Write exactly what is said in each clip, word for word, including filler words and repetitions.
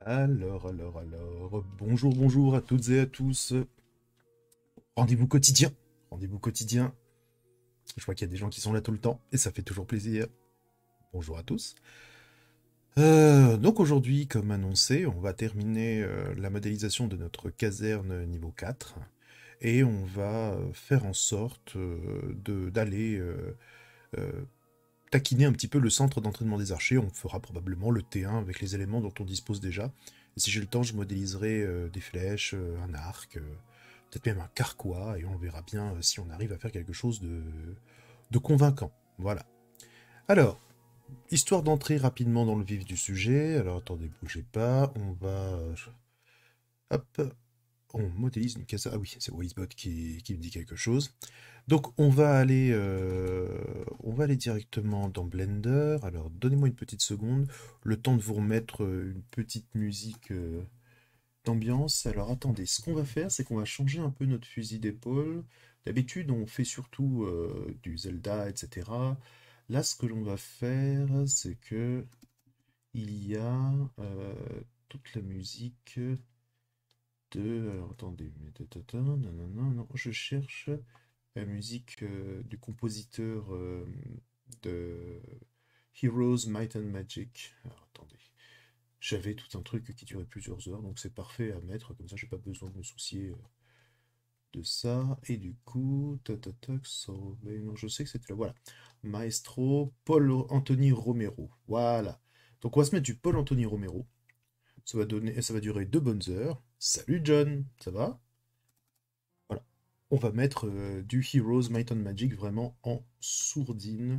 Alors, alors, alors, bonjour, bonjour à toutes et à tous. Rendez-vous quotidien. Rendez-vous quotidien. Je vois qu'il y a des gens qui sont là tout le temps et ça fait toujours plaisir. Bonjour à tous. Euh, donc aujourd'hui, comme annoncé, on va terminer euh, la modélisation de notre caserne niveau quatre et on va euh, faire en sorte euh, de- d'aller euh, euh, taquiner un petit peu le centre d'entraînement des archers. On fera probablement le T un avec les éléments dont on dispose déjà. Et si j'ai le temps, je modéliserai euh, des flèches, euh, un arc, euh, peut-être même un carquois, et on verra bien euh, si on arrive à faire quelque chose de, de convaincant. Voilà. Alors, histoire d'entrer rapidement dans le vif du sujet, alors attendez, bougez pas, on va... euh, Hop, on modélise une case... Ah oui, c'est Wisebot qui, qui me dit quelque chose. Donc on va aller, euh, on va aller directement dans Blender. Alors donnez-moi une petite seconde, le temps de vous remettre euh, une petite musique euh, d'ambiance. Alors attendez, ce qu'on va faire, c'est qu'on va changer un peu notre fusil d'épaule. D'habitude, on fait surtout euh, du Zelda, et cetera. Là, ce que l'on va faire, c'est que il y a euh, toute la musique de... Alors attendez, mais tatata, nanana, non, je cherche la musique euh, du compositeur euh, de Heroes, Might and Magic. Alors attendez, j'avais tout un truc qui durait plusieurs heures, donc c'est parfait à mettre, comme ça j'ai pas besoin de me soucier euh, de ça. Et du coup, tatatac, so, mais non, je sais que c'était là, voilà. Maestro Paul Anthony Romero. Voilà. Donc on va se mettre du Paul Anthony Romero. Ça va donner, ça va durer deux bonnes heures. Salut John, ça va? Voilà. On va mettre euh, du Heroes Might and Magic vraiment en sourdine.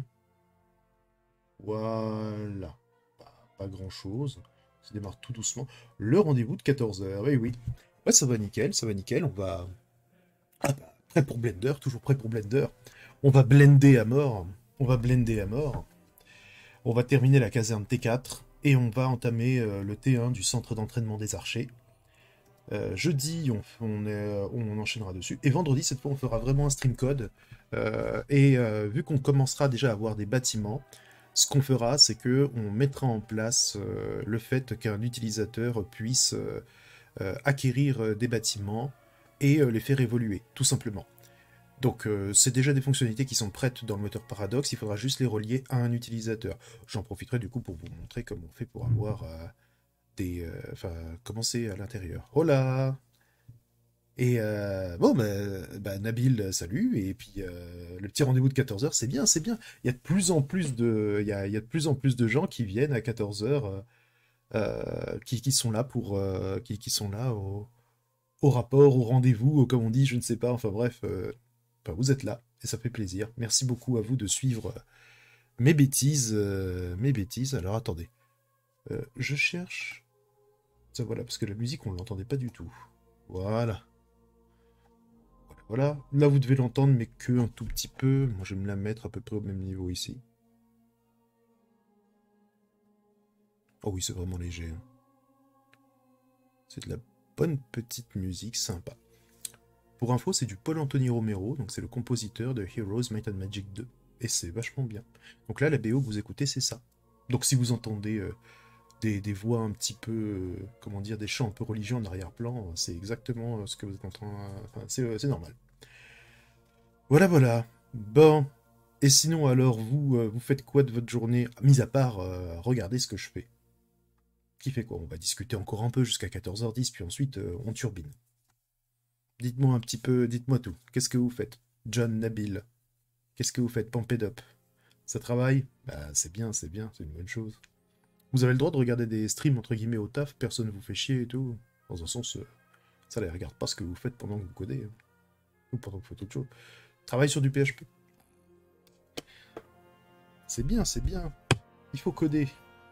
Voilà. Pas, pas grand chose. Ça démarre tout doucement. Le rendez-vous de quatorze heures. Et oui. Ouais, ça va nickel, ça va nickel. On va. Ah bah, prêt pour Blender, toujours prêt pour Blender. On va blender à mort. On va blender à mort. On va terminer la caserne T quatre. Et on va entamer euh, le T un du centre d'entraînement des archers. Euh, jeudi, on, on, est- on enchaînera dessus. Et vendredi, cette fois, on fera vraiment un stream code. Euh, et euh, vu qu'on commencera déjà à avoir des bâtiments, ce qu'on fera, c'est que on mettra en place euh, le fait qu'un utilisateur puisse euh, euh, acquérir euh, des bâtiments et euh, les faire évoluer, tout simplement. Donc, euh, c'est déjà des fonctionnalités qui sont prêtes dans le moteur Paradox, il faudra juste les relier à un utilisateur. J'en profiterai du coup pour vous montrer comment on fait pour avoir euh, des... euh, Enfin, comment c'est à l'intérieur. Hola! Et euh, bon, bah, bah, Nabil, salut. Et puis euh, le petit rendez-vous de quatorze heures, c'est bien, c'est bien. Il y a de plus en plus de, il y a, il y a de plus en plus de gens qui viennent à quatorze heures, euh, euh, qui, qui sont là pour, euh, qui, qui sont là au, au rapport, au rendez-vous, au- comme on dit, je ne sais pas. Enfin bref, euh, enfin, vous êtes là et ça fait plaisir. Merci beaucoup à vous de suivre mes bêtises, euh, mes bêtises. Alors attendez, Euh, je cherche. Ça voilà, parce que la musique on ne l'entendait pas du tout. Voilà. Voilà, là vous devez l'entendre, mais que un tout petit peu. Moi je vais me la mettre à peu près au même niveau ici. Oh oui, c'est vraiment léger, hein. C'est de la bonne petite musique sympa. Pour info, c'est du Paul Anthony Romero, donc c'est le compositeur de Heroes Might and Magic deux. Et c'est vachement bien. Donc là, la B O que vous écoutez, c'est ça. Donc si vous entendez euh, des, des voix un petit peu, euh, comment dire, des chants un peu religieux en arrière-plan, c'est exactement euh, ce que vous êtes en train... Enfin, c'est euh, c'est normal. Voilà, voilà. Bon. Et sinon, alors, vous, euh, vous faites quoi de votre journée, mis à part euh, regarder ce que je fais? Qui fait quoi? On va discuter encore un peu jusqu'à quatorze heures dix, puis ensuite, euh, on turbine. Dites-moi un petit peu, dites-moi tout. Qu'est-ce que vous faites? John Nabil. Qu'est-ce que vous faites? Pamped up. Ça travaille? Bah, c'est bien, c'est bien, c'est une bonne chose. Vous avez le droit de regarder des streams, entre guillemets, au taf, personne ne vous fait chier et tout. Dans un sens, euh, ça les regarde pas ce que vous faites pendant que vous codez, hein. Ou pendant que vous faites autre chose. Travaille sur du P H P. C'est bien, c'est bien. Il faut coder.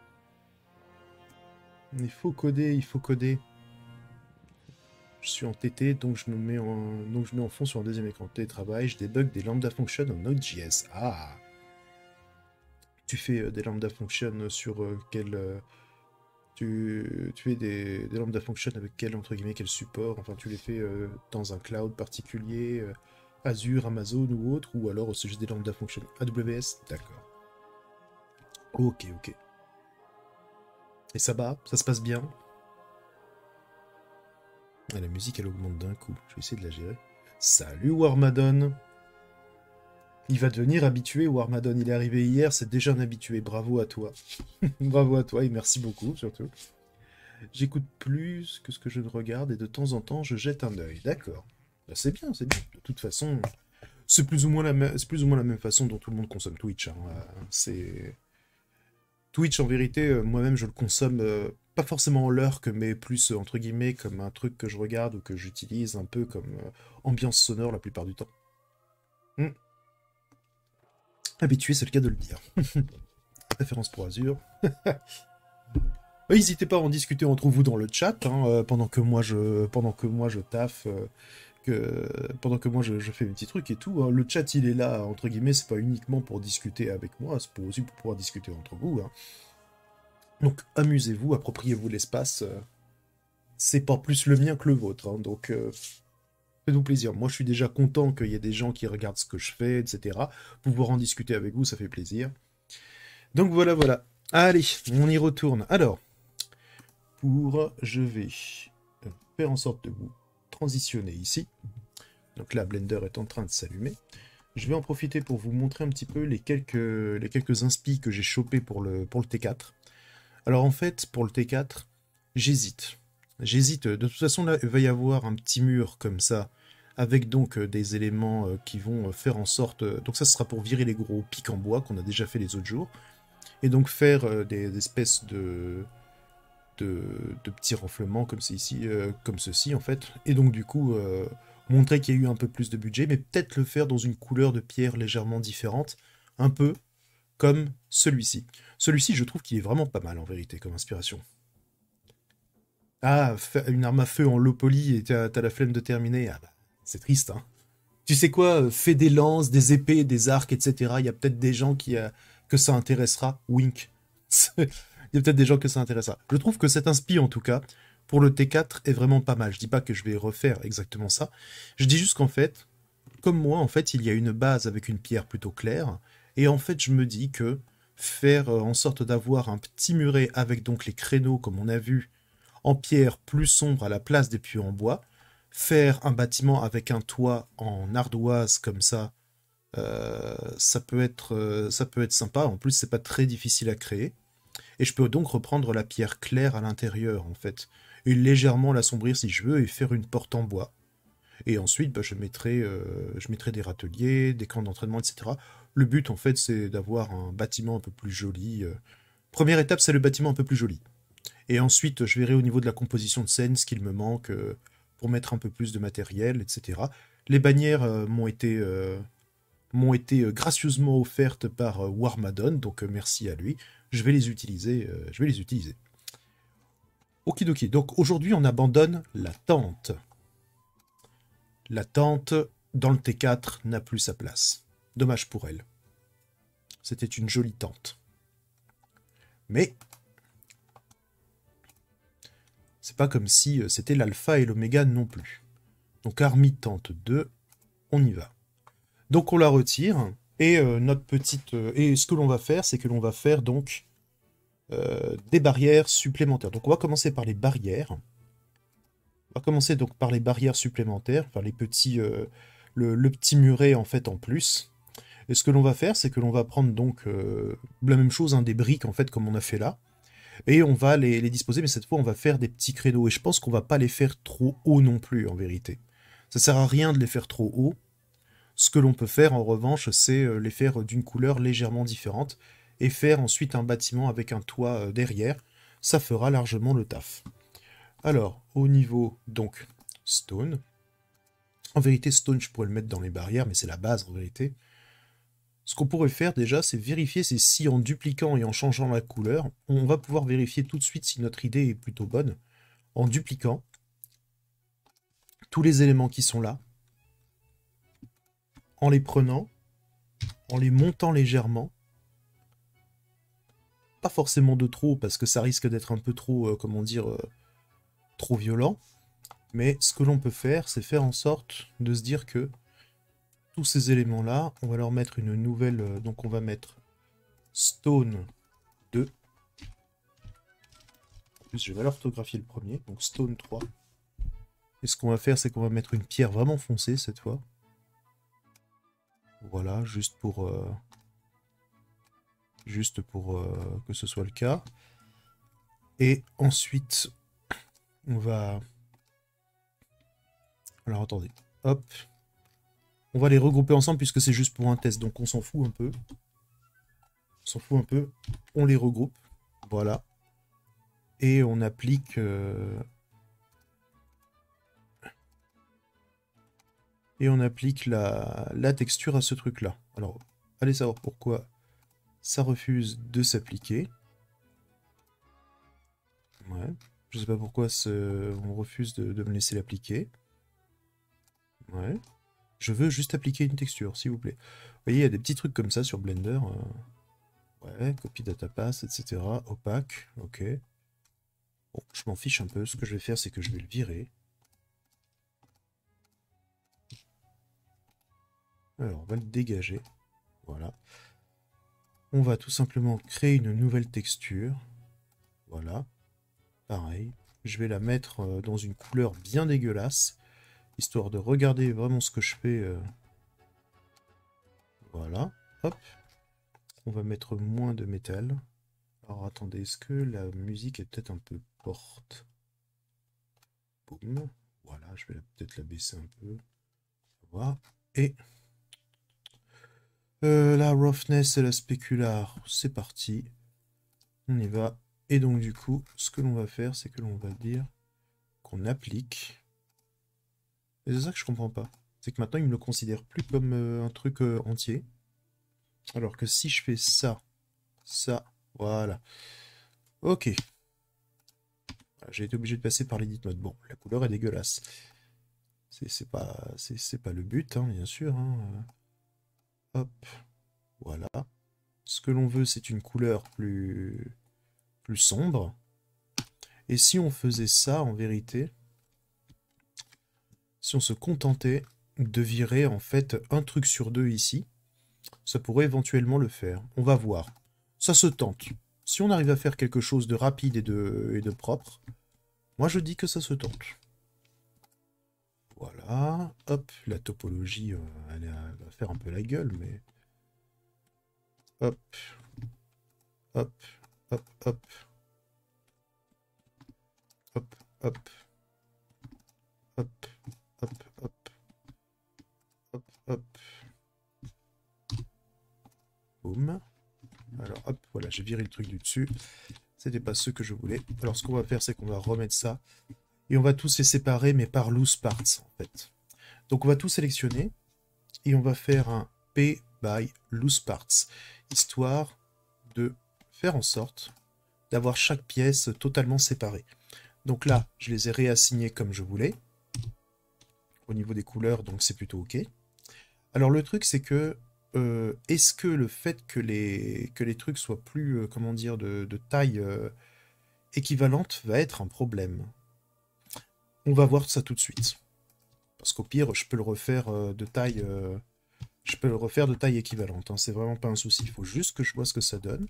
Il faut coder, il faut coder. Je suis en T T, donc je me mets en, donc je mets en fond sur un deuxième écran de télétravail. Je débug des lambda functions en Node.js. Ah! Tu fais euh, des lambda functions sur euh, quel... euh, tu, tu fais des, des lambda functions avec quel, entre guillemets, quel support? Enfin, tu les fais euh, dans un cloud particulier, euh, Azure, Amazon ou autre, ou alors c'est juste des lambda functions A W S? D'accord. Ok, ok. Et ça va? Ça se passe bien? Ah, la musique, elle augmente d'un coup. Je vais essayer de la gérer. Salut Warmadon. Il va devenir habitué, Warmadon. Il est arrivé hier, c'est déjà un habitué. Bravo à toi. Bravo à toi et merci beaucoup, surtout. J'écoute plus que ce que je ne regarde et de temps en temps, je jette un œil. D'accord. Bah, c'est bien, c'est bien. De toute façon, c'est plus ou moins la même, c'est plus ou moins la même façon dont tout le monde consomme Twitch. Hein. Euh, C'est Twitch, en vérité, euh, moi-même, je le consomme euh, pas forcément en lurk, mais plus euh, entre guillemets comme un truc que je regarde ou que j'utilise un peu comme euh, ambiance sonore la plupart du temps. Hmm. Habitué, c'est le cas de le dire. Référence pour Azure. N'hésitez pas à en discuter entre vous dans le chat, hein, euh, pendant que moi je, pendant que moi je taffe, euh, que, pendant que moi je, je fais mes petits trucs et tout. Hein. Le chat il est là, entre guillemets, c'est pas uniquement pour discuter avec moi, c'est pour- aussi pour pouvoir discuter entre vous. Hein. Donc amusez-vous, appropriez-vous l'espace. euh, c'est pas plus le mien que le vôtre, hein, donc euh, faites-vous plaisir. Moi je suis déjà content qu'il y ait des gens qui regardent ce que je fais, et cetera. Pouvoir en discuter avec vous, ça fait plaisir. Donc voilà, voilà. Allez, on y retourne. Alors. Pour, je vais faire en sorte de vous transitionner ici. Donc là, Blender est en train de s'allumer. Je vais en profiter pour vous montrer un petit peu les quelques, les quelques inspi que j'ai chopés pour le, pour le T quatre. Alors en fait, pour le T quatre, j'hésite. J'hésite. De toute façon, là, il va y avoir un petit mur comme ça, avec donc des éléments qui vont faire en sorte... Donc ça, ce sera pour virer les gros pics en bois qu'on a déjà fait les autres jours. Et donc faire des, des espèces de... De, de petits renflements comme, ici, euh, comme ceci en fait, et donc du coup euh, montrer qu'il y a eu un peu plus de budget, mais peut-être le faire dans une couleur de pierre légèrement différente, un peu comme celui-ci. Celui-ci, je trouve qu'il est vraiment pas mal en vérité comme inspiration. Ah, une arme à feu en low poly et t'as la flemme de terminer, ah bah, c'est triste, hein. Tu sais quoi, fais des lances, des épées, des arcs, et cetera. Il y a peut-être des gens qui, euh, que ça intéressera. Wink. Il y a peut-être des gens que ça intéressera. Je trouve que cet inspi, en tout cas, pour le T quatre, est vraiment pas mal. Je dis pas que je vais refaire exactement ça. Je dis juste qu'en fait, comme moi, en fait, il y a une base avec une pierre plutôt claire. Et en fait, je me dis que faire en sorte d'avoir un petit muret avec donc les créneaux, comme on a vu, en pierre plus sombre à la place des puits en bois, faire un bâtiment avec un toit en ardoise comme ça, euh, ça peut être, euh, ça peut être sympa. En plus, c'est pas très difficile à créer. Et je peux donc reprendre la pierre claire à l'intérieur, en fait, et légèrement l'assombrir si je veux, et faire une porte en bois. Et ensuite, bah, je, mettrai, euh, je mettrai des râteliers, des camps d'entraînement, et cetera. Le but, en fait, c'est d'avoir un bâtiment un peu plus joli. euh. Première étape, c'est le bâtiment un peu plus joli. Et ensuite, je verrai au niveau de la composition de scène ce qu'il me manque euh, pour mettre un peu plus de matériel, et cetera. Les bannières euh, m'ont été, euh, m'ont été euh, gracieusement offertes par euh, Warmadon, donc euh, merci à lui. Je vais les utiliser. euh, je vais les utiliser. Okidoki. Donc aujourd'hui, on abandonne la tente. La tente, dans le T quatre, n'a plus sa place. Dommage pour elle. C'était une jolie tente. Mais c'est pas comme si c'était l'alpha et l'oméga non plus. Donc Army Tente deux, on y va. Donc on la retire, et euh, notre petite... Euh, et ce que l'on va faire, c'est que l'on va faire donc euh, des barrières supplémentaires. Donc on va commencer par les barrières. On va commencer donc par les barrières supplémentaires, enfin les petits... Euh, le, le petit muret en fait en plus. Et ce que l'on va faire, c'est que l'on va prendre donc euh, la même chose, hein, des briques en fait comme on a fait là. Et on va les, les disposer, mais cette fois on va faire des petits créneaux. Et je pense qu'on va pas les faire trop haut non plus en vérité. Ça sert à rien de les faire trop haut. Ce que l'on peut faire en revanche, c'est les faire d'une couleur légèrement différente et faire ensuite un bâtiment avec un toit derrière. Ça fera largement le taf. Alors, au niveau, donc, stone. En vérité, stone, je pourrais le mettre dans les barrières, mais c'est la base en vérité. Ce qu'on pourrait faire déjà, c'est vérifier si en dupliquant et en changeant la couleur, on va pouvoir vérifier tout de suite si notre idée est plutôt bonne. En dupliquant tous les éléments qui sont là, en les prenant, en les montant légèrement, pas forcément de trop, parce que ça risque d'être un peu trop, euh, comment dire, euh, trop violent, mais ce que l'on peut faire, c'est faire en sorte de se dire que tous ces éléments-là, on va leur mettre une nouvelle, euh, donc on va mettre stone deux. En plus, je vais l'orthographier le premier, donc stone trois. Et ce qu'on va faire, c'est qu'on va mettre une pierre vraiment foncée cette fois. Voilà, juste pour, euh, juste pour euh, que ce soit le cas. Et ensuite, on va... Alors attendez, hop. On va les regrouper ensemble puisque c'est juste pour un test, donc on s'en fout un peu. On s'en fout un peu. On les regroupe, voilà. Et on applique... Euh... Et on applique la, la texture à ce truc-là. Alors, allez savoir pourquoi ça refuse de s'appliquer. Ouais. Je sais pas pourquoi ce... on refuse de, de me laisser l'appliquer. Ouais. Je veux juste appliquer une texture, s'il vous plaît. Vous voyez, il y a des petits trucs comme ça sur Blender. Ouais, copie datapath, et cetera. Opaque, ok. Bon, je m'en fiche un peu. Ce que je vais faire, c'est que je vais le virer. Alors, on va le dégager. Voilà. On va tout simplement créer une nouvelle texture. Voilà. Pareil. Je vais la mettre dans une couleur bien dégueulasse, histoire de regarder vraiment ce que je fais. Euh... Voilà. Hop. On va mettre moins de métal. Alors, attendez, est-ce que la musique est peut-être un peu forte? Boum. Voilà, je vais peut-être la baisser un peu. Voilà. Et... Euh, la roughness et la specular, c'est parti. On y va. Et donc du coup, ce que l'on va faire, c'est que l'on va dire qu'on applique. Et c'est ça que je comprends pas. C'est que maintenant, il me le considère plus comme euh, un truc euh, entier. Alors que si je fais ça, ça, voilà. Ok. J'ai été obligé de passer par l'edit mode. Bon, la couleur est dégueulasse. C'est pas, c'est pas le but, hein, bien sûr. Hein. Hop. Voilà. Ce que l'on veut, c'est une couleur plus, plus sombre. Et si on faisait ça, en vérité, si on se contentait de virer en fait un truc sur deux ici, ça pourrait éventuellement le faire. On va voir. Ça se tente. Si on arrive à faire quelque chose de rapide et de, et de propre, moi je dis que ça se tente. Voilà. Hop, la topologie, euh, elle, elle va faire un peu la gueule, mais... Hop. Hop. Hop, hop. Hop, hop. Hop, hop, hop. Hop, hop. Boum. Alors, hop, voilà, j'ai viré le truc du dessus. C'était pas ce que je voulais. Alors, ce qu'on va faire, c'est qu'on va remettre ça. Et on va tous les séparer, mais par loose parts, en fait. Donc, on va tout sélectionner. Et on va faire un P by loose parts. Histoire de faire en sorte d'avoir chaque pièce totalement séparée. Donc là, je les ai réassignés comme je voulais. Au niveau des couleurs, donc c'est plutôt OK. Alors, le truc, c'est que Euh, est-ce que le fait que les, que les trucs soient plus, euh, comment dire, de, de taille euh, équivalente va être un problème? On va voir ça tout de suite. Parce qu'au pire, je peux le refaire euh, de taille... Euh, je peux le refaire de taille équivalente. Hein, c'est vraiment pas un souci. Il faut juste que je vois ce que ça donne.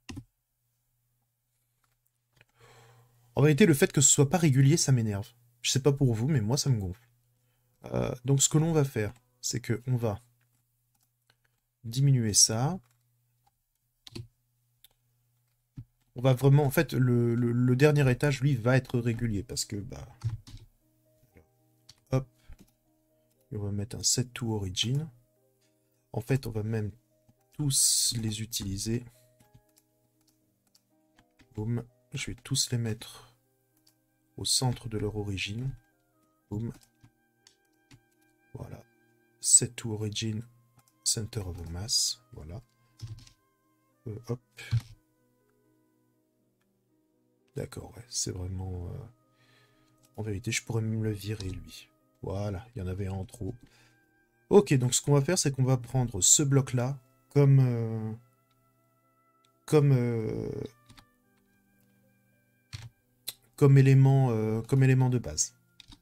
En réalité, le fait que ce soit pas régulier, ça m'énerve. Je sais pas pour vous, mais moi, ça me gonfle. Euh, donc, ce que l'on va faire, c'est que on va diminuer ça. On va vraiment, en fait, le, le, le dernier étage, lui, va être régulier parce que, bah, hop, et on va mettre un set to origin. En fait, on va même tous les utiliser. Boum, je vais tous les mettre au centre de leur origine. Boum, voilà. Set to origin, center of the mass, voilà. Euh, hop. D'accord, ouais, c'est vraiment... Euh... En vérité, je pourrais même le virer, lui. Voilà, il y en avait un en trop. Ok, donc ce qu'on va faire, c'est qu'on va prendre ce bloc-là comme... Euh... Comme... Euh... Comme élément, euh... comme élément de base.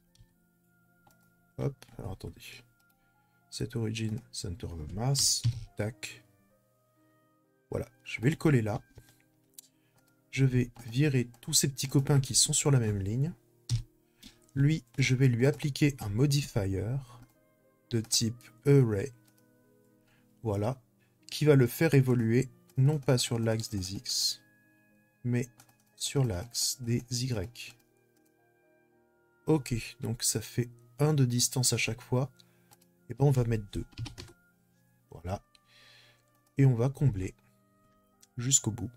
Hop, alors attendez. Set origin, center of the mass. Tac. Voilà, je vais le coller là. Je vais virer tous ces petits copains qui sont sur la même ligne. Lui, je vais lui appliquer un modifier de type array. Voilà. Qui va le faire évoluer, non pas sur l'axe des X, mais sur l'axe des Y. Ok, donc ça fait un de distance à chaque fois. Et ben on va mettre deux. Voilà. Et on va combler jusqu'au bout.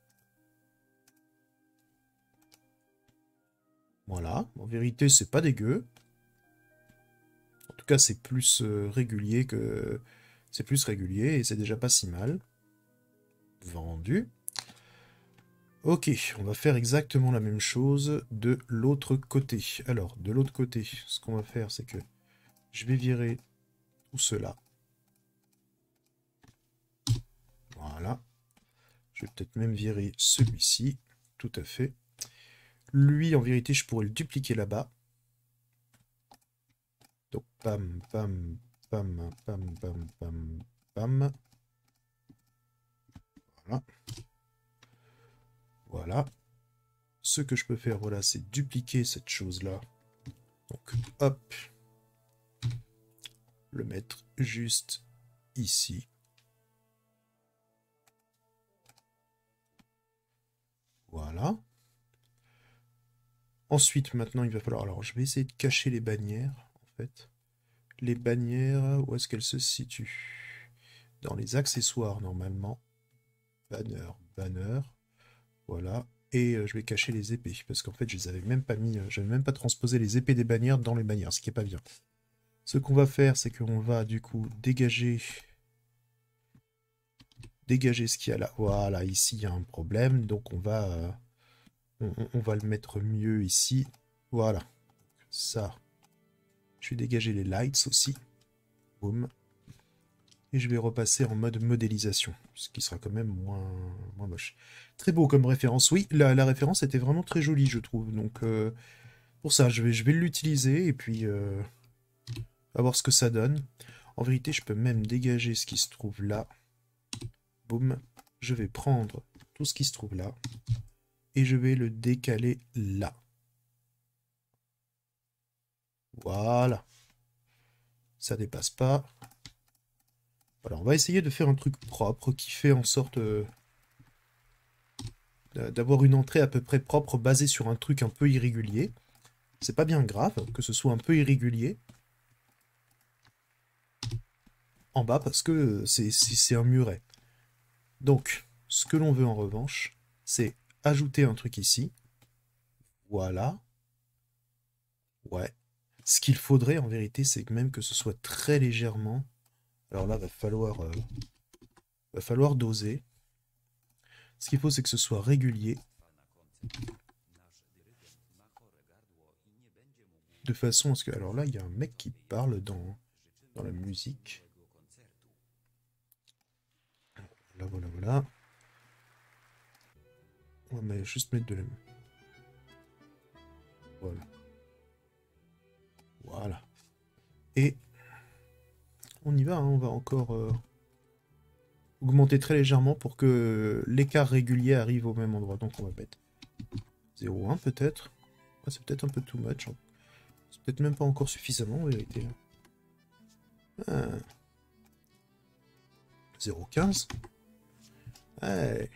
Voilà. En vérité, c'est pas dégueu. En tout cas, c'est plus euh, régulier que... C'est plus régulier et c'est déjà pas si mal. Vendu. Ok, on va faire exactement la même chose de l'autre côté. Alors, de l'autre côté, ce qu'on va faire, c'est que je vais virer tout cela. Voilà. Je vais peut-être même virer celui-ci. Tout à fait. Lui, en vérité, je pourrais le dupliquer là-bas. Donc, pam, pam, pam, pam, pam, pam, pam. Voilà. Voilà. Ce que je peux faire, voilà, c'est dupliquer cette chose-là. Donc, hop. Le mettre juste ici. Voilà. Ensuite, maintenant, il va falloir... Alors, je vais essayer de cacher les bannières, en fait. Les bannières, où est-ce qu'elles se situent? Dans les accessoires, normalement. Banner, banner. Voilà. Et euh, je vais cacher les épées, parce qu'en fait, je les avais même pas mis... Euh, j'avais même pas transposé les épées des bannières dans les bannières, ce qui est pas bien. Ce qu'on va faire, c'est qu'on va, du coup, dégager... Dégager ce qu'il y a là. Voilà, ici, il y a un problème, donc on va... Euh, on, on va le mettre mieux ici. Voilà. Ça... Je vais dégager les lights aussi. Boum. Et je vais repasser en mode modélisation, ce qui sera quand même moins, moins moche. Très beau comme référence. Oui, la, la référence était vraiment très jolie, je trouve. Donc, euh, pour ça, je vais, je vais l'utiliser et puis euh, à voir ce que ça donne. En vérité, je peux même dégager ce qui se trouve là. Boum. Je vais prendre tout ce qui se trouve là et je vais le décaler là. Voilà. Ça dépasse pas. Voilà, on va essayer de faire un truc propre qui fait en sorte euh, d'avoir une entrée à peu près propre basée sur un truc un peu irrégulier. C'est pas bien grave que ce soit un peu irrégulier en bas parce que c'est un muret. Donc, ce que l'on veut en revanche, c'est ajouter un truc ici. Voilà. Ouais. Ce qu'il faudrait en vérité, c'est même que ce soit très légèrement. Alors là, va falloir, euh, va falloir doser. Ce qu'il faut, c'est que ce soit régulier. De façon à ce que... Alors là, il y a un mec qui parle dans, dans la musique. Voilà, voilà, voilà. On va juste mettre de la... Voilà. Voilà. Et on y va, hein, on va encore euh, augmenter très légèrement pour que l'écart régulier arrive au même endroit. Donc on va mettre zéro virgule un peut-être. Ah, c'est peut-être un peu too much. C'est peut-être même pas encore suffisamment en vérité. Ah. zéro virgule quinze. Ouais.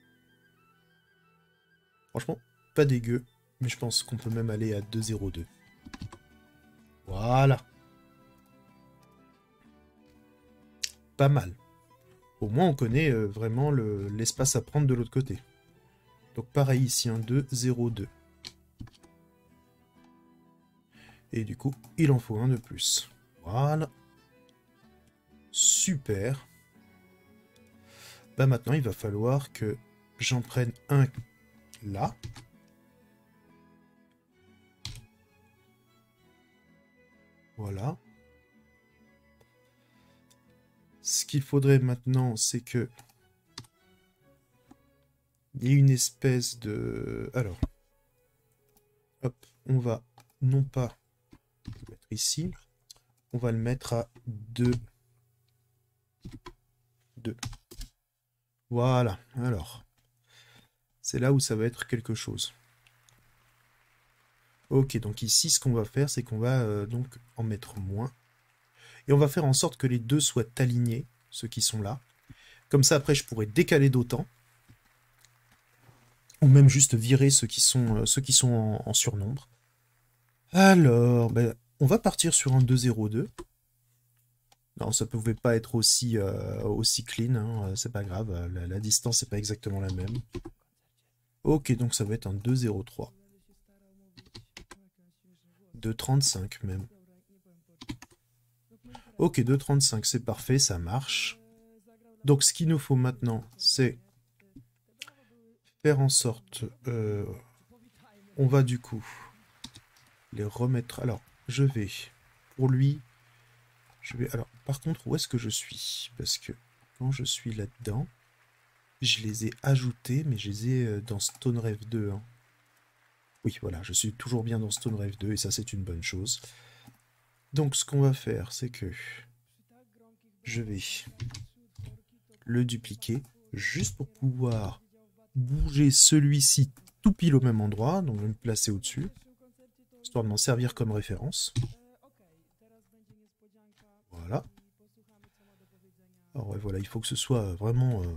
Franchement, pas dégueu. Mais je pense qu'on peut même aller à deux virgule zéro deux. Voilà. Pas mal. Au moins, on connaît euh, vraiment l'espace le, à prendre de l'autre côté. Donc pareil ici, un deux virgule zéro deux. Et du coup, il en faut un de plus. Voilà. Super. Bah maintenant, il va falloir que j'en prenne un là. Voilà. Ce qu'il faudrait maintenant, c'est que il y ait une espèce de... Alors, hop, on va non pas le mettre ici, on va le mettre à deux. deux. Voilà, alors, c'est là où ça va être quelque chose. Ok, donc ici, ce qu'on va faire, c'est qu'on va euh, donc en mettre moins. Et on va faire en sorte que les deux soient alignés, ceux qui sont là. Comme ça, après, je pourrais décaler d'autant. Ou même juste virer ceux qui sont, euh, ceux qui sont en, en surnombre. Alors, ben, on va partir sur un deux zéro deux. Non, ça pouvait pas être aussi, euh, aussi clean, hein, c'est pas grave, la, la distance n'est pas exactement la même. Ok, donc ça va être un deux zéro trois. deux trente-cinq même. Ok, deux trente-cinq, c'est parfait, ça marche. Donc ce qu'il nous faut maintenant, c'est faire en sorte... Euh, on va du coup les remettre... Alors, je vais... Pour lui, je vais... Alors, par contre, où est-ce que je suis? Parce que quand je suis là-dedans, je les ai ajoutés, mais je les ai dans Stone Rêve deux. Hein. Oui, voilà, je suis toujours bien dans Stone Rêve deux, et ça, c'est une bonne chose. Donc, ce qu'on va faire, c'est que je vais le dupliquer, juste pour pouvoir bouger celui-ci tout pile au même endroit, donc je vais me placer au-dessus, histoire de m'en servir comme référence. Voilà. Alors, ouais, voilà, il faut que ce soit vraiment euh,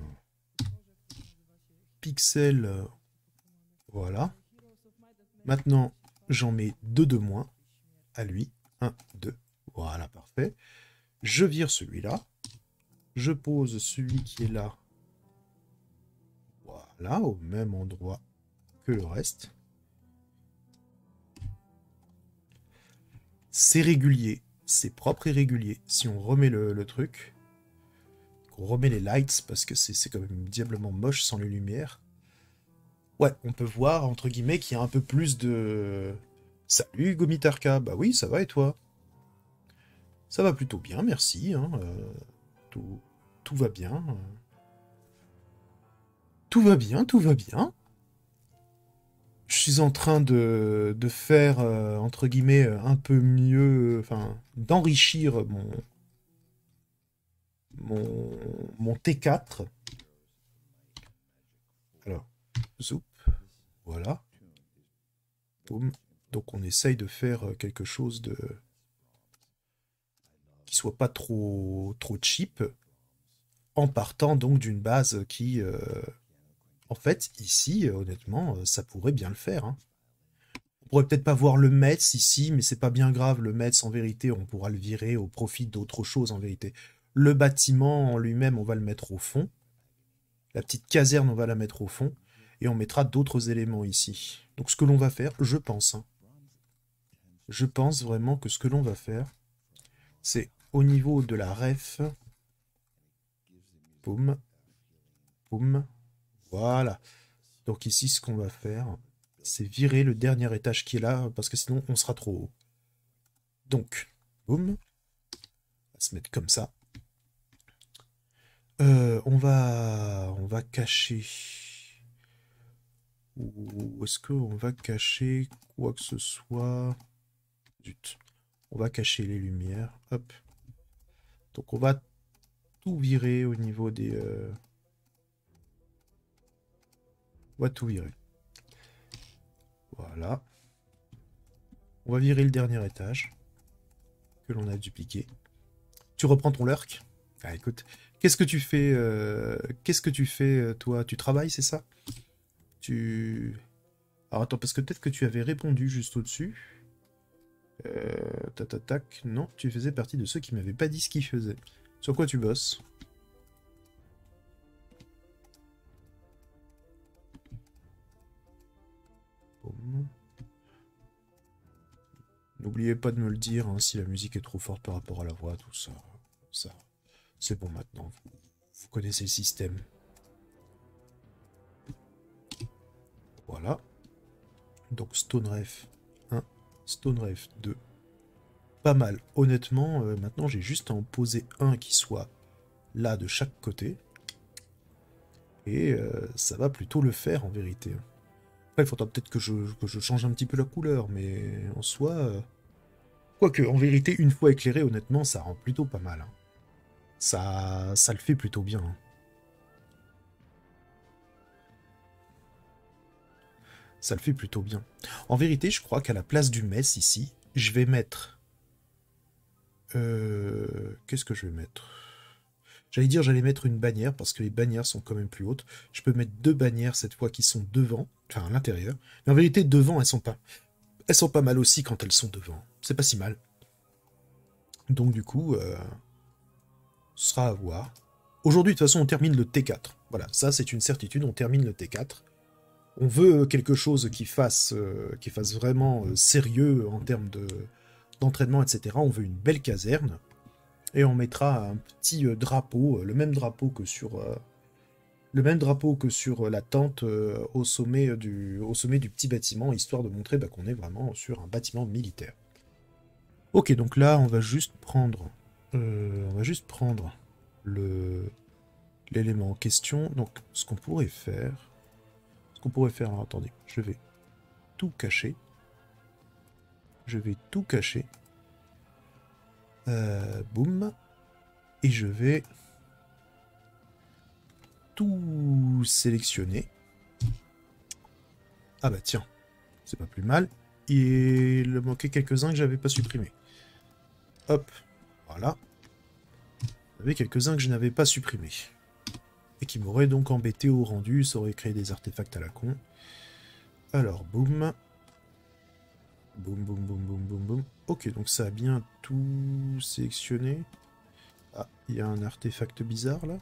pixel. Euh, voilà. Maintenant, j'en mets deux de moins à lui. un, deux. Voilà, parfait. Je vire celui-là. Je pose celui qui est là. Voilà, au même endroit que le reste. C'est régulier. C'est propre et régulier. Si on remet le, le truc, qu'on remet les lights, parce que c'est quand même diablement moche sans les lumières. Ouais, on peut voir, entre guillemets, qu'il y a un peu plus de... Salut Gomitarka, bah oui, ça va et toi? Ça va plutôt bien, merci. Hein. Euh, tout, tout va bien. Tout va bien, tout va bien. Je suis en train de, de faire, euh, entre guillemets, un peu mieux, enfin, d'enrichir mon, mon, mon T quatre. Alors, zoup, voilà. Boum. Donc on essaye de faire quelque chose de qui soit pas trop, trop cheap, en partant donc d'une base qui, euh, en fait, ici, honnêtement, ça pourrait bien le faire. Hein. On pourrait peut-être pas voir le Metz ici, mais c'est pas bien grave. Le Metz, en vérité, on pourra le virer au profit d'autre chose, en vérité. Le bâtiment en lui-même, on va le mettre au fond. La petite caserne, on va la mettre au fond. Et on mettra d'autres éléments ici. Donc ce que l'on va faire, je pense, hein, je pense vraiment que ce que l'on va faire, c'est au niveau de la ref. Boum. Boum. Voilà. Donc ici, ce qu'on va faire, c'est virer le dernier étage qui est là, parce que sinon, on sera trop haut. Donc, boum. On va se mettre comme ça. Euh, on va... On va cacher... Ou est-ce qu'on va cacher quoi que ce soit? Zut. On va cacher les lumières. Hop. Donc on va tout virer au niveau des... Euh... On va tout virer. Voilà. On va virer le dernier étage que l'on a dupliqué. Tu reprends ton lurk. Ah écoute, qu'est-ce que tu fais euh... Qu'est-ce que tu fais toi? Tu travailles, c'est ça? Tu... Alors attends, parce que peut-être que tu avais répondu juste au-dessus. Euh... Tac, tac, tac. Non, tu faisais partie de ceux qui m'avaient pas dit ce qu'ils faisaient. Sur quoi tu bosses? Boum. N'oubliez pas de me le dire hein, si la musique est trop forte par rapport à la voix, tout ça. Ça, c'est bon maintenant. Vous, vous connaissez le système. Voilà. Donc StoneRef un, StoneRef deux. Pas mal. Honnêtement, euh, maintenant j'ai juste à en poser un qui soit là de chaque côté. Et euh, ça va plutôt le faire en vérité. Après, il faudra peut-être que je, que je change un petit peu la couleur, mais en soi... Euh... Quoique, en vérité, une fois éclairé, honnêtement, ça rend plutôt pas mal. Hein. Ça, ça le fait plutôt bien. Hein. Ça le fait plutôt bien. En vérité, je crois qu'à la place du mess ici, je vais mettre... Euh... Qu'est-ce que je vais mettre? J'allais dire j'allais mettre une bannière, parce que les bannières sont quand même plus hautes. Je peux mettre deux bannières cette fois qui sont devant, enfin à l'intérieur. Mais en vérité, devant, elles sont pas... Elles sont pas mal aussi quand elles sont devant. C'est pas si mal. Donc du coup, euh... ce sera à voir. Aujourd'hui, de toute façon, on termine le T quatre. Voilà, ça c'est une certitude, on termine le T quatre. On veut quelque chose qui fasse, euh, qui fasse vraiment euh, sérieux en termes de, d'entraînement, et cetera. On veut une belle caserne. Et on mettra un petit euh, drapeau, euh, le même drapeau que sur, euh, le même drapeau que sur euh, la tente euh, au, sommet du, au sommet du petit bâtiment, histoire de montrer bah, qu'on est vraiment sur un bâtiment militaire. Ok, donc là, on va juste prendre, euh, on va juste prendre le l'élément en question. Donc, ce qu'on pourrait faire, ce qu'on pourrait faire, alors attendez, je vais tout cacher. Je vais tout cacher. Euh, boum. Et je vais tout sélectionner. Ah bah tiens, c'est pas plus mal. Il me manquait quelques-uns que j'avais pas supprimés. Hop, voilà. Il y avait quelques-uns que je n'avais pas supprimés. Et qui m'auraient donc embêté au rendu, ça aurait créé des artefacts à la con. Alors, boum. Boum, boum, boum, boum, boum, boum. Ok, donc ça a bien tout sélectionné. Ah, il y a un artefact bizarre là.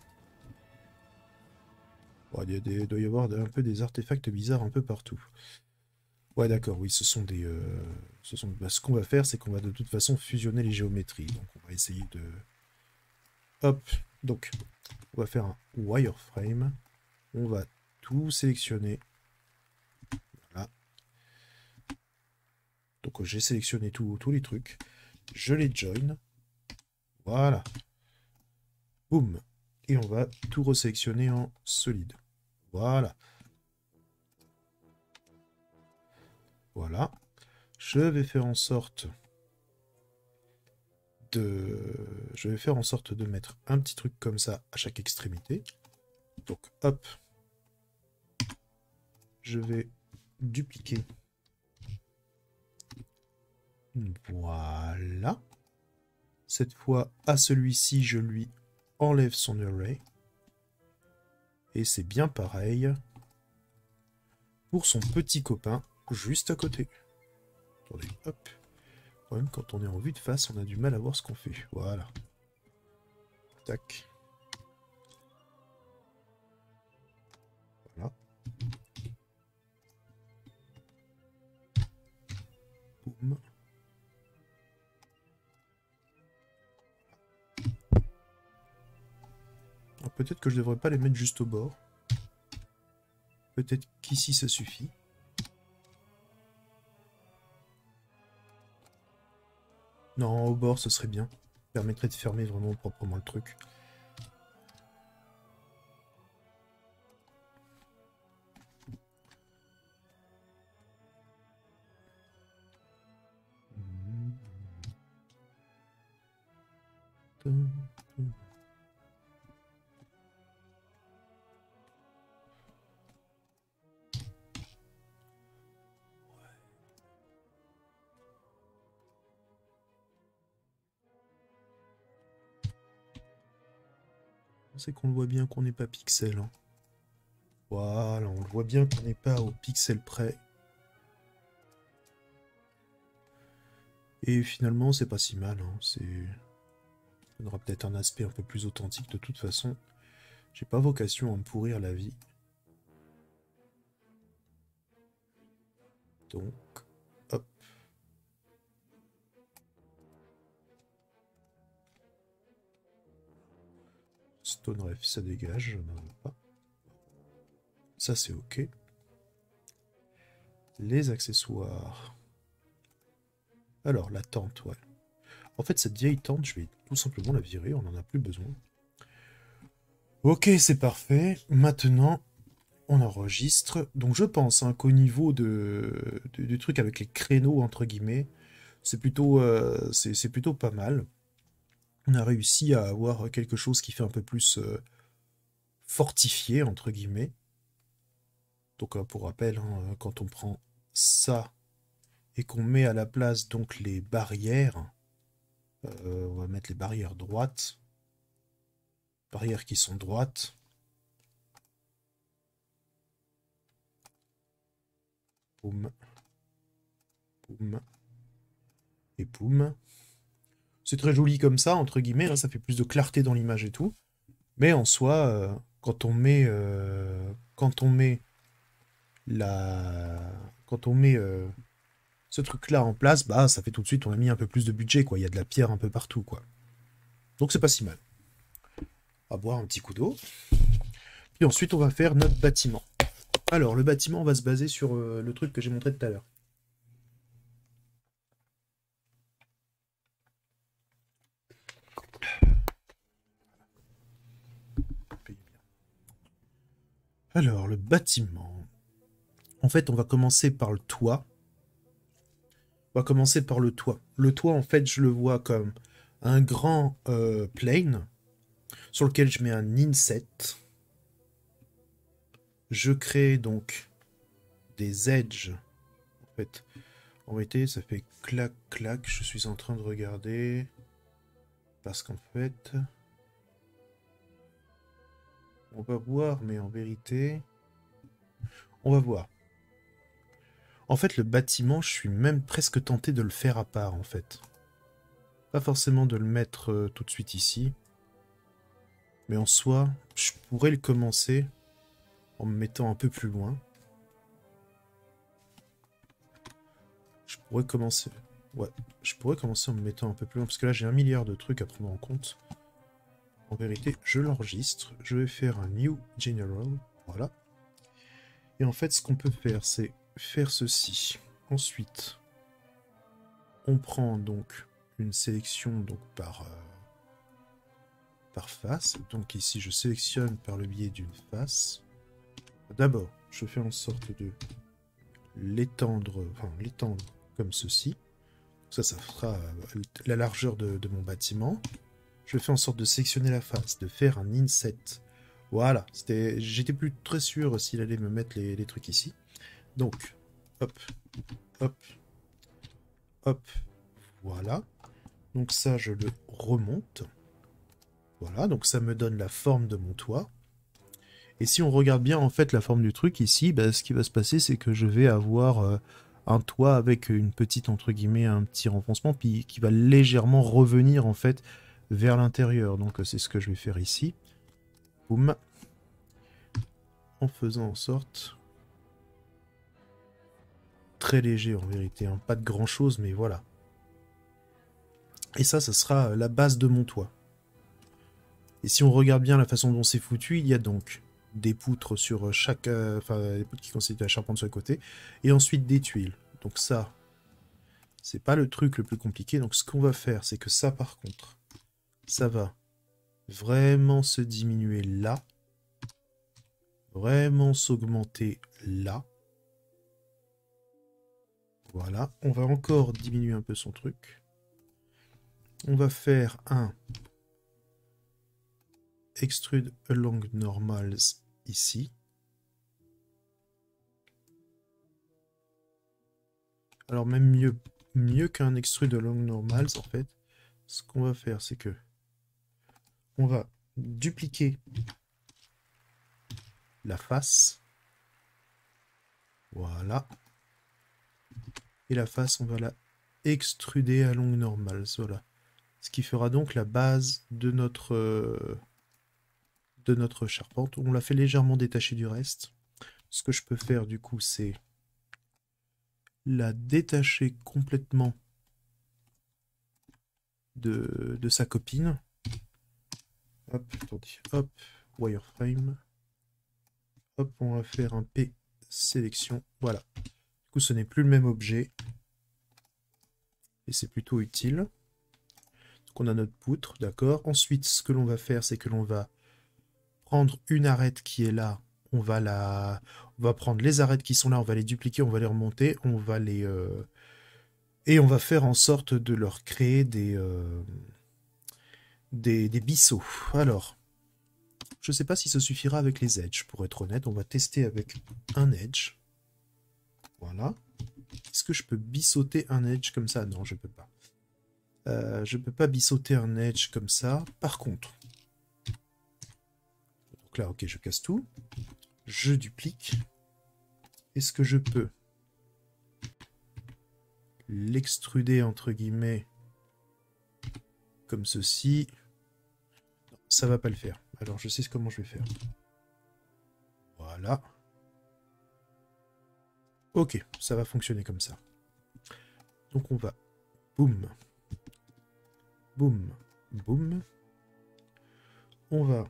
Bon, il, y a des, il doit y avoir un peu des artefacts bizarres un peu partout. Ouais, d'accord, oui, ce sont des... Euh, ce sont, bah, ce qu'on va faire, c'est qu'on va de toute façon fusionner les géométries. Donc on va essayer de... Hop, donc on va faire un wireframe. On va tout sélectionner. Voilà. Donc j'ai sélectionné tout, tous les trucs. Je les join. Voilà. Boum. Et on va tout resélectionner en solide. Voilà. Voilà. Je vais faire en sorte de... Je vais faire en sorte de mettre un petit truc comme ça à chaque extrémité. Donc, hop. Je vais dupliquer. Voilà. Cette fois, à celui-ci, je lui enlève son array. Et c'est bien pareil pour son petit copain juste à côté. Attendez, hop. Même quand on est en vue de face, on a du mal à voir ce qu'on fait. Voilà. Tac. Voilà. Boum. Peut-être que je devrais pas les mettre juste au bord. Peut-être qu'ici ça suffit. Non, au bord ce serait bien. Ça permettrait de fermer vraiment proprement le truc. C'est qu'on le voit bien qu'on n'est pas pixel. Hein. Voilà, on le voit bien qu'on n'est pas au pixel près. Et finalement, c'est pas si mal. Hein. C'est... Ça aura peut-être un aspect un peu plus authentique de toute façon. J'ai pas vocation à me pourrir la vie. Donc, hop. Stone Ref, ça dégage, je n'en veux pas. Ça, c'est OK. Les accessoires. Alors, la tente, ouais. En fait, cette vieille tente, je vais tout simplement la virer, on n'en a plus besoin. Ok, c'est parfait. Maintenant, on enregistre. Donc, je pense hein, qu'au niveau de, de, du truc avec les créneaux, entre guillemets, c'est plutôt, euh, c'est plutôt pas mal. On a réussi à avoir quelque chose qui fait un peu plus euh, fortifié, entre guillemets. Donc euh, pour rappel, hein, quand on prend ça et qu'on met à la place donc les barrières, euh, on va mettre les barrières droites, barrières qui sont droites. Boum, boum, et boum. C'est très joli comme ça, entre guillemets, hein, ça fait plus de clarté dans l'image et tout. Mais en soi, euh, quand on met, euh, quand on met la, quand on met euh, ce truc-là en place, bah ça fait tout de suite, on a mis un peu plus de budget, quoi. Il y a de la pierre un peu partout, quoi. Donc c'est pas si mal. On va boire un petit coup d'eau. Puis ensuite, on va faire notre bâtiment. Alors, le bâtiment, on va se baser sur euh, le truc que j'ai montré tout à l'heure. Alors, le bâtiment. En fait, on va commencer par le toit. On va commencer par le toit. Le toit, en fait, je le vois comme un grand euh, plane sur lequel je mets un inset. Je crée donc des edges. En fait, en réalité, ça fait clac, clac. Je suis en train de regarder. Parce qu'en fait... On va voir, mais en vérité... On va voir. En fait, le bâtiment, je suis même presque tenté de le faire à part, en fait. Pas forcément de le mettre euh, tout de suite ici. Mais en soi, je pourrais le commencer en me mettant un peu plus loin. Je pourrais commencer... Ouais, je pourrais commencer en me mettant un peu plus loin, parce que là, j'ai un milliard de trucs à prendre en compte. En vérité, je l'enregistre. Je vais faire un New General. Voilà. Et en fait, ce qu'on peut faire, c'est faire ceci. Ensuite, on prend donc une sélection donc par, euh, par face. Donc ici, je sélectionne par le biais d'une face. D'abord, je fais en sorte de l'étendre, enfin l'étendre comme ceci. Ça, ça fera la largeur de, de mon bâtiment. Je fais en sorte de sélectionner la face, de faire un inset. Voilà, c'était, j'étais plus très sûr s'il allait me mettre les, les trucs ici. Donc, hop, hop, hop, voilà. Donc ça, je le remonte. Voilà, donc ça me donne la forme de mon toit. Et si on regarde bien en fait la forme du truc ici, bah, ce qui va se passer, c'est que je vais avoir euh, un toit avec une petite, entre guillemets, un petit renfoncement, puis qui va légèrement revenir en fait vers l'intérieur. Donc c'est ce que je vais faire ici. Boum. En faisant en sorte... Très léger en vérité, hein. Pas de grand chose, mais voilà. Et ça, ça sera la base de mon toit. Et si on regarde bien la façon dont c'est foutu, il y a donc des poutres sur chaque... Euh, enfin, les poutres qui constituent la charpente sur le côté, et ensuite des tuiles. Donc ça, c'est pas le truc le plus compliqué. Donc ce qu'on va faire, c'est que ça, par contre, ça va vraiment se diminuer là. Vraiment s'augmenter là. Voilà, on va encore diminuer un peu son truc. On va faire un extrude along normals ici. Alors même mieux, mieux qu'un extrude along normals en fait. Ce qu'on va faire, c'est que on va dupliquer la face. Voilà. Et la face, on va la extruder à long normals. Voilà. Ce qui fera donc la base de notre, euh, de notre charpente. On l'a fait légèrement détacher du reste. Ce que je peux faire du coup, c'est la détacher complètement de, de sa copine. Hop, attendez, hop, wireframe. Hop, on va faire un P sélection. Voilà. Du coup, ce n'est plus le même objet. Et c'est plutôt utile. Donc on a notre poutre, d'accord. Ensuite, ce que l'on va faire, c'est que l'on va prendre une arête qui est là. On va la, on va prendre les arêtes qui sont là, on va les dupliquer, on va les remonter, on va les, euh... et on va faire en sorte de leur créer des, euh... des, des bisseaux. Alors, Je ne sais pas si ça suffira avec les edges, pour être honnête. On va tester avec un edge. Voilà. Est-ce que je peux bissauter un edge comme ça? Non, je ne peux pas. Euh, je ne peux pas bissauter un edge comme ça. Par contre, donc là, ok, je casse tout. Je duplique. Est-ce que je peux l'extruder, entre guillemets, comme ceci? Non, ça va pas le faire. Alors, je sais comment je vais faire. Voilà. Ok, ça va fonctionner comme ça. Donc, on va... Boum. Boum. Boum. On va...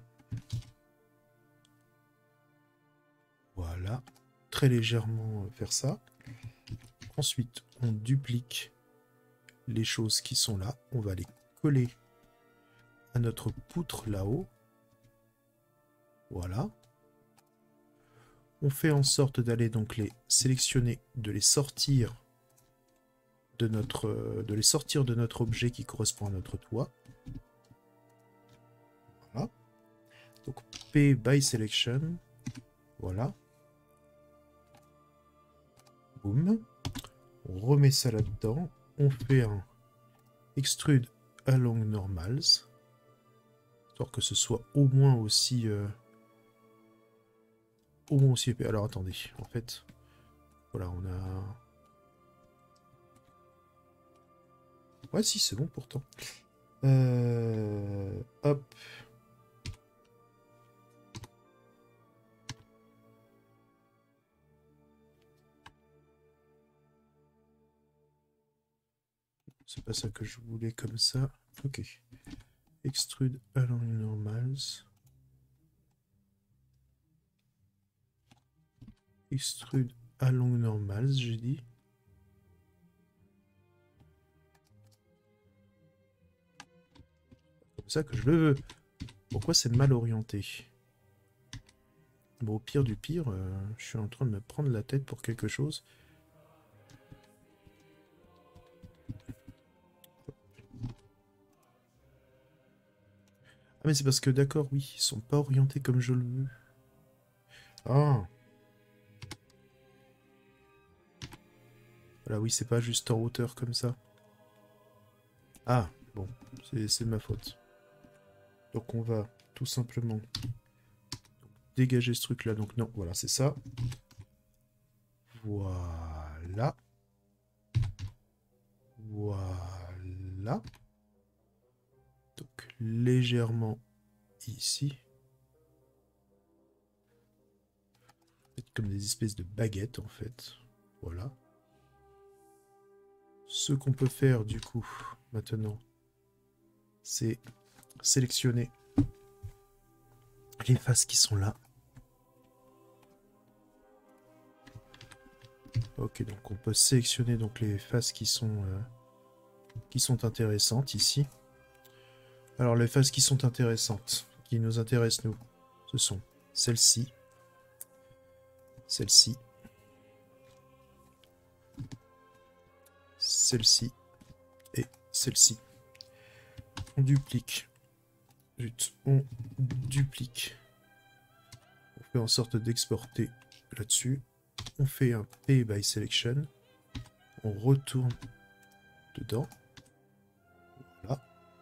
Voilà. Très légèrement faire ça. Ensuite, on duplique les choses qui sont là. On va les coller à notre poutre là-haut. Voilà. On fait en sorte d'aller donc les sélectionner, de les sortir de notre, de les sortir de notre objet qui correspond à notre toit. Voilà. Donc P by selection. Voilà. Boum. On remet ça là-dedans. On fait un extrude along normals. Histoire que ce soit au moins aussi... Euh, au moins aussi épais. Alors attendez. En fait, voilà, on a... Ouais, si, c'est bon pourtant. Euh... Hop. C'est pas ça que je voulais comme ça. Ok. Extrude along normals. Extrude along normals, j'ai dit. Comme ça que je le veux. Pourquoi c'est mal orienté? Bon, au pire du pire, euh, je suis en train de me prendre la tête pour quelque chose. Ah mais c'est parce que d'accord, oui, ils sont pas orientés comme je le veux. Ah. Voilà, oui, c'est pas juste en hauteur comme ça. Ah, bon, c'est de ma faute. Donc on va tout simplement dégager ce truc là. Donc non, voilà, c'est ça. Voilà. Voilà. Donc légèrement ici. Comme des espèces de baguettes en fait. Voilà. Ce qu'on peut faire du coup maintenant, c'est sélectionner les faces qui sont là. Ok, donc on peut sélectionner donc les faces qui sont euh, qui sont intéressantes ici. Alors les faces qui sont intéressantes, qui nous intéressent nous, ce sont celle-ci, celle-ci, celle-ci et celle-ci. On duplique. Zut, on duplique. On fait en sorte d'exporter là-dessus. On fait un P by selection. On retourne dedans. Voilà.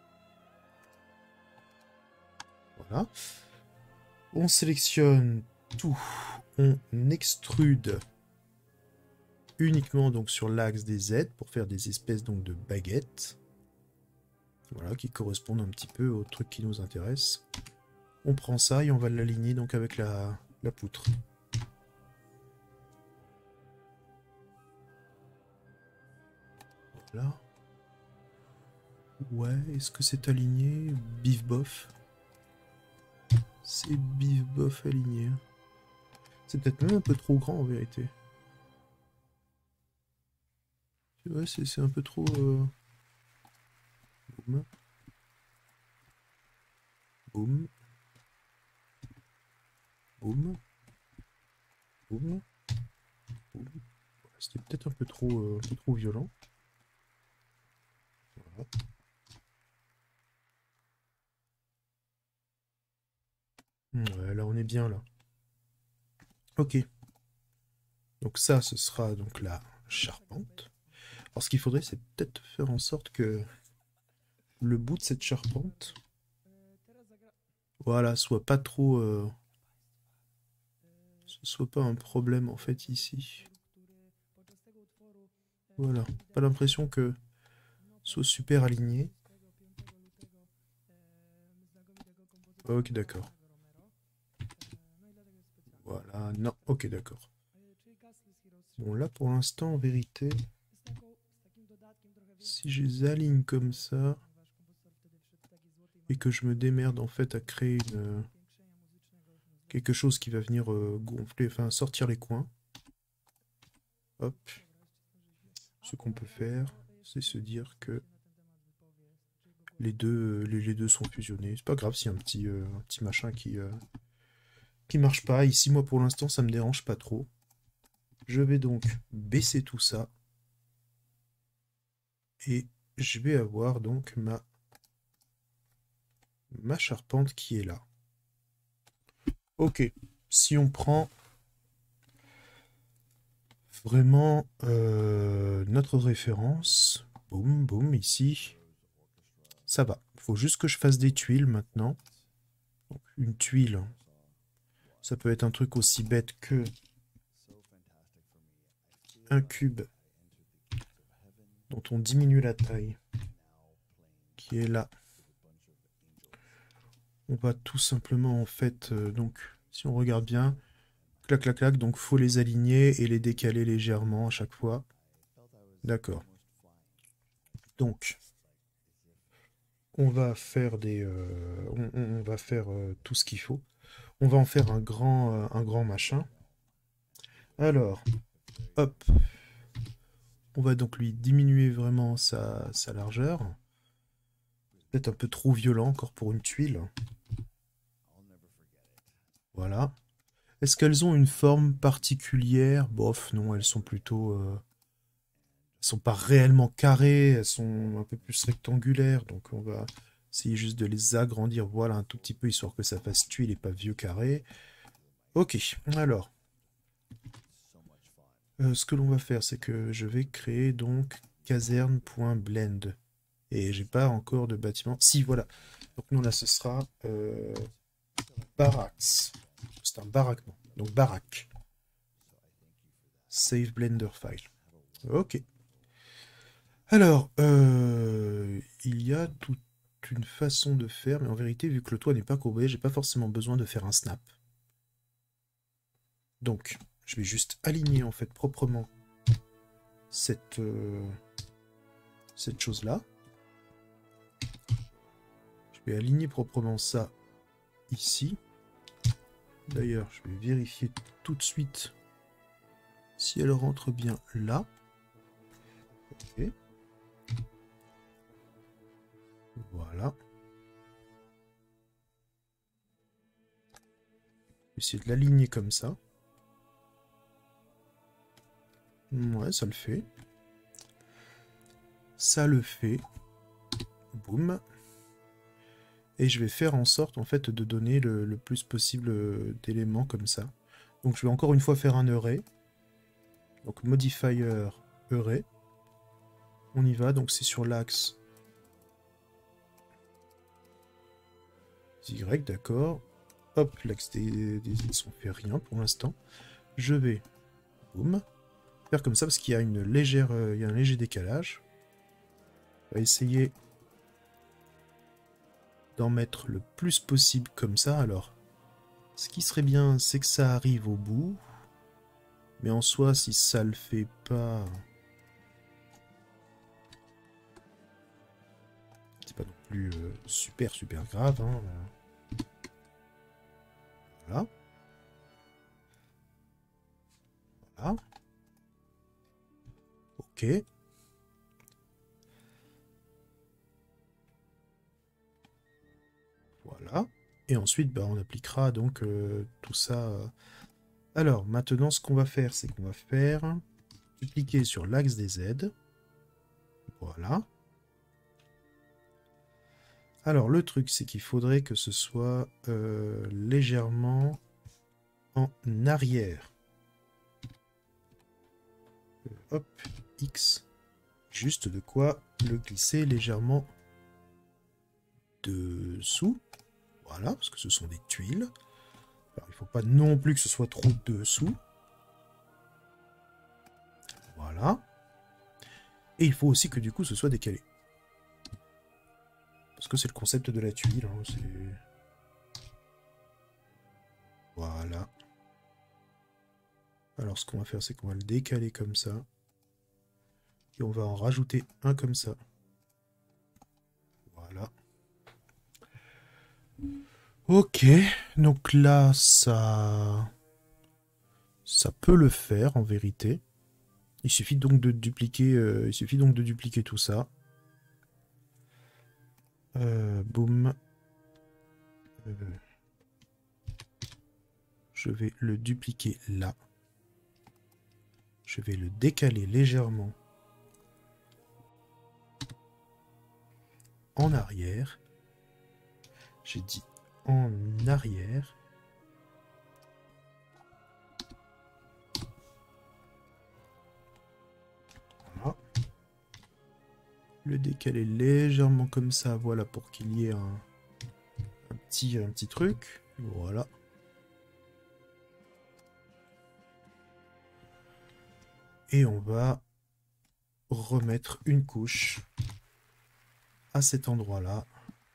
Voilà. On sélectionne tout. On extrude uniquement donc sur l'axe des Z pour faire des espèces donc de baguettes. Voilà, qui correspondent un petit peu au truc qui nous intéresse. On prend ça et on va l'aligner donc avec la, la poutre. Voilà. Ouais, est-ce que c'est aligné? Bif bof. C'est bif bof aligné. C'est peut-être même un peu trop grand en vérité. Ouais, c'est un peu trop... Euh... Boum. Boum. Boum. Boum. Boum. C'était peut-être un peu trop, euh, un peu trop violent. Voilà. Ouais, là, on est bien, là. Ok. Donc ça, ce sera donc la charpente. Alors, ce qu'il faudrait, c'est peut-être faire en sorte que le bout de cette charpente, voilà, soit pas trop... Euh, ce soit pas un problème, en fait, ici. Voilà. Pas l'impression que ce soit super aligné. Ok, d'accord. Voilà, non, ok, d'accord. Bon, là, pour l'instant, en vérité, si je les aligne comme ça, et que je me démerde, en fait, à créer une, quelque chose qui va venir euh, gonfler, enfin, sortir les coins, hop, ce qu'on peut faire, c'est se dire que les deux, les, les deux sont fusionnés. C'est pas grave s'il y a un petit, euh, un petit machin qui, euh, qui marche pas. Ici, moi, pour l'instant, ça me dérange pas trop. Je vais donc baisser tout ça. Et je vais avoir donc ma, ma charpente qui est là. Ok, si on prend vraiment euh, notre référence, boum, boum, ici, ça va. Il faut juste que je fasse des tuiles maintenant. Donc, une tuile, ça peut être un truc aussi bête que un cube dont on diminue la taille, qui est là. On va tout simplement, en fait, euh, donc, si on regarde bien, clac, clac, clac, donc faut les aligner et les décaler légèrement à chaque fois. D'accord. Donc, on va faire des, euh, on, on- on va faire euh, tout ce qu'il faut. On va en faire un grand, euh, un grand machin. Alors, hop, on va donc lui diminuer vraiment sa, sa largeur. Peut-être un peu trop violent encore pour une tuile. Voilà. Est-ce qu'elles ont une forme particulière? Bof, non, elles sont plutôt... euh, elles sont pas réellement carrées, elles sont un peu plus rectangulaires. Donc on va essayer juste de les agrandir, voilà, un tout petit peu, histoire que ça fasse tuile et pas vieux carré. Ok, alors... Euh, ce que l'on va faire, c'est que je vais créer donc caserne.blend. Et j'ai pas encore de bâtiment. Si, voilà. Donc non, là, ce sera euh, barracks. C'est un baraquement. Donc baraque. Save Blender file. Ok. Alors, euh, il y a toute une façon de faire, mais en vérité, vu que le toit n'est pas courbé, j'ai pas forcément besoin de faire un snap. Donc, je vais juste aligner en fait proprement cette, euh, cette chose-là. Je vais aligner proprement ça ici. D'ailleurs, je vais vérifier tout de suite si elle rentre bien là. Ok. Voilà. Je vais essayer de l'aligner comme ça. Ouais, ça le fait. Ça le fait. Boum. Et je vais faire en sorte en fait de donner le, le plus possible d'éléments comme ça. Donc je vais encore une fois faire un array. Donc modifier array. On y va, donc c'est sur l'axe Y, d'accord. Hop, l'axe des, des X, on fait rien pour l'instant. Je vais, boum, faire comme ça parce qu'il y a une légère, euh, il y a un léger décalage. On va essayer d'en mettre le plus possible comme ça. Alors, ce qui serait bien, c'est que ça arrive au bout. Mais en soi, si ça le fait pas... c'est pas non plus euh, super, super grave. Hein. Voilà. Voilà. Ok. Voilà. Et ensuite, bah, on appliquera donc euh, tout ça... Euh... Alors, maintenant, ce qu'on va faire, c'est qu'on va faire dupliquer sur l'axe des Z. Voilà. Alors, le truc, c'est qu'il faudrait que ce soit euh, légèrement en arrière. Euh, hop, X. Juste de quoi le glisser légèrement dessous. Voilà, parce que ce sont des tuiles. Alors, il ne faut pas non plus que ce soit trop dessous. Voilà. Et il faut aussi que du coup ce soit décalé. Parce que c'est le concept de la tuile. Hein, c'est... Voilà. Alors ce qu'on va faire, c'est qu'on va le décaler comme ça. Et on va en rajouter un comme ça. Voilà. Ok. Donc là, ça... Ça peut le faire en vérité. Il suffit donc de dupliquer, euh, il suffit donc de dupliquer tout ça. Euh, boum. Euh, je vais le dupliquer là. Je vais le décaler légèrement en arrière. J'ai dit en arrière. Voilà. Le décaler légèrement comme ça, voilà, pour qu'il y ait un, un, petit, un petit truc. Voilà. Et on va remettre une couche à cet endroit-là.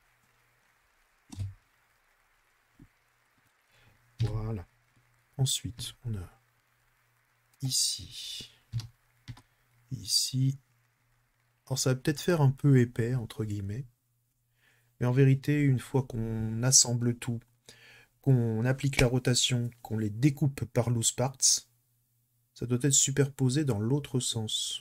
Voilà. Ensuite, on a ici, ici. Alors ça va peut-être faire un peu épais, entre guillemets. Mais en vérité, une fois qu'on assemble tout, qu'on applique la rotation, qu'on les découpe par loose parts, ça doit être superposé dans l'autre sens.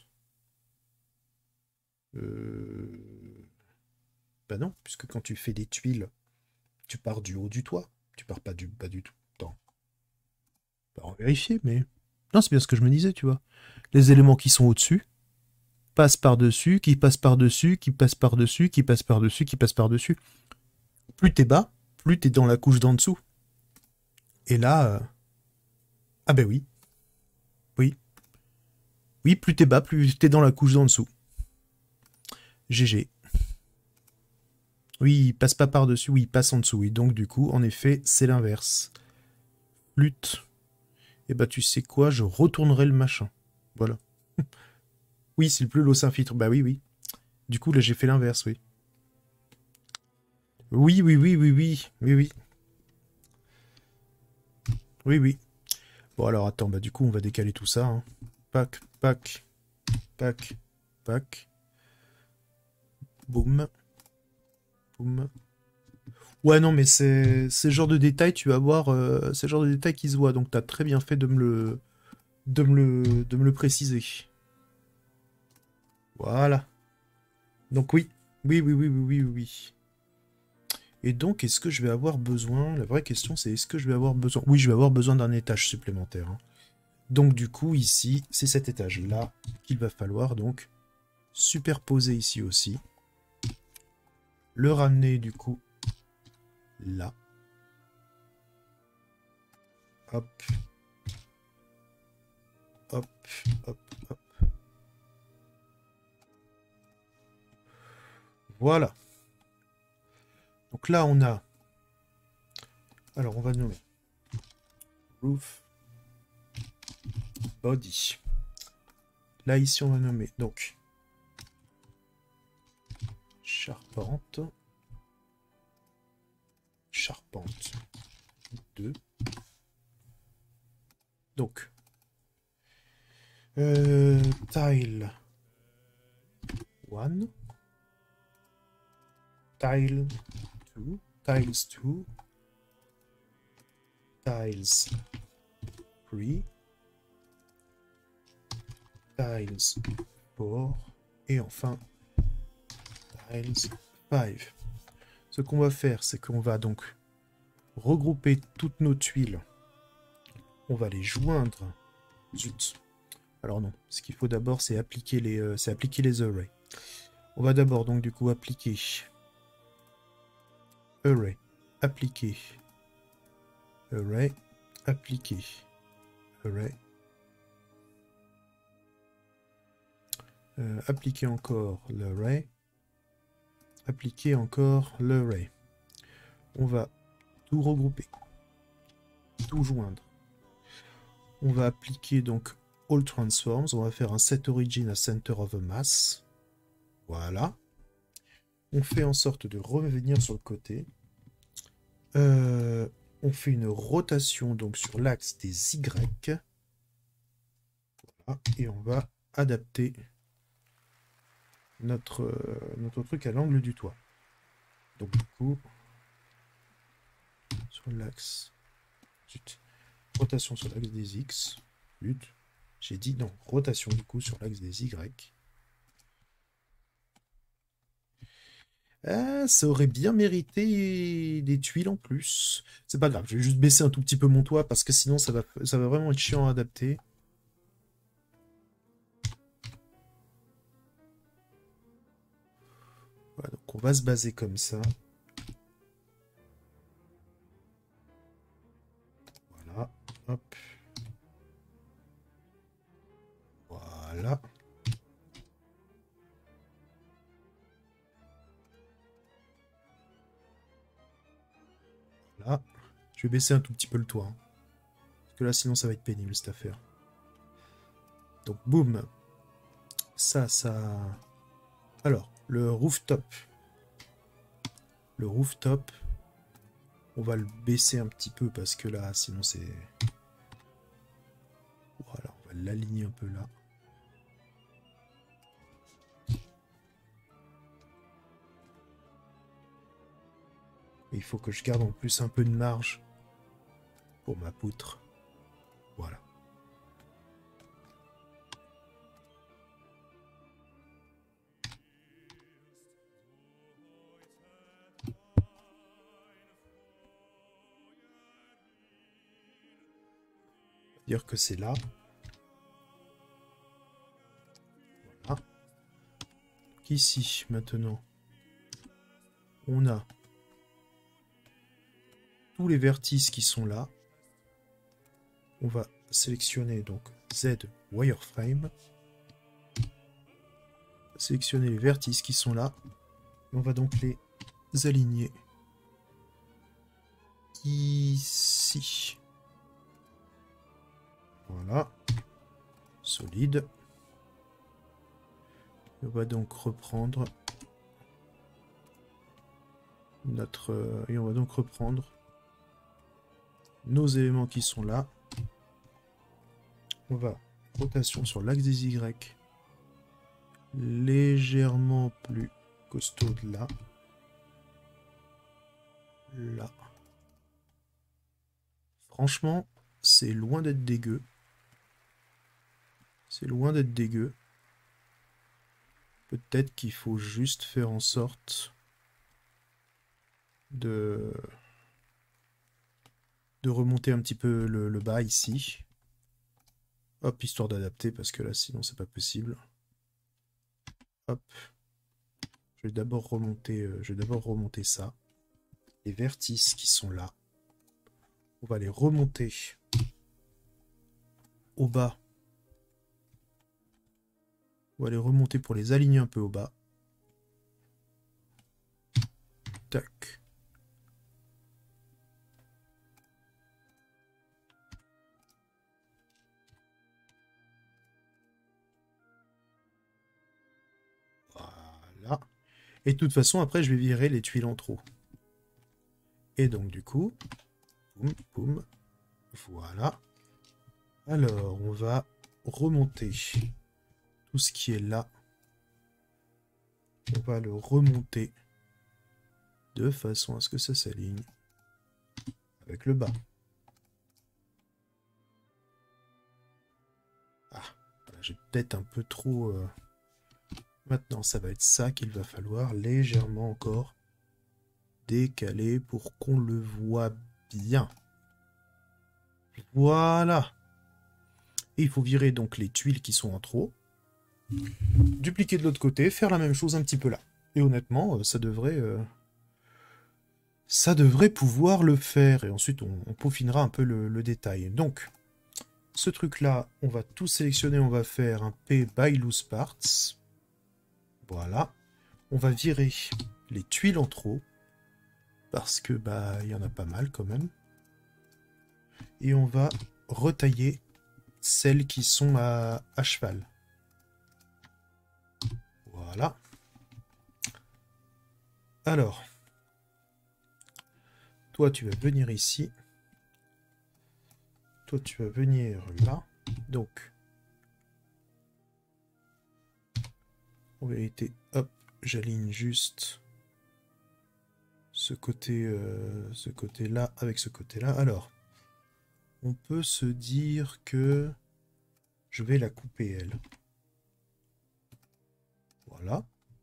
Euh... Bah non, puisque quand tu fais des tuiles, tu pars du haut du toit. Tu pars pas du bas du tout. Attends. On va vérifier, mais... Non, c'est bien ce que je me disais, tu vois. Les éléments qui sont au-dessus passent par-dessus, qui passent par-dessus, qui passent par-dessus, qui passent par-dessus, qui passent par-dessus. Plus t'es bas, plus t'es dans la couche d'en dessous. Et là... Euh... Ah ben oui. Oui. Oui, plus t'es bas, plus t'es dans la couche d'en dessous. G G. Oui, il passe pas par-dessus, oui, il passe en dessous. Et donc, du coup, en effet, c'est l'inverse. Lutte. Et bah, tu sais quoi, je retournerai le machin. Voilà. Oui, c'est le plus l'eau s'infiltre. Bah oui, oui. Du coup, là, j'ai fait l'inverse, oui. Oui, oui, oui, oui, oui. Oui, oui. Oui, oui. Bon, alors, attends, bah du coup, on va décaler tout ça. Hein. Pac, pac, pac, pac. Boum. Boum. Ouais, non, mais c'est ce genre de détails, tu vas voir, euh, c'est le genre de détails qui se voit. Donc, t'as très bien fait de me le, de me le, de me le préciser. Voilà. Donc, oui. Oui, oui, oui, oui, oui, oui. Et donc, est-ce que je vais avoir besoin... La vraie question, c'est est-ce que je vais avoir besoin... Oui, je vais avoir besoin d'un étage supplémentaire. Hein. Donc, du coup, ici, c'est cet étage-là qu'il va falloir, donc, superposer ici aussi. Le ramener, du coup, là. Hop. Hop, hop, hop. Voilà. Donc là, on a... Alors, on va nommer roof body. Là, ici, on va nommer donc charpente. Charpente deux. Donc, euh, tile un. Tile deux. Tiles deux. Tiles trois. Tiles quatre. Et enfin, tiles cinq. Ce qu'on va faire, c'est qu'on va donc regrouper toutes nos tuiles. On va les joindre. Zut. Alors non, ce qu'il faut d'abord, c'est appliquer les, euh, c'est appliquer les arrays. On va d'abord donc du coup appliquer Array. Appliquer. Array. Appliquer. Array. Euh, appliquer encore l'array. Appliquer encore l'array. On va tout regrouper. Tout joindre. On va appliquer donc all transforms. On va faire un set origin à center of a mass. Voilà. On fait en sorte de revenir sur le côté. Euh, on fait une rotation donc sur l'axe des Y. Voilà. Et on va adapter notre, euh, notre truc à l'angle du toit. Donc du coup, sur l'axe, rotation sur l'axe des X, but, j'ai dit non, rotation du coup sur l'axe des Y. Ah, ça aurait bien mérité des tuiles en plus. C'est pas grave, je vais juste baisser un tout petit peu mon toit parce que sinon ça va, ça va vraiment être chiant à adapter. Voilà, donc on va se baser comme ça. Voilà, hop. Voilà. Là, je vais baisser un tout petit peu le toit. Hein. Parce que là, sinon, ça va être pénible, cette affaire. Donc, boum. Ça, ça... Alors, le rooftop. Le rooftop, on va le baisser un petit peu parce que là, sinon, c'est... Voilà, on va l'aligner un peu là. Il faut que je garde en plus un peu de marge pour ma poutre. Voilà. Dire que c'est là. Voilà. Donc ici, maintenant, on a tous les vertices qui sont là. On va sélectionner donc Z wireframe. Sélectionner les vertices qui sont là. Et on va donc les aligner ici. Voilà. Solide. On va donc reprendre notre... Et on va donc reprendre nos éléments qui sont là. On va rotation sur l'axe des Y. Légèrement plus costaud de là. Là. Franchement, c'est loin d'être dégueu. C'est loin d'être dégueu. Peut-être qu'il faut juste faire en sorte de, de remonter un petit peu le, le bas ici. Hop, histoire d'adapter, parce que là, sinon, c'est pas possible. Hop. Je vais d'abord remonter, euh, je vais d'abord remonter ça. Les vertices qui sont là. On va les remonter au bas. On va les remonter pour les aligner un peu au bas. Tac. Voilà. Et de toute façon, après, je vais virer les tuiles en trop. Et donc, du coup, boum, boum, voilà. Alors, on va remonter tout ce qui est là. On va le remonter de façon à ce que ça s'aligne avec le bas. Ah, j'ai peut-être un peu trop... Euh... Maintenant, ça va être ça qu'il va falloir légèrement encore décaler pour qu'on le voit bien. Voilà. Et il faut virer donc les tuiles qui sont en trop. Dupliquer de l'autre côté, faire la même chose un petit peu là. Et honnêtement, ça devrait... Euh... ça devrait pouvoir le faire. Et ensuite, on, on peaufinera un peu le, le détail. Donc, ce truc-là, on va tout sélectionner. On va faire un P by loose parts. Voilà. On va virer les tuiles en trop. Parce que, bah, il y en a pas mal quand même. Et on va retailler celles qui sont à, à cheval. Voilà. Alors, toi, tu vas venir ici. Toi, tu vas venir là. Donc, en vérité, hop, j'aligne juste ce côté, euh, ce côté-là avec ce côté-là. Alors, on peut se dire que je vais la couper, elle. Voilà.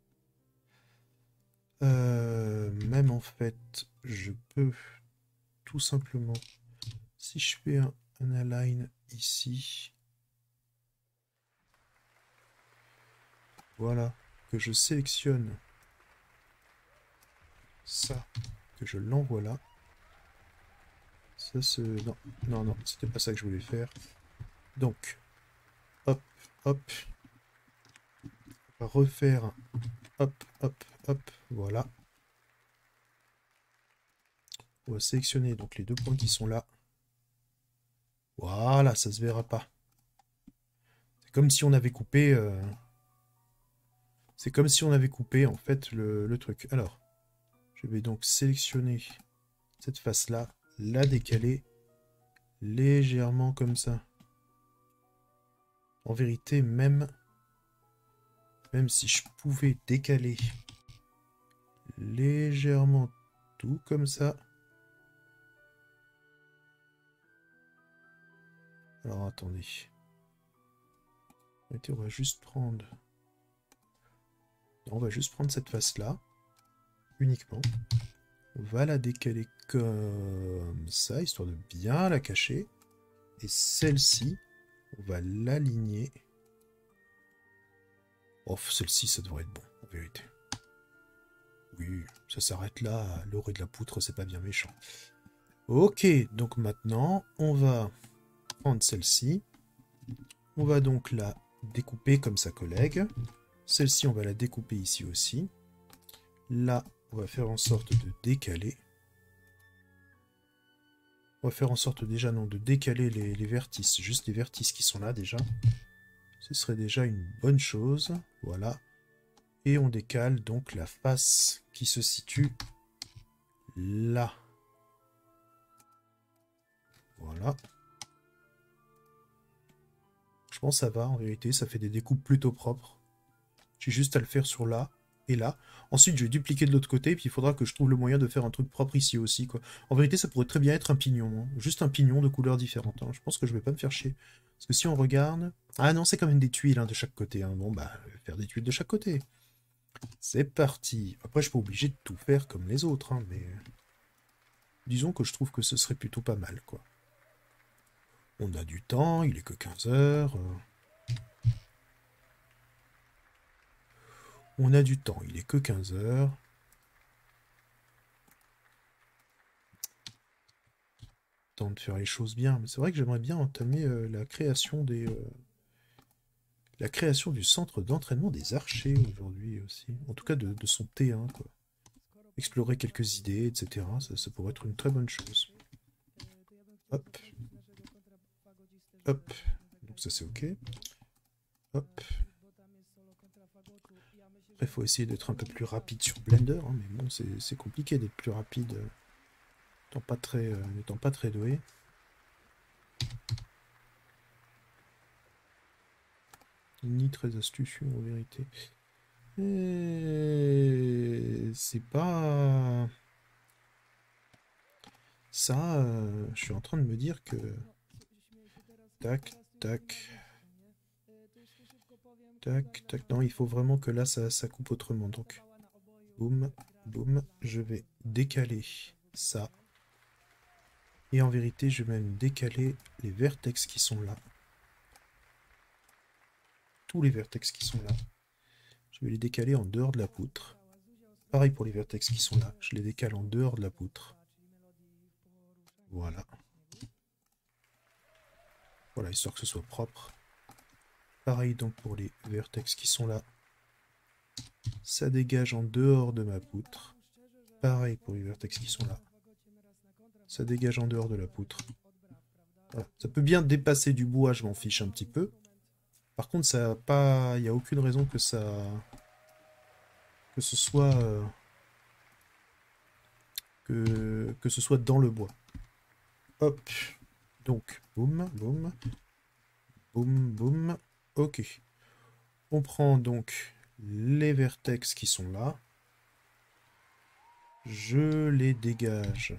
Euh, même en fait, je peux tout simplement, si je fais un, un align ici, voilà, que je sélectionne ça, que je l'envoie là. Ça se... Non, non, non, c'était pas ça que je voulais faire. Donc, hop, hop. On va refaire, hop, hop, hop, voilà. On va sélectionner donc les deux points qui sont là. Voilà, ça se verra pas. C'est comme si on avait coupé... Euh... C'est comme si on avait coupé, en fait, le, le truc. Alors, je vais donc sélectionner cette face-là, la décaler légèrement comme ça. En vérité, même, même si je pouvais décaler légèrement tout comme ça. Alors, attendez. On va juste prendre... On va juste prendre cette face-là, uniquement. On va la décaler comme ça, histoire de bien la cacher. Et celle-ci, on va l'aligner. Oh, celle-ci, ça devrait être bon, en vérité. Oui, ça s'arrête là. L'or et de la poutre, c'est pas bien méchant. Ok, donc maintenant, on va prendre celle-ci. On va donc la découper comme sa collègue. Celle-ci, on va la découper ici aussi. Là, on va faire en sorte de décaler. On va faire en sorte déjà non de décaler les, les vertices, juste les vertices qui sont là déjà. Ce serait déjà une bonne chose. Voilà. Et on décale donc la face qui se situe là. Voilà. Je pense que ça va en vérité, ça fait des découpes plutôt propres. J'ai juste à le faire sur là et là. Ensuite, je vais dupliquer de l'autre côté, puis il faudra que je trouve le moyen de faire un truc propre ici aussi, quoi. En vérité, ça pourrait très bien être un pignon, hein. Juste un pignon de couleurs différentes, hein. Je pense que je vais pas me faire chier. Parce que si on regarde... Ah non, c'est quand même des tuiles hein, de chaque côté, hein. Bon, bah, je vais faire des tuiles de chaque côté. C'est parti. Après, je suis pas obligé de tout faire comme les autres, hein, mais... Disons que je trouve que ce serait plutôt pas mal, quoi. On a du temps, il est que quinze heures... Euh... On a du temps, il est que quinze heures. Temps de faire les choses bien. Mais c'est vrai que j'aimerais bien entamer euh, la création des... Euh, la création du centre d'entraînement des archers aujourd'hui aussi. En tout cas de, de son T un, quoi. Explorer quelques idées, et cetera. Ça, ça pourrait être une très bonne chose. Hop. Hop. Donc ça c'est ok. Hop. Après, il faut essayer d'être un peu plus rapide sur Blender, hein, mais bon, c'est compliqué d'être plus rapide, euh, n'étant pas très, euh, n'étant pas très doué. Ni très astucieux, en vérité. C'est pas... Ça, euh, je suis en train de me dire que... Tac, tac... Tac, tac... Non, il faut vraiment que là, ça, ça coupe autrement, donc... Boum, boum, je vais décaler ça. Et en vérité, je vais même décaler les vertex qui sont là. Tous les vertex qui sont là. Je vais les décaler en dehors de la poutre. Pareil pour les vertex qui sont là. Je les décale en dehors de la poutre. Voilà. Voilà, histoire que ce soit propre. Pareil donc pour les vertex qui sont là. Ça dégage en dehors de ma poutre. Pareil pour les vertex qui sont là. Ça dégage en dehors de la poutre. Voilà. Ça peut bien dépasser du bois, je m'en fiche un petit peu. Par contre, ça a pas, il n'y a aucune raison que ça, que ce soit, euh, que, que ce soit dans le bois. Hop. Donc, boum, boum, boum, boum. Ok. On prend donc les vertex qui sont là. Je les dégage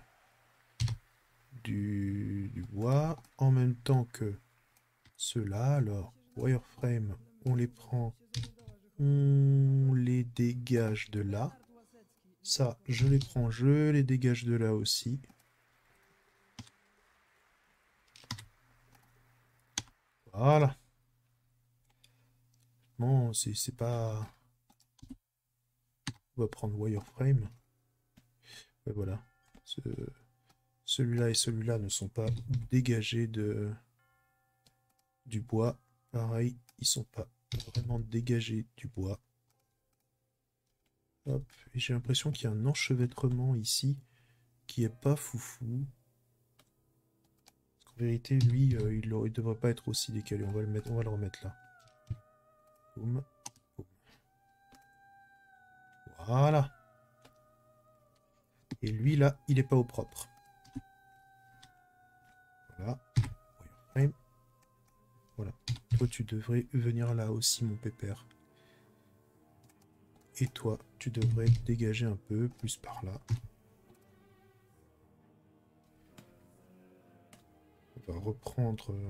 du, du bois en même temps que ceux-là. Alors, wireframe, on les prend, on les dégage de là. Ça, je les prends, je les dégage de là aussi. Voilà. Non, c'est pas... On va prendre wireframe. Ouais, voilà. Ce... Celui-là et celui-là ne sont pas dégagés de... du bois. Pareil, ils sont pas vraiment dégagés du bois. Hop. Et j'ai l'impression qu'il y a un enchevêtrement ici qui est pas foufou. En vérité, lui, euh, il ne devrait pas être aussi décalé. On va le mettre, on va le remettre là. Boum. Boum. Voilà. Et lui, là, il n'est pas au propre. Voilà. Wireframe. Voilà. Toi, tu devrais venir là aussi, mon pépère. Et toi, tu devrais dégager un peu, plus par là. On va reprendre... Euh,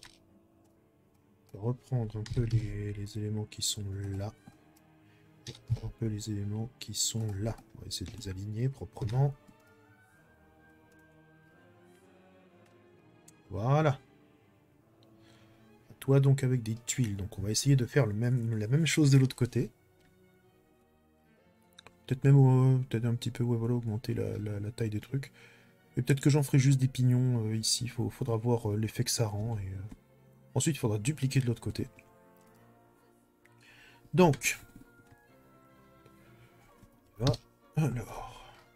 on va reprendre un peu les, les éléments qui sont là. Un peu les éléments qui sont là. On va essayer de les aligner proprement. Voilà. À toi donc avec des tuiles. Donc on va essayer de faire le même, la même chose de l'autre côté. Peut-être même euh, peut-être un petit peu, ouais, voilà, augmenter la, la, la taille des trucs. Et peut-être que j'en ferai juste des pignons euh, ici. Il faudra voir euh, l'effet que ça rend. Et, euh... Ensuite, il faudra dupliquer de l'autre côté. Donc. Là. Alors.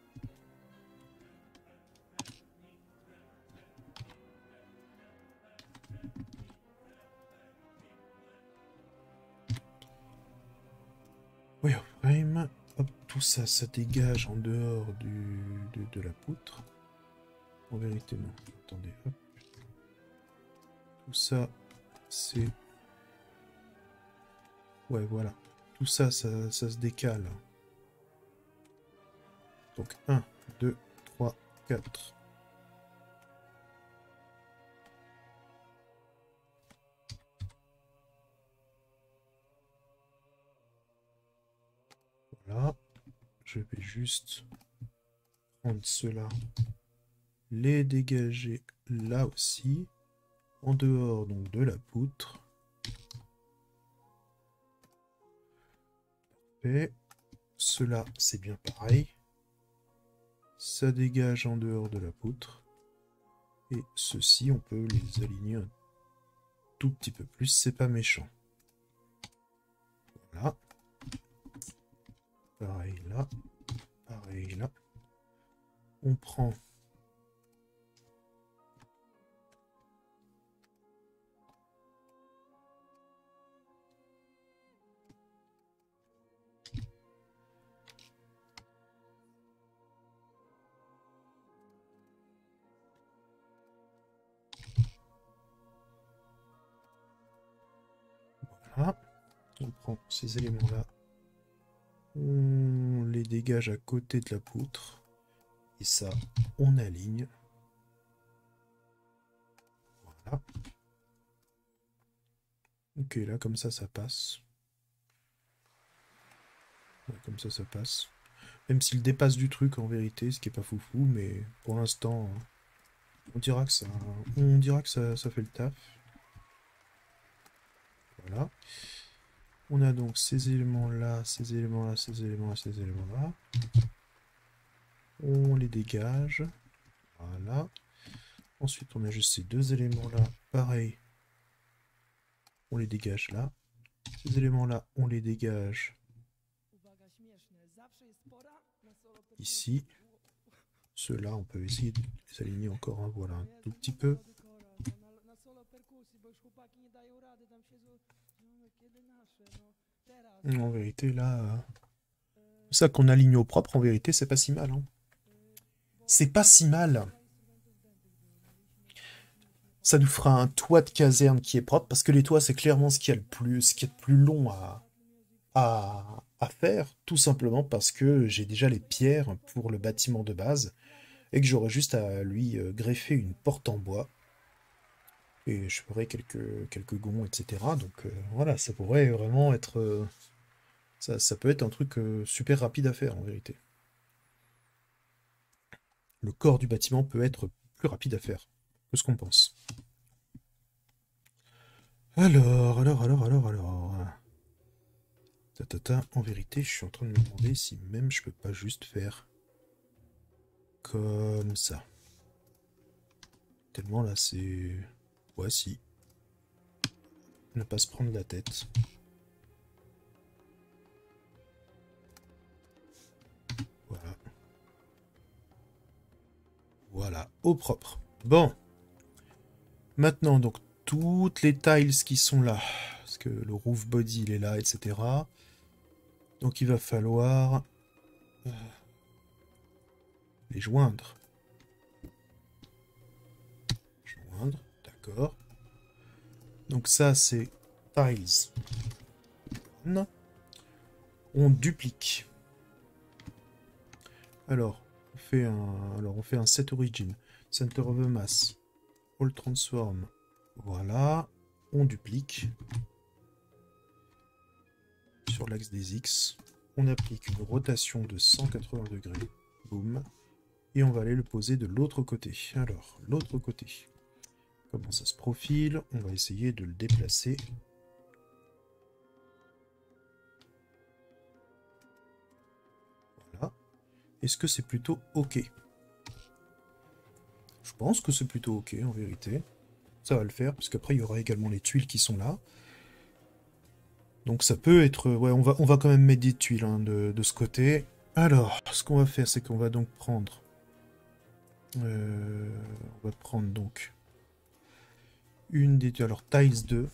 Wireframe. Hop, tout ça, ça dégage en dehors du, de, de la poutre. En vérité, non. Attendez, hop. Tout ça, c'est... Ouais, voilà. Tout ça, ça, ça se décale. Donc, un, deux, trois, quatre. Voilà. Je vais juste prendre cela, les dégager là aussi, en dehors donc de la poutre. Et cela, c'est bien pareil. Ça dégage en dehors de la poutre. Et ceci, on peut les aligner un tout petit peu plus, c'est pas méchant. Voilà. Pareil là. Pareil là. On prend... Voilà. On prend ces éléments-là. On les dégage à côté de la poutre. Et ça, on aligne. Voilà. Ok, là, comme ça, ça passe. Ouais, comme ça, ça passe. Même s'il dépasse du truc, en vérité, ce qui est pas foufou, mais pour l'instant, on dira que ça, on dira que ça, ça fait le taf. Voilà. On a donc ces éléments-là, ces éléments-là, ces éléments-là, ces éléments-là. On les dégage. Voilà. Ensuite, on a juste ces deux éléments-là. Pareil. On les dégage là. Ces éléments-là, on les dégage ici. Ceux-là, on peut essayer de les aligner encore, hein, voilà, un tout petit peu. En vérité, là... ça qu'on aligne au propre, en vérité, c'est pas si mal. Hein. C'est pas si mal. Ça nous fera un toit de caserne qui est propre, parce que les toits, c'est clairement ce qu'il y a le plus, ce qu'il y a de plus long à, à, à faire, tout simplement parce que j'ai déjà les pierres pour le bâtiment de base, et que j'aurai juste à lui euh, greffer une porte en bois. Et je ferai quelques, quelques gonds, et cetera. Donc euh, voilà, ça pourrait vraiment être... euh, ça, ça peut être un truc euh, super rapide à faire, en vérité. Le corps du bâtiment peut être plus rapide à faire que ce qu'on pense. Alors, alors, alors, alors, alors... Tatata, en vérité, je suis en train de me demander si même je peux pas juste faire comme ça. Tellement là, c'est... ouais, si. Ne pas se prendre la tête. Voilà. Voilà, au propre. Bon. Maintenant, donc, toutes les tiles qui sont là, parce que le roof body, il est là, et cetera. Donc, il va falloir euh, les joindre. Joindre, d'accord. Donc ça, c'est tiles. Non. On duplique. Alors, on fait un, alors on fait un set origin, center of the mass, all transform. Voilà, on duplique sur l'axe des X. On applique une rotation de cent quatre-vingts degrés. Boum. Et on va aller le poser de l'autre côté. Alors, l'autre côté. Comment ça se profile? On va essayer de le déplacer. Voilà. Est-ce que c'est plutôt OK? Je pense que c'est plutôt OK, en vérité. Ça va le faire, parce qu'après, il y aura également les tuiles qui sont là. Donc ça peut être... ouais, on va, on va quand même mettre des tuiles hein, de, de ce côté. Alors, ce qu'on va faire, c'est qu'on va donc prendre... Euh, on va prendre donc... une des... alors, tiles deux.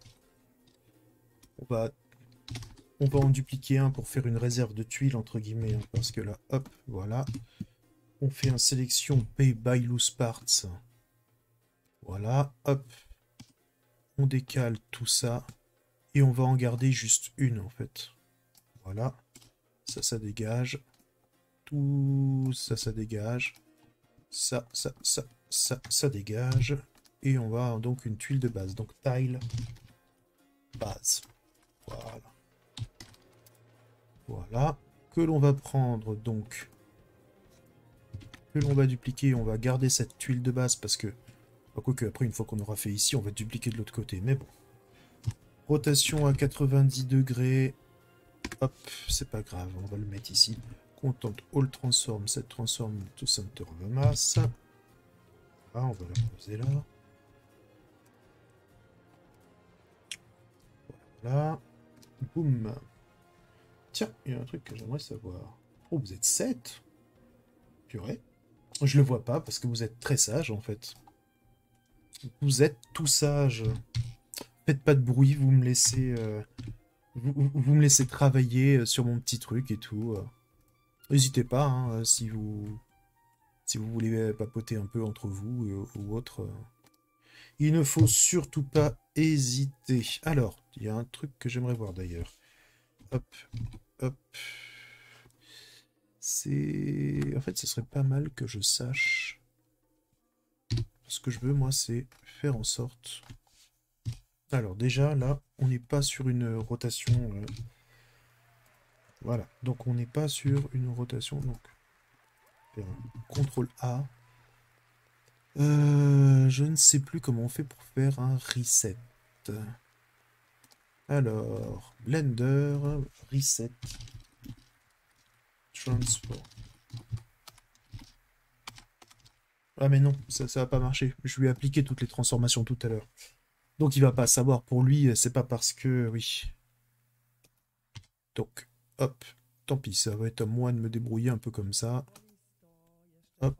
On va... on va en dupliquer un pour faire une réserve de tuiles, entre guillemets. Hein, parce que là, hop, voilà. On fait un sélection Pay by Loose Parts. Voilà, hop. On décale tout ça. Et on va en garder juste une, en fait. Voilà. Ça, ça dégage. Tout ça, ça dégage. Ça, ça, ça, ça, ça dégage. Et on va avoir donc une tuile de base. Donc, tile, base. Voilà. Voilà. Que l'on va prendre, donc... que l'on va dupliquer. On va garder cette tuile de base parce que... quoique, après, une fois qu'on aura fait ici, on va dupliquer de l'autre côté. Mais bon. Rotation à quatre-vingt-dix degrés. Hop, c'est pas grave. On va le mettre ici. Content all transform, set transform to center of the mass. Ah, on va la poser là. Voilà. Boum. Tiens, il y a un truc que j'aimerais savoir. Oh, vous êtes sept? Purée. Je le vois pas parce que vous êtes très sage en fait. Vous êtes tout sage. Faites pas de bruit, vous me laissez... Euh, vous, vous, me laissez travailler sur mon petit truc et tout. N'hésitez pas, hein, si vous... si vous voulez papoter un peu entre vous euh, ou autre. Euh, il ne faut surtout pas hésiter. Alors, il y a un truc que j'aimerais voir d'ailleurs. Hop, hop. C'est... en fait, ce serait pas mal que je sache... ce que je veux, moi, c'est faire en sorte... alors, déjà, là, on n'est pas sur une rotation... Euh... voilà. Donc, on n'est pas sur une rotation... donc, faire un contrôle A. Euh, je ne sais plus comment on fait pour faire un reset. Alors, Blender, Reset, Transport. Ah mais non, ça, ça va pas marcher. Je lui ai appliqué toutes les transformations tout à l'heure. Donc il va pas savoir. Pour lui, c'est pas parce que... Oui. Donc, hop. Tant pis, ça va être à moi de me débrouiller un peu comme ça. Hop.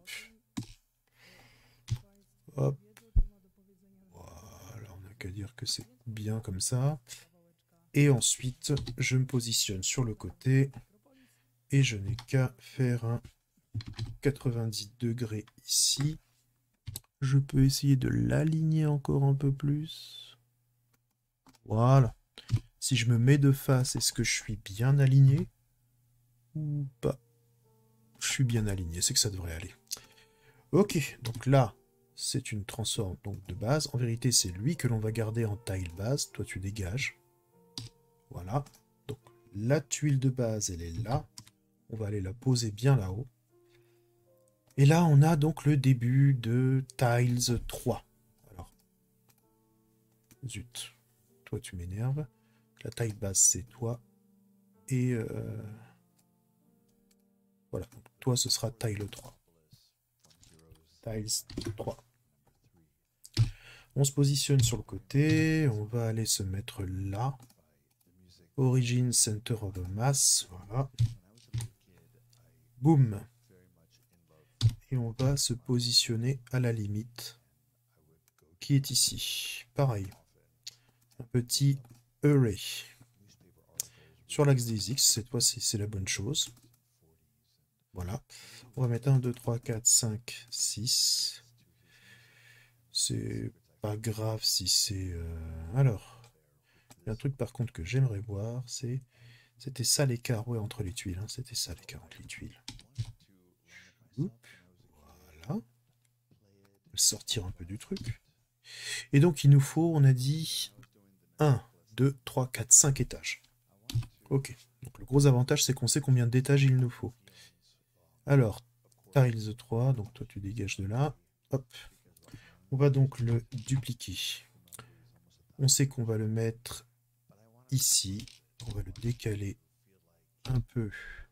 Hop. Voilà, on n'a qu'à dire que c'est bien comme ça. Et ensuite, je me positionne sur le côté. Et je n'ai qu'à faire un quatre-vingt-dix degrés ici. Je peux essayer de l'aligner encore un peu plus. Voilà. Si je me mets de face, est-ce que je suis bien aligné ou pas? Je suis bien aligné, c'est que ça devrait aller. Ok, donc là, c'est une transform donc de base. En vérité, c'est lui que l'on va garder en tile base. Toi, tu dégages. Voilà. Donc, la tuile de base, elle est là. On va aller la poser bien là-haut. Et là, on a donc le début de Tiles trois. Alors, zut. Toi, tu m'énerves. La taille base, c'est toi. Et euh, voilà. Donc, toi, ce sera Tile trois. Tiles trois. On se positionne sur le côté. On va aller se mettre là. Origin Center of the Mass. Voilà. Boum. Et on va se positionner à la limite qui est ici. Pareil. Un petit array. Sur l'axe des X, cette fois-ci, c'est la bonne chose. Voilà. On va mettre un, deux, trois, quatre, cinq, six. C'est pas grave si c'est... Euh... Alors, il y a un truc par contre que j'aimerais voir, c'est... C'était ça l'écart, ouais, entre les tuiles. Hein. C'était ça l'écart entre les tuiles. Oups. Voilà. Sortir un peu du truc. Et donc, il nous faut, on a dit, un, deux, trois, quatre, cinq étages. Ok. Donc, le gros avantage, c'est qu'on sait combien d'étages il nous faut. Alors, Tiles trois, donc toi, tu dégages de là. Hop. On va donc le dupliquer. On sait qu'on va le mettre ici. On va le décaler un peu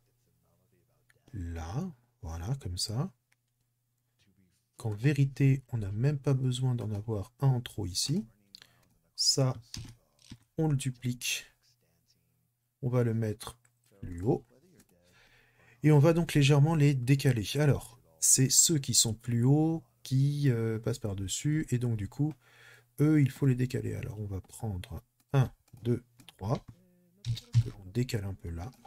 là. Voilà, comme ça. Qu'en vérité, on n'a même pas besoin d'en avoir un en trop ici. Ça, on le duplique. On va le mettre plus haut. Et on va donc légèrement les décaler. Alors, c'est ceux qui sont plus hauts qui euh, passent par-dessus. Et donc, du coup, eux, il faut les décaler. Alors, on va prendre un, deux, trois. On décale un peu là.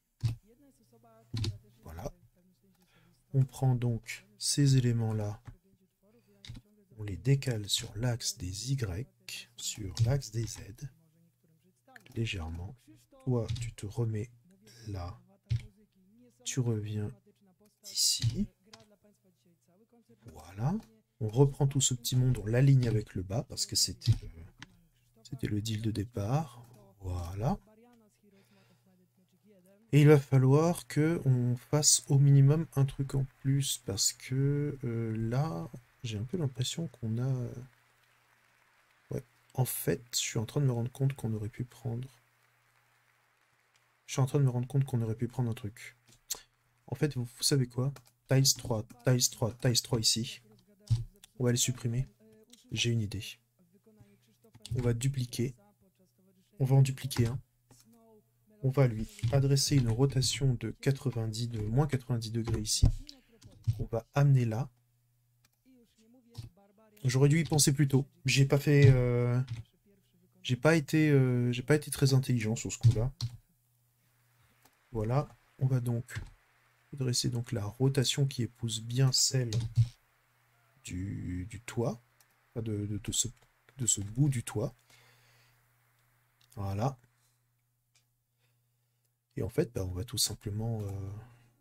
Voilà. On prend donc ces éléments-là. On les décale sur l'axe des Y, sur l'axe des Z. Légèrement. Toi, tu te remets là. Tu reviens ici. Voilà. On reprend tout ce petit monde, on l'aligne avec le bas parce que c'était le, c'était le deal de départ. Voilà. Et il va falloir que on fasse au minimum un truc en plus parce que euh, là, j'ai un peu l'impression qu'on a... Ouais. En fait, je suis en train de me rendre compte qu'on aurait pu prendre... Je suis en train de me rendre compte qu'on aurait pu prendre un truc. En fait, vous, vous savez quoi? Tiles trois, Tiles trois, Tiles trois ici. On va les supprimer. J'ai une idée. On va dupliquer. On va en dupliquer un. On va lui adresser une rotation de quatre-vingt-dix, de moins quatre-vingt-dix degrés ici. On va amener là. J'aurais dû y penser plus tôt. J'ai pas fait... Euh... J'ai pas été... Euh... J'ai pas été très intelligent sur ce coup-là. Voilà. On va donc dresser donc la rotation qui épouse bien celle du, du toit. Enfin de, de, de, ce, de ce bout du toit. Voilà. Et en fait, bah, on va tout simplement... Euh...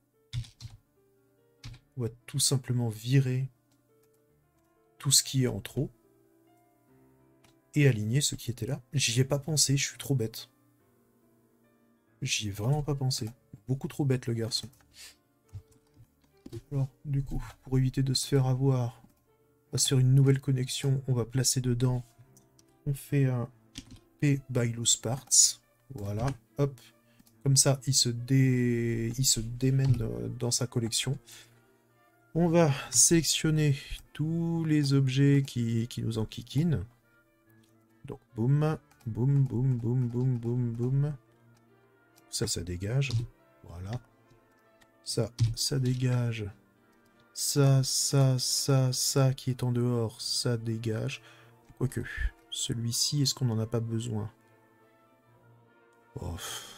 On va tout simplement virer tout ce qui est en trop. Et aligner ce qui était là. J'y ai pas pensé, je suis trop bête. J'y ai vraiment pas pensé. Beaucoup trop bête le garçon. Alors, du coup, pour éviter de se faire avoir, on va se faire une nouvelle connexion. On va placer dedans. On fait un P by loose parts. Voilà, hop. Comme ça, il se, dé... il se démène dans sa collection. On va sélectionner tous les objets qui, qui nous enquiquinent. Donc, boum, boum, boum, boum, boum, boum, boum. Ça, ça dégage. Voilà. Ça, ça dégage. Ça, ça, ça, ça qui est en dehors, ça dégage. Quoique, celui-ci, est-ce qu'on n'en a pas besoin? Oh.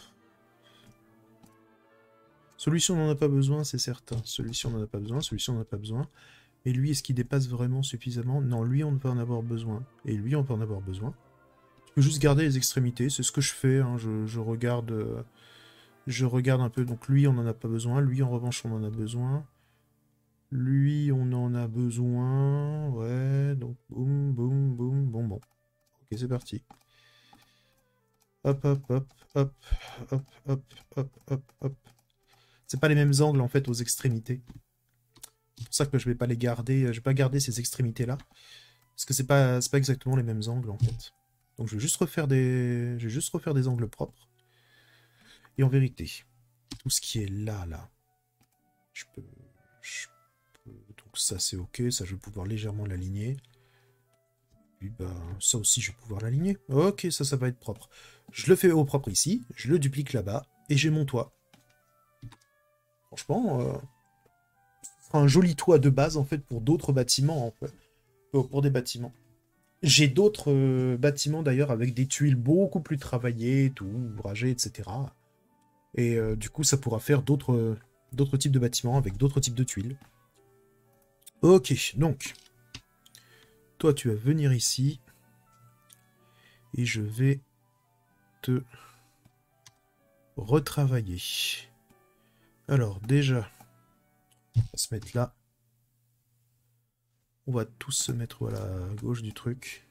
Celui-ci, on n'en a pas besoin, c'est certain. Celui-ci, on n'en a pas besoin. Celui-ci, on n'en a pas besoin. Et lui, est-ce qu'il dépasse vraiment suffisamment? Non, lui, on peut en avoir besoin. Et lui, on peut en avoir besoin. Je peux juste garder les extrémités. C'est ce que je fais. Hein. Je, je regarde... Euh, je regarde un peu. Donc lui, on n'en a pas besoin. Lui, en revanche, on en a besoin. Lui, on en a besoin. Ouais, donc boum, boum, boum. Bon, bon. Ok, c'est parti. Hop, hop, hop, hop, hop, hop, hop, hop, hop. C'est pas les mêmes angles en fait aux extrémités. C'est pour ça que je vais pas les garder. Je vais pas garder ces extrémités là. Parce que c'est pas, c'est pas exactement les mêmes angles en fait. Donc je vais juste refaire des. Je vais juste refaire des angles propres. Et en vérité, tout ce qui est là, là. Je peux. Je peux... Donc ça c'est ok, ça je vais pouvoir légèrement l'aligner. Puis bah ça aussi je vais pouvoir l'aligner. Ok, ça ça va être propre. Je le fais au propre ici, je le duplique là-bas, et j'ai mon toit. Franchement, euh, ce sera un joli toit de base en fait pour d'autres bâtiments, en fait. Pour, pour des bâtiments. J'ai d'autres euh, bâtiments d'ailleurs avec des tuiles beaucoup plus travaillées, tout, ouvragées, et cetera. Et euh, du coup, ça pourra faire d'autres euh, d'autres types de bâtiments avec d'autres types de tuiles. Ok, donc, toi tu vas venir ici, et je vais te retravailler. Alors déjà, on va se mettre là. On va tous se mettre voilà, à gauche du truc.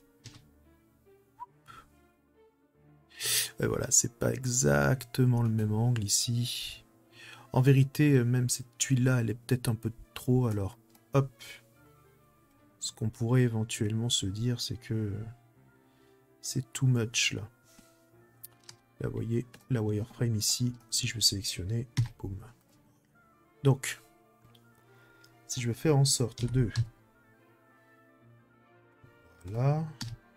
Et voilà, c'est pas exactement le même angle ici. En vérité, même cette tuile-là, elle est peut-être un peu trop, alors hop. Ce qu'on pourrait éventuellement se dire, c'est que c'est too much là. Là, vous voyez, la wireframe ici, si je veux sélectionner, boum. Donc, si je veux faire en sorte de... Voilà.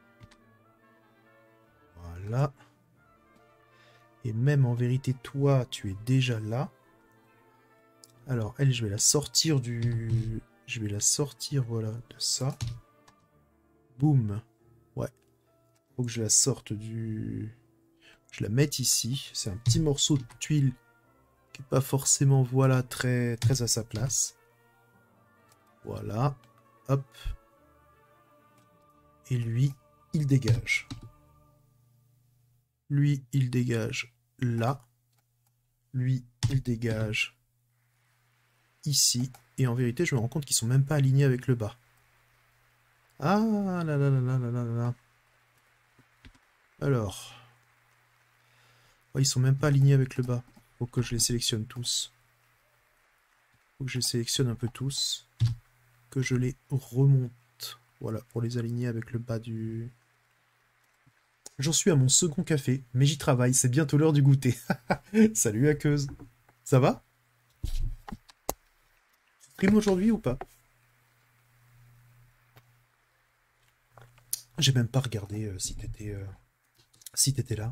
Voilà. Et même en vérité, toi, tu es déjà là. Alors, elle, je vais la sortir du... Je vais la sortir, voilà, de ça. Boum. Ouais. Faut que je la sorte du... Je la mette ici. C'est un petit morceau de tuile qui n'est pas forcément, voilà, très, très à sa place. Voilà. Hop. Et lui, il dégage. Lui, il dégage là. Lui, il dégage ici. Et en vérité, je me rends compte qu'ils sont même pas alignés avec le bas. Ah là là là là là là là. Alors. Oh, ils sont même pas alignés avec le bas. Faut que je les sélectionne tous. Faut que je les sélectionne un peu tous. Que je les remonte. Voilà, pour les aligner avec le bas du... J'en suis à mon second café, mais j'y travaille, c'est bientôt l'heure du goûter. Salut Hackeuse. Ça va? Stream aujourd'hui ou pas? J'ai même pas regardé euh, si t'étais euh, si t'étais là.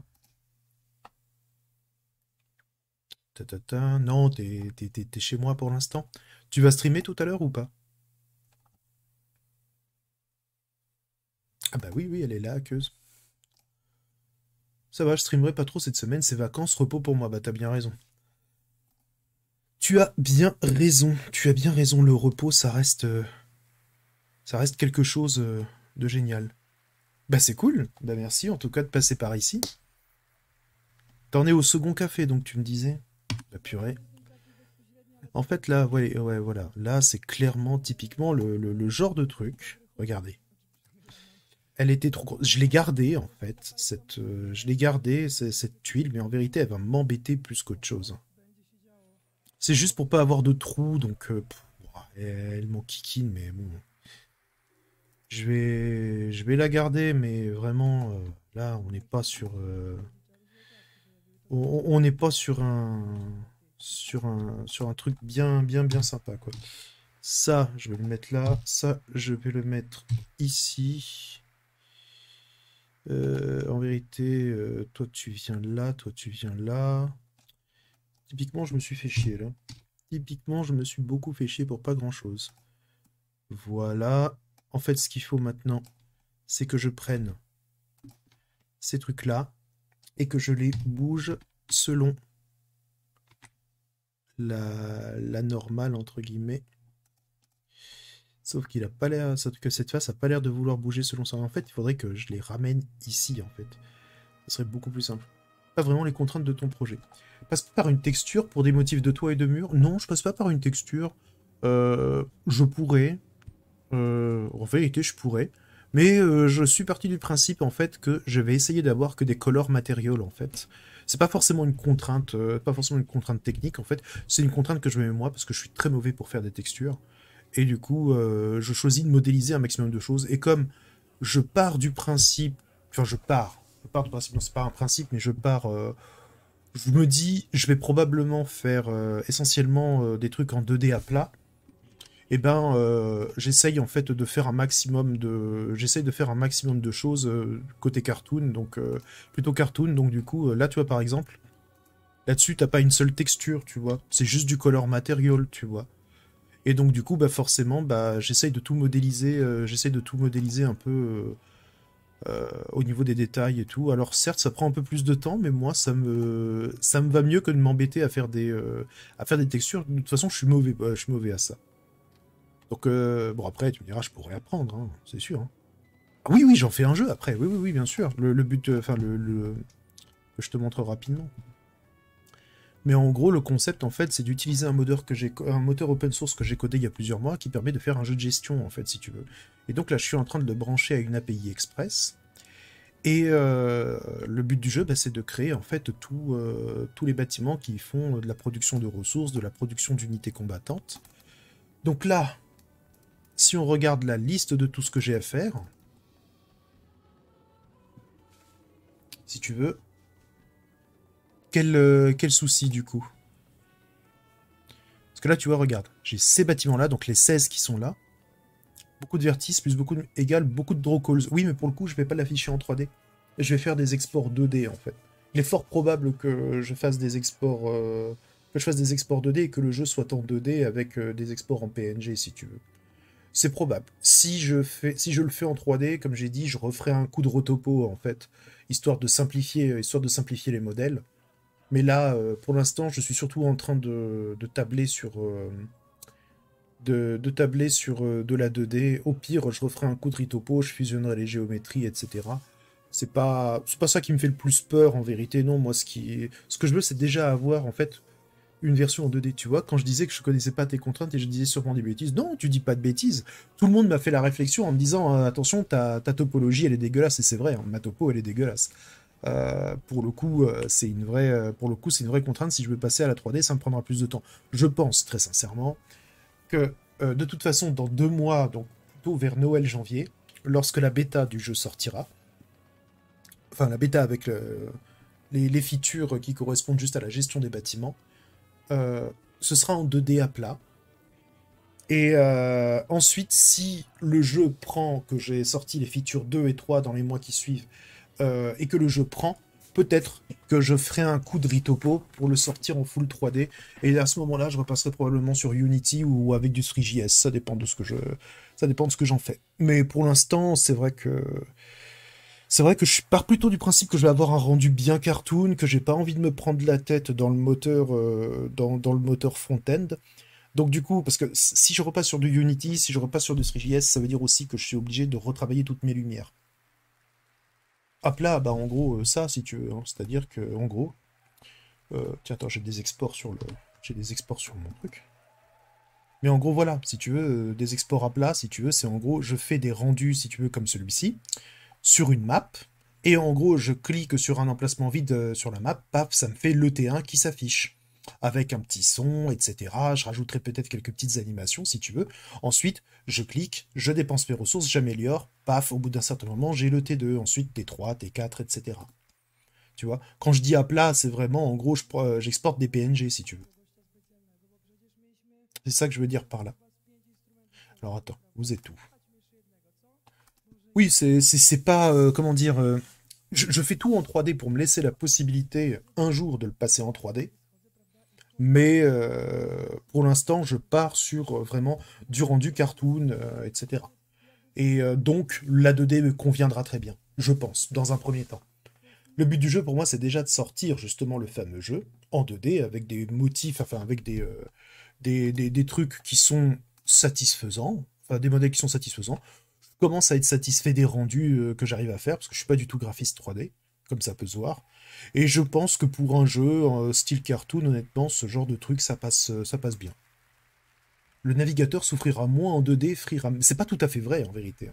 Ta, ta, ta. Non, t'es chez moi pour l'instant. Tu vas streamer tout à l'heure ou pas? Ah bah oui, oui, elle est là, Hackeuse. Ça va, je streamerai pas trop cette semaine, c'est vacances, repos pour moi. Bah t'as bien raison. Tu as bien raison, tu as bien raison, le repos, ça reste... Euh, ça reste quelque chose euh, de génial. Bah c'est cool, bah merci en tout cas de passer par ici. T'en es au second café, donc tu me disais. Bah purée. En fait là, ouais, ouais voilà, là c'est clairement, typiquement le, le, le genre de truc. Regardez. Elle était trop grosse. Je l'ai gardée en fait, cette, euh, je l'ai gardée, cette tuile, mais en vérité elle va m'embêter plus qu'autre chose. C'est juste pour pas avoir de trous, donc euh, pff, elle m'enquiquine, mais bon. Je vais, je vais la garder, mais vraiment, euh, Là, on n'est pas sur... euh, On on n'est pas sur un... Sur un, sur un truc bien, bien, bien sympa, quoi. Ça, je vais le mettre là. Ça, je vais le mettre ici. Euh, en vérité, euh, toi, tu viens là. Toi, tu viens là. Typiquement, je me suis fait chier, là. Typiquement, je me suis beaucoup fait chier pour pas grand-chose. Voilà. En fait, ce qu'il faut maintenant, c'est que je prenne ces trucs-là et que je les bouge selon la, la normale, entre guillemets. Sauf qu'il a pas l'air, sauf que cette face a pas l'air de vouloir bouger selon ça. En fait, il faudrait que je les ramène ici, en fait. Ce serait beaucoup plus simple. Pas vraiment les contraintes de ton projet. Passe par une texture pour des motifs de toit et de mur. Non, je passe pas par une texture. Euh, je pourrais. Euh, en vérité, je pourrais. Mais euh, je suis parti du principe, en fait, que je vais essayer d'avoir que des colors matériaux, en fait. C'est pas forcément une contrainte, euh, pas forcément une contrainte technique, en fait. C'est une contrainte que je mets moi, parce que je suis très mauvais pour faire des textures. Et du coup, euh, je choisis de modéliser un maximum de choses. Et comme je pars du principe... Enfin, je pars. Je pars du principe, non, c'est pas un principe, mais je pars... euh, je me dis, je vais probablement faire euh, essentiellement euh, des trucs en deux D à plat. Et ben, euh, j'essaye en fait de faire un maximum de... J'essaye de faire un maximum de choses euh, côté cartoon, donc euh, plutôt cartoon. Donc du coup, euh, là, tu vois, par exemple, là-dessus, t'as pas une seule texture, tu vois. C'est juste du color material, tu vois. Et donc du coup, bah forcément, bah j'essaye de tout modéliser, euh, j'essaye de tout modéliser un peu euh, euh, au niveau des détails et tout. Alors certes, ça prend un peu plus de temps, mais moi, ça me, ça me va mieux que de m'embêter à faire des, euh, à faire des textures. De toute façon, je suis mauvais, euh, je suis mauvais à ça. Donc euh, bon après, tu me diras, je pourrais apprendre, hein, c'est sûr. Hein. Ah oui, oui, j'en fais un jeu après. Oui, oui, oui, bien sûr. Le, le but, euh, enfin le, le, que je te montre rapidement. Mais en gros, le concept, en fait, c'est d'utiliser un moteur que j'ai, un moteur open source que j'ai codé il y a plusieurs mois, qui permet de faire un jeu de gestion, en fait, si tu veux. Et donc là, je suis en train de le brancher à une A P I Express. Et euh, le but du jeu, bah, c'est de créer, en fait, tout, euh, tous les bâtiments qui font de la production de ressources, de la production d'unités combattantes. Donc là, si on regarde la liste de tout ce que j'ai à faire, si tu veux, quel, euh, quel souci, du coup? Parce que là, tu vois, regarde, j'ai ces bâtiments-là, donc les seize qui sont là. Beaucoup de vertices plus beaucoup de... égale beaucoup de draw calls. Oui, mais pour le coup, je vais pas l'afficher en trois D. Je vais faire des exports deux D, en fait. Il est fort probable que je fasse des exports... Euh, que je fasse des exports deux D et que le jeu soit en deux D avec euh, des exports en P N G, si tu veux. C'est probable. Si je, fais, si je le fais en trois D, comme j'ai dit, je referai un coup de rotopo, en fait, histoire de simplifier, histoire de simplifier les modèles. Mais là, euh, pour l'instant, je suis surtout en train de, de tabler sur... Euh, de, de tabler sur euh, de la deux D. Au pire, je referai un coup de ritopo, je fusionnerai les géométries, et cetera. C'est pas, c'est pas ça qui me fait le plus peur, en vérité. Non, moi, ce, qui, ce que je veux, c'est déjà avoir, en fait, une version en deux D. Tu vois, quand je disais que je connaissais pas tes contraintes et je disais sûrement des bêtises, non, tu dis pas de bêtises. Tout le monde m'a fait la réflexion en me disant, euh, attention, ta, ta topologie, elle est dégueulasse. Et c'est vrai, hein, ma topo, elle est dégueulasse. Euh, pour le coup, euh, c'est une vraie, euh, pour le coup, c'est une vraie contrainte. Si je veux passer à la trois D, ça me prendra plus de temps. Je pense, très sincèrement, que euh, de toute façon, dans deux mois, donc plutôt vers Noël-janvier, lorsque la bêta du jeu sortira, enfin la bêta avec le, les, les features qui correspondent juste à la gestion des bâtiments, euh, ce sera en deux D à plat. Et euh, ensuite, si le jeu prend, que j'ai sorti les features deux et trois dans les mois qui suivent, euh, et que le jeu prend, peut-être que je ferai un coup de ritopo pour le sortir en full trois D. Et à ce moment-là, je repasserai probablement sur Unity ou avec du three J S. Ça dépend de ce que je, ça dépend de ce que j'en fais. Mais pour l'instant, c'est vrai que c'est vrai que je pars plutôt du principe que je vais avoir un rendu bien cartoon, que j'ai pas envie de me prendre la tête dans le moteur, euh, dans, dans le moteur front-end. Donc du coup, parce que si je repasse sur du Unity, si je repasse sur du three J S, ça veut dire aussi que je suis obligé de retravailler toutes mes lumières. Hop là, bah en gros, euh, ça, si tu veux. Hein. C'est-à-dire que, en gros... Euh, tiens, attends, j'ai des exports sur le... J'ai des exports sur mon truc. Mais en gros, voilà, si tu veux, euh, des exports à plat, si tu veux, c'est en gros, je fais des rendus, si tu veux, comme celui-ci, sur une map, et en gros, je clique sur un emplacement vide euh, sur la map, paf, ça me fait le T un qui s'affiche. avec un petit son, et cetera. Je rajouterai peut-être quelques petites animations si tu veux. Ensuite, je clique, je dépense mes ressources, j'améliore, paf, au bout d'un certain moment, j'ai le T deux, ensuite T trois, T quatre, et cetera. Tu vois? Quand je dis à plat, c'est vraiment, en gros, je pro- euh, j'exporte des P N G si tu veux. C'est ça que je veux dire par là. Alors attends, vous êtes où? Oui, c'est c'est- c'est pas, euh, comment dire, euh, je, je fais tout en trois D pour me laisser la possibilité un jour de le passer en trois D. Mais euh, pour l'instant, je pars sur euh, vraiment du rendu cartoon, euh, et cetera. Et euh, donc, la deux D me conviendra très bien, je pense, dans un premier temps. Le but du jeu, pour moi, c'est déjà de sortir justement le fameux jeu en deux D avec des motifs, enfin avec des, euh, des, des, des trucs qui sont satisfaisants, enfin des modèles qui sont satisfaisants. Je commence à être satisfait des rendus euh, que j'arrive à faire, parce que je suis pas du tout graphiste trois D, comme ça peut se voir. Et je pense que pour un jeu euh, style cartoon, honnêtement, ce genre de truc, ça passe, euh, ça passe bien. Le navigateur souffrira moins en deux D, frira... C'est pas tout à fait vrai, en vérité.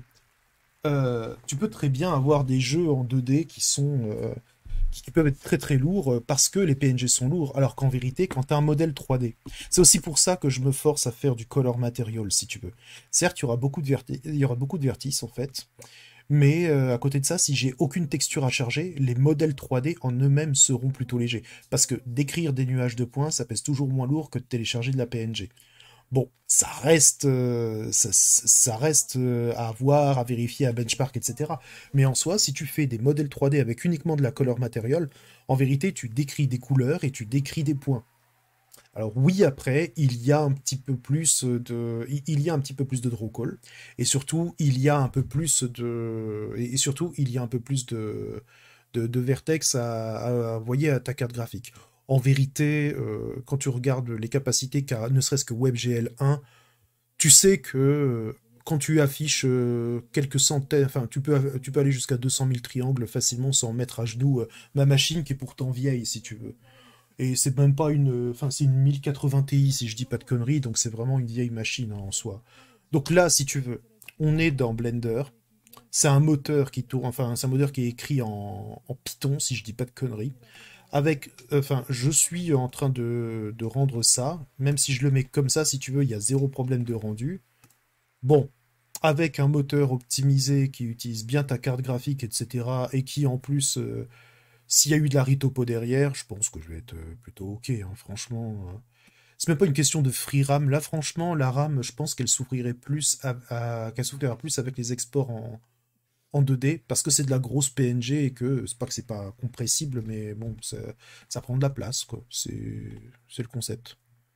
Euh, tu peux très bien avoir des jeux en deux D qui sont... euh, qui peuvent être très très lourds euh, parce que les P N G sont lourds, alors qu'en vérité, quand tu as un modèle trois D, c'est aussi pour ça que je me force à faire du color material, si tu veux. Certes, il y aura beaucoup de, verti- il y aura beaucoup de vertices, en fait, mais euh, à côté de ça, si j'ai aucune texture à charger, les modèles trois D en eux-mêmes seront plutôt légers. Parce que d'écrire des nuages de points, ça pèse toujours moins lourd que de télécharger de la P N G. Bon, ça reste, euh, ça, ça reste euh, à voir, à vérifier, à benchmark, et cetera. Mais en soi, si tu fais des modèles trois D avec uniquement de la color material, en vérité, tu décris des couleurs et tu décris des points. Alors oui, après, il y a un petit peu plus de, il y a un petit peu plus de draw call, et surtout, il y a un peu plus de, et surtout, il y a un peu plus de, de, de vertex à, à envoyer à ta carte graphique. En vérité, euh, quand tu regardes les capacités qu'a ne serait-ce que WebGL un, tu sais que euh, quand tu affiches euh, quelques centaines, enfin, tu peux, tu peux aller jusqu'à deux cent mille triangles facilement sans mettre à genoux euh, ma machine qui est pourtant vieille, si tu veux. Et c'est même pas une. Enfin, c'est une mille quatre-vingts Ti, si je dis pas de conneries, donc c'est vraiment une vieille machine hein, en soi. Donc là, si tu veux, on est dans Blender. C'est un moteur qui tourne. Enfin, c'est un moteur qui est écrit en, en Python, si je dis pas de conneries. Avec. Enfin, je suis en train de, de rendre ça. Même si je le mets comme ça, si tu veux, il y a zéro problème de rendu. Bon, avec un moteur optimisé qui utilise bien ta carte graphique, et cetera. Et qui en plus. euh, s'il y a eu de la ritopo derrière, je pense que je vais être euh, plutôt ok, hein, franchement. euh. C'est même pas une question de free RAM. Là, franchement, la RAM, je pense qu'elle souffrirait plus, à, à- qu'elle souffrira plus avec les exports en, en deux D, parce que c'est de la grosse P N G et que c'est pas que c'est pas compressible, mais bon, ça, ça prend de la place, quoi. C'est, c'est le concept.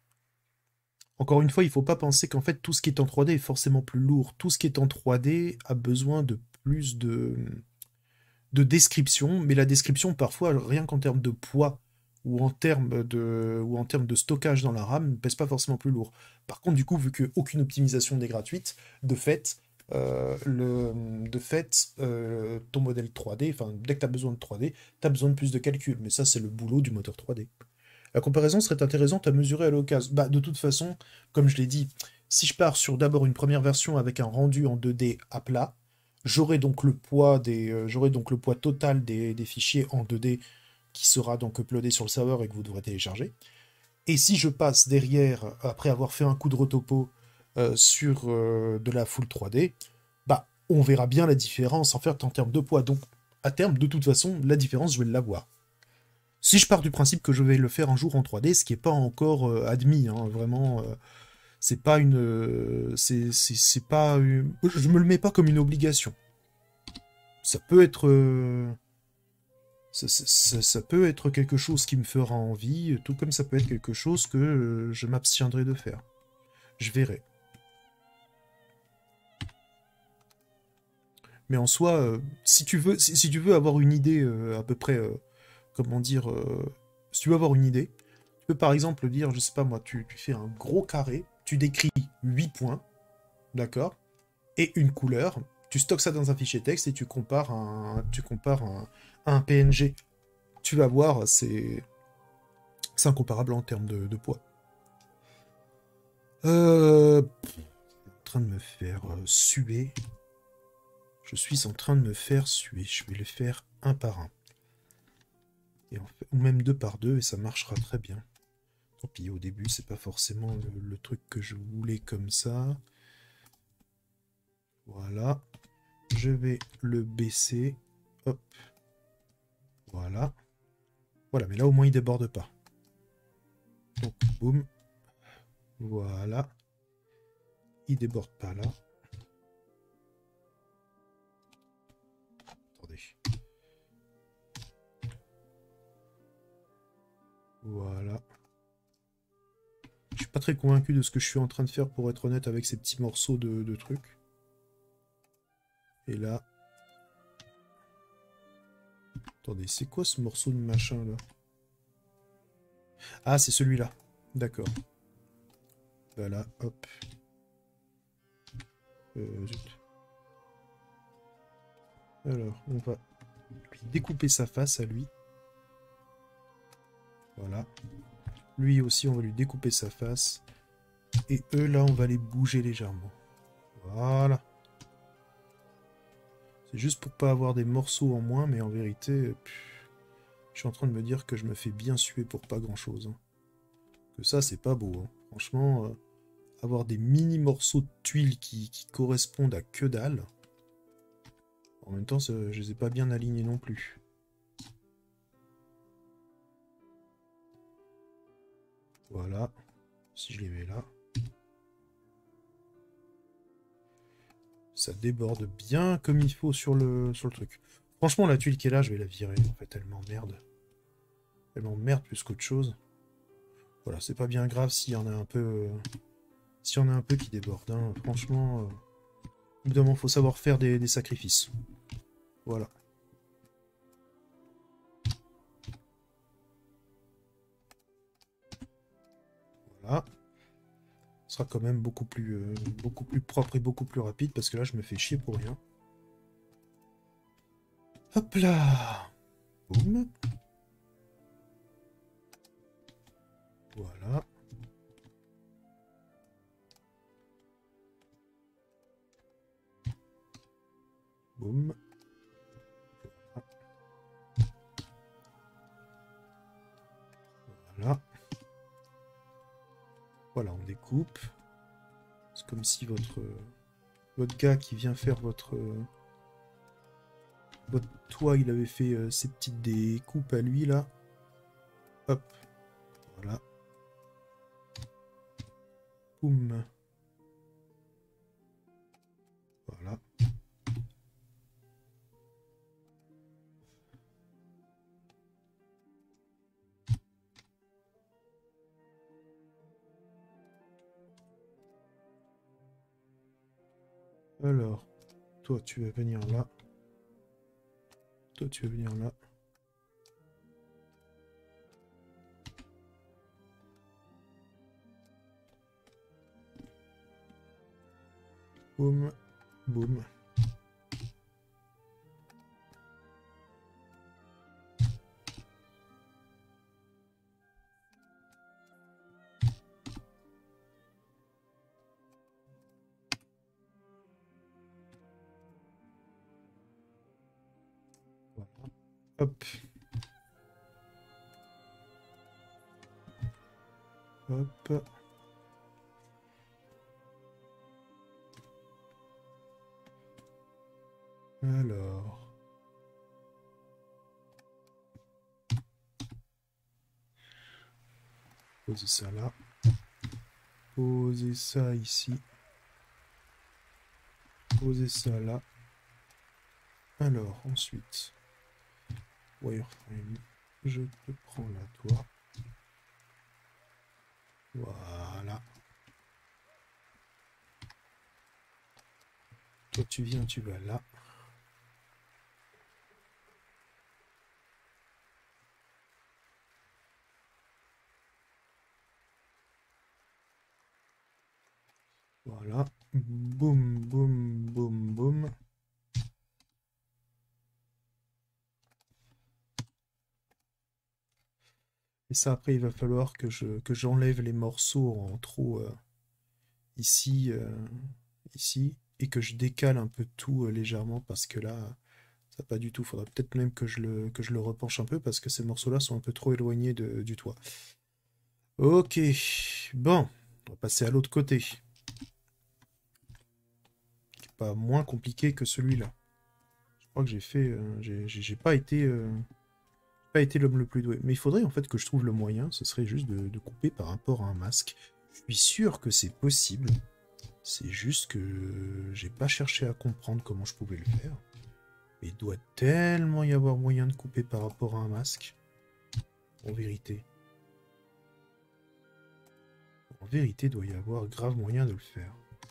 Encore une fois, il faut pas penser qu'en fait tout ce qui est en trois D est forcément plus lourd. Tout ce qui est en trois D a besoin de plus de, de description, mais la description, parfois, rien qu'en termes de poids ou en termes de, ou en termes de stockage dans la RAM, ne pèse pas forcément plus lourd. Par contre, du coup, vu qu'aucune optimisation n'est gratuite, de fait, euh, le, de fait euh, ton modèle trois D, enfin, dès que tu as besoin de trois D, tu as besoin de plus de calcul. Mais ça, c'est le boulot du moteur trois D. La comparaison serait intéressante à mesurer à l'occasion. Bah, de toute façon, comme je l'ai dit, si je pars sur d'abord une première version avec un rendu en deux D à plat, j'aurai donc le poids des, euh, j'aurai donc le poids total des, des fichiers en deux D qui sera donc uploadé sur le serveur et que vous devrez télécharger. Et si je passe derrière, après avoir fait un coup de retopo euh, sur euh, de la full trois D, bah, on verra bien la différence en fait en termes de poids. Donc, à terme, de toute façon, la différence, je vais l'avoir. Si je pars du principe que je vais le faire un jour en trois D, ce qui n'est pas encore euh, admis, hein, vraiment, euh, c'est pas une, euh, c'est, c'est, c'est pas, une- je me le mets pas comme une obligation. Ça peut être, euh, ça, ça- ça- ça peut être quelque chose qui me fera envie, tout comme ça peut être quelque chose que euh, je m'abstiendrai de faire. Je verrai. Mais en soi, euh, si tu veux, si, si tu veux avoir une idée euh, à peu près, euh, comment dire, euh, si tu veux avoir une idée, tu peux par exemple dire, je sais pas moi, tu, tu fais un gros carré, tu décris huit points, d'accord, et une couleur, tu stockes ça dans un fichier texte et tu compares un, tu compares un, un P N G. Tu vas voir, c'est c'est incomparable en termes de, de poids. Euh, en train de me faire euh, suer. Je suis en train de me faire suer. Je vais les faire un par un. Et en fait, ou même deux par deux, et ça marchera très bien. Tant pis, au début, c'est pas forcément le, le truc que je voulais comme ça. Voilà. Je vais le baisser. Hop. Voilà. Voilà, mais là, au moins, il déborde pas. Donc, boum. Voilà. Il déborde pas là. Attendez. Voilà. Je suis pas très convaincu de ce que je suis en train de faire, pour être honnête, avec ces petits morceaux de, de trucs. Et là... Attendez, c'est quoi ce morceau de machin, là? Ah, c'est celui-là. D'accord. Voilà, hop. Euh, zut. Alors, on va lui découper sa face à lui. Voilà. Lui aussi, on va lui découper sa face. Et eux, là, on va les bouger légèrement. Voilà. C'est juste pour pas avoir des morceaux en moins, mais en vérité, pff, je suis en train de me dire que je me fais bien suer pour pas grand-chose. Hein. Que ça, c'est pas beau. Hein. Franchement, euh, avoir des mini morceaux de tuiles qui, qui correspondent à que dalle. En même temps, ça, je les ai pas bien alignés non plus. Voilà. Si je les mets là. Ça déborde bien comme il faut sur le, sur le truc. Franchement, la tuile qui est là, je vais la virer. En fait, elle m'emmerde. Elle m'emmerde plus qu'autre chose. Voilà, c'est pas bien grave s'il y en a un peu... Euh, s'il y en a un peu qui déborde. Hein. Franchement, euh, évidemment, il faut savoir faire des, des sacrifices. Voilà. Voilà. Ce sera quand même beaucoup plus, euh, beaucoup plus propre et beaucoup plus rapide, parce que là, je me fais chier pour rien. Hop là. Boum. Voilà. Boum. Voilà. Voilà, on découpe. C'est comme si votre, votre gars qui vient faire votre, votre toit, il avait fait euh, ses petites découpes à lui, là. Hop. Voilà. Boum. Voilà. Alors, toi, tu vas venir là. Toi, tu vas venir là. Boum. Boum. Voilà. Hop. Hop. Alors. Poser ça là. Poser ça ici. Poser ça là. Alors, ensuite. Wireframe. Je te prends là, toi. Voilà. Toi, tu viens, tu vas là. Voilà. Boum, boum, boum, boum. Et ça, après, il va falloir que je que j'enlève les morceaux en trop euh, ici, euh, ici, et que je décale un peu tout euh, légèrement, parce que là, ça pas du tout. Il faudra peut-être même que je le que je le repenche un peu, parce que ces morceaux-là sont un peu trop éloignés de, du toit. Ok, bon, on va passer à l'autre côté. Qui est pas moins compliqué que celui-là. Je crois que j'ai fait... euh, j'ai j'ai pas été... euh, pas été l'homme le plus doué. Mais il faudrait en fait que je trouve le moyen, ce serait juste de, de couper par rapport à un masque. Je suis sûr que c'est possible. C'est juste que j'ai pas cherché à comprendre comment je pouvais le faire. Mais il doit tellement y avoir moyen de couper par rapport à un masque. En vérité. En vérité, il doit y avoir grave moyen de le faire.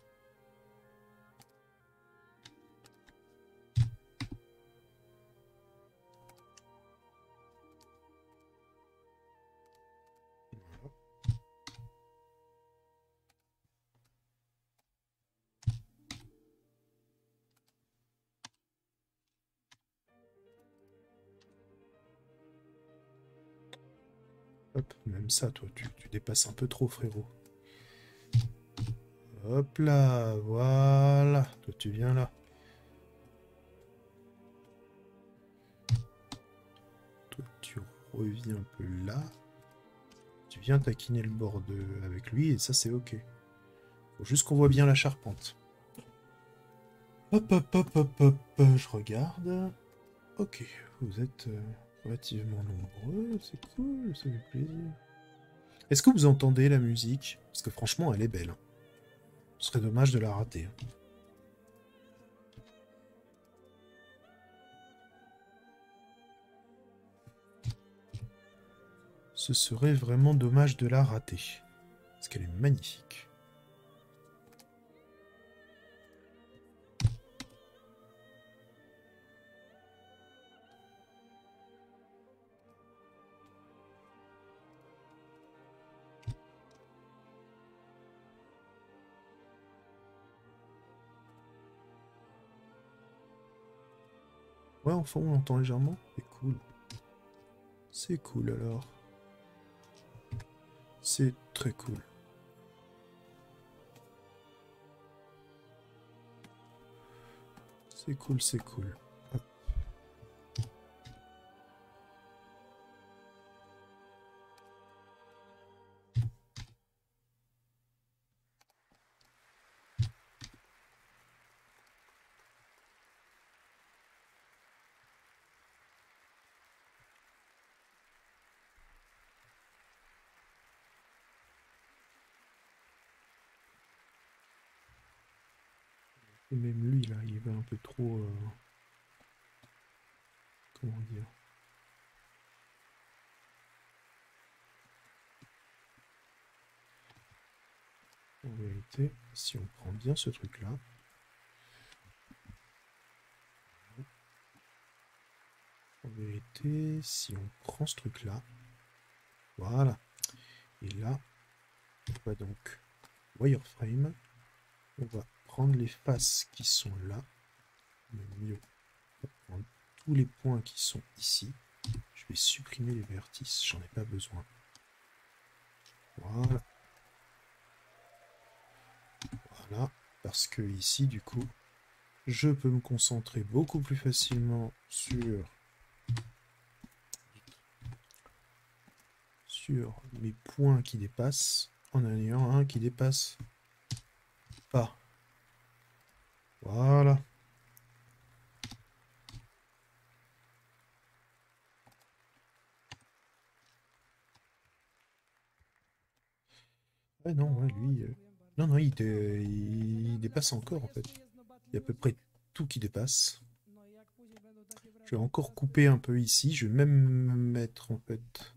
Hop, même ça, toi, tu, tu dépasses un peu trop, frérot. Hop là, voilà. Toi, tu viens là. Toi, tu reviens un peu là. Tu viens taquiner le bord de... avec lui, et ça, c'est ok. Faut juste qu'on voit bien la charpente. Hop, hop, hop, hop, hop, je regarde. Ok, vous êtes euh, relativement nombreux, c'est cool, ça fait plaisir. Est-ce que vous entendez la musique? Parce que franchement, elle est belle. Hein. Ce serait dommage de la rater. Hein. Ce serait vraiment dommage de la rater. Parce qu'elle est magnifique. Ouais, enfin, on l'entend légèrement. C'est cool. C'est cool, alors. C'est très cool. C'est cool, c'est cool. Hop. Et même lui, là, il va un peu trop... euh, Comment dire? En vérité, si on prend bien ce truc-là... En vérité, si on prend ce truc-là... Voilà. Et là, on va donc wireframe. On va prendre les faces qui sont là. Mais mieux, on va prendre tous les points qui sont ici. Je vais supprimer les vertices, j'en ai pas besoin. Voilà. Voilà. Parce que ici, du coup, je peux me concentrer beaucoup plus facilement sur, sur mes points qui dépassent en en ayant un qui dépasse pas. Voilà. Ouais, non, ouais, lui... euh, Non, non, il, dé- il dépasse encore, en fait. Il y a à peu près tout qui dépasse. Je vais encore couper un peu ici. Je vais même mettre, en fait...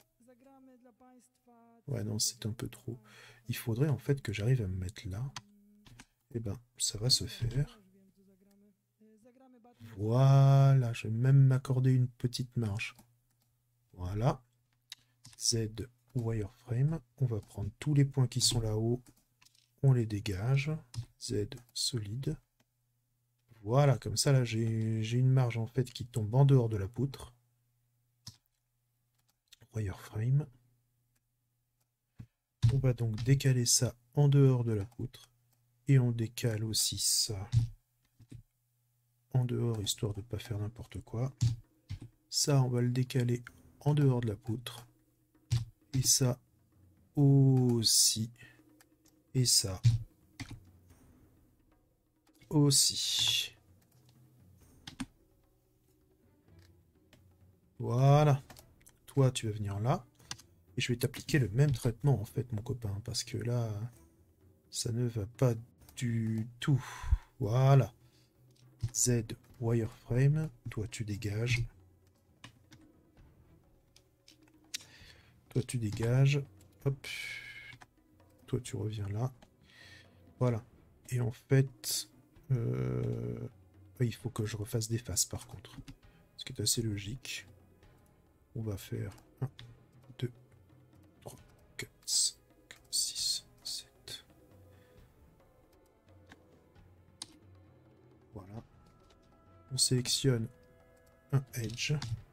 Ouais, non, c'est un peu trop. Il faudrait, en fait, que j'arrive à me mettre là. Et ben, ça va se faire. Voilà, je vais même m'accorder une petite marge. Voilà. Z wireframe. On va prendre tous les points qui sont là-haut. On les dégage. Z solide. Voilà, comme ça, là, j'ai une marge, en fait, qui tombe en dehors de la poutre. Wireframe. On va donc décaler ça en dehors de la poutre. Et on décale aussi ça en dehors, histoire de ne pas faire n'importe quoi. Ça, on va le décaler en dehors de la poutre. Et ça, aussi. Et ça aussi. Voilà. Toi, tu vas venir là. Et je vais t'appliquer le même traitement, en fait, mon copain. Parce que là, ça ne va pas du tout. Voilà. Z, wireframe. Toi, tu dégages. Toi, tu dégages. Hop. Toi, tu reviens là. Voilà. Et en fait, euh... il faut que je refasse des faces, par contre. Ce qui est assez logique. On va faire un, deux, trois, quatre, cinq, six, sept. Voilà. On sélectionne un edge.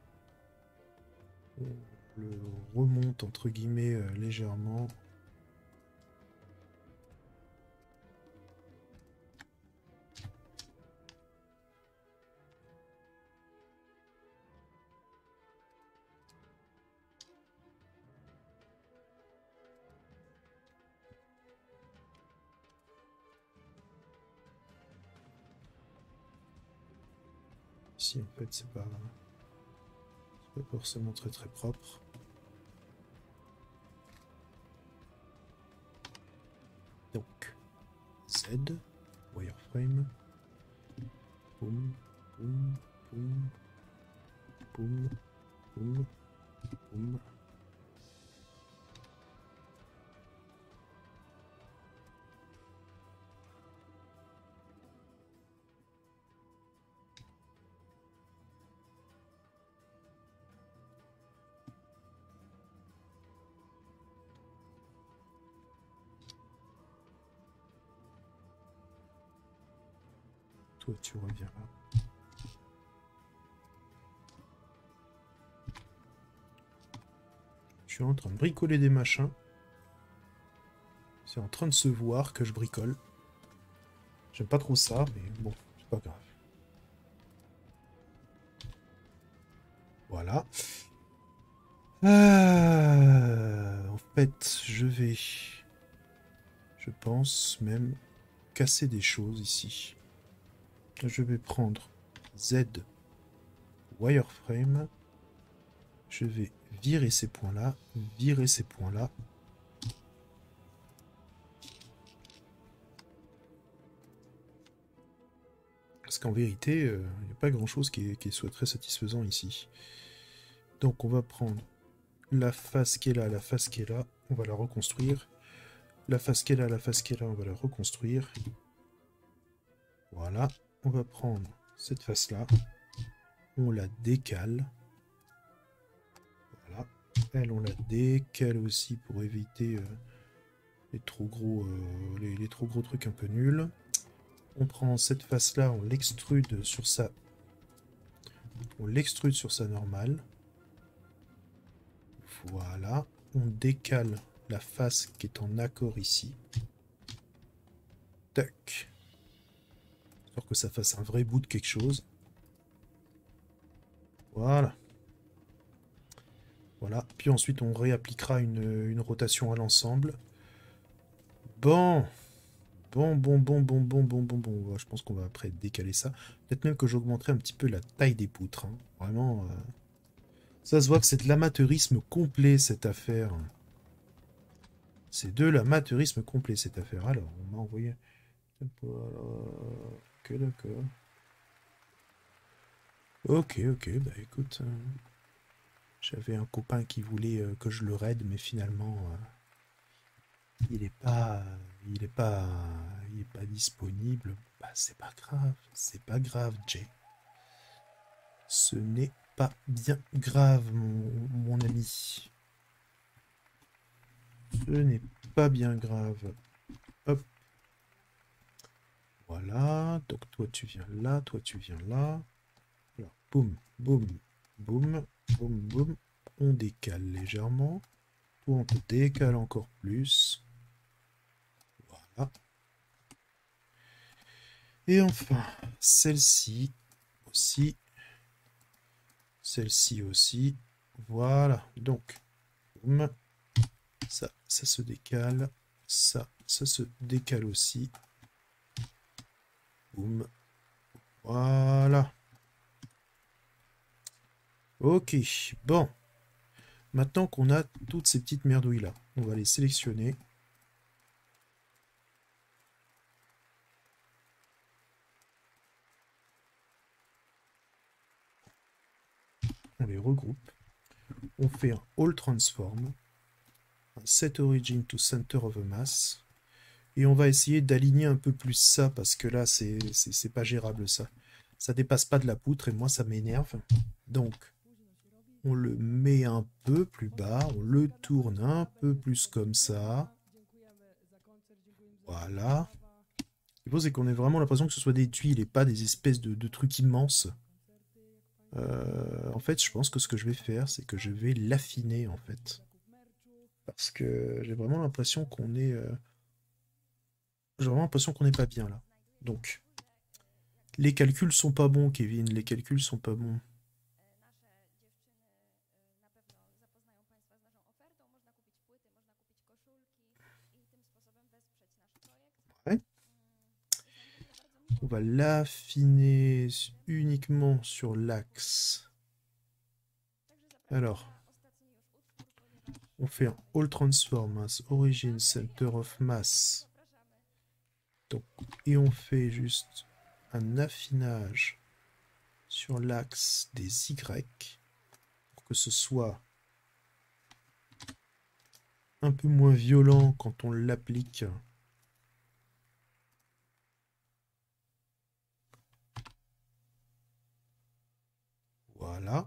On le remonte entre guillemets euh, légèrement. Ici en fait c'est pas, c'est pas forcément très très propre. Donc Z, wireframe, boum, boum, boum, boum, boum, boum. Toi tu reviens là. Je suis en train de bricoler des machins. C'est en train de se voir que je bricole. J'aime pas trop ça, mais bon, c'est pas grave. Voilà. Euh, en fait, je vais... Je pense même casser des choses ici. Je vais prendre Z wireframe. Je vais virer ces points-là, virer ces points-là. Parce qu'en vérité, il euh, n'y a pas grand-chose qui, qui soit très satisfaisant ici. Donc on va prendre la face qui est là, la face qui est là, on va la reconstruire. La face qui est là, la face qui est là, on va la reconstruire. Voilà. On va prendre cette face-là. On la décale. Voilà. Elle, on la décale aussi pour éviter euh, les, trop gros, euh, les, les trop gros trucs un peu nuls. On prend cette face-là, on l'extrude sur sa... On l'extrude sur sa normale. Voilà. On décale la face qui est en accord ici. Tac. Pour que ça fasse un vrai bout de quelque chose. Voilà. Voilà. Puis ensuite, on réappliquera une, une rotation à l'ensemble. Bon. Bon, bon, bon, bon, bon, bon, bon, bon. Je pense qu'on va après décaler ça. Peut-être même que j'augmenterai un petit peu la taille des poutres. Hein. Vraiment. Euh... Ça se voit que c'est de l'amateurisme complet, cette affaire. C'est de l'amateurisme complet, cette affaire. Alors, on m'a envoyé... Ok, d'accord. Ok, ok, bah écoute, euh, j'avais un copain qui voulait euh, que je le raide, mais finalement, euh, il est pas, il est pas, il est pas disponible. Bah c'est pas grave, c'est pas grave, Jay. Ce n'est pas bien grave, mon, mon ami. Ce n'est pas bien grave. Hop. Voilà, donc toi tu viens là, toi tu viens là. Alors, boum, boum, boum, boum, boum. On décale légèrement. Toi, on te décale encore plus. Voilà. Et enfin, celle-ci aussi. Celle-ci aussi. Voilà. Donc, boum. Ça, ça se décale. Ça, ça se décale aussi. Boum. Voilà. Ok, bon. Maintenant qu'on a toutes ces petites merdouilles là, on va les sélectionner. On les regroupe. On fait un All Transform. Un Set Origin to Center of a Mass. Et on va essayer d'aligner un peu plus ça, parce que là, c'est pas gérable ça. Ça dépasse pas de la poutre et moi, ça m'énerve. Donc, on le met un peu plus bas, on le tourne un peu plus comme ça. Voilà. Le problème, c'est qu'on ait vraiment l'impression que ce soit des tuiles et pas des espèces de, de trucs immenses. Euh, en fait, je pense que ce que je vais faire, c'est que je vais l'affiner, en fait. Parce que j'ai vraiment l'impression qu'on est... Euh... J'ai vraiment l'impression qu'on n'est pas bien, là. Donc, les calculs sont pas bons, Kevin. Les calculs sont pas bons. Ouais. On va l'affiner uniquement sur l'axe. Alors, on fait un All Transform as Origin Center of Mass. Donc, et on fait juste un affinage sur l'axe des Y pour que ce soit un peu moins violent quand on l'applique. Voilà.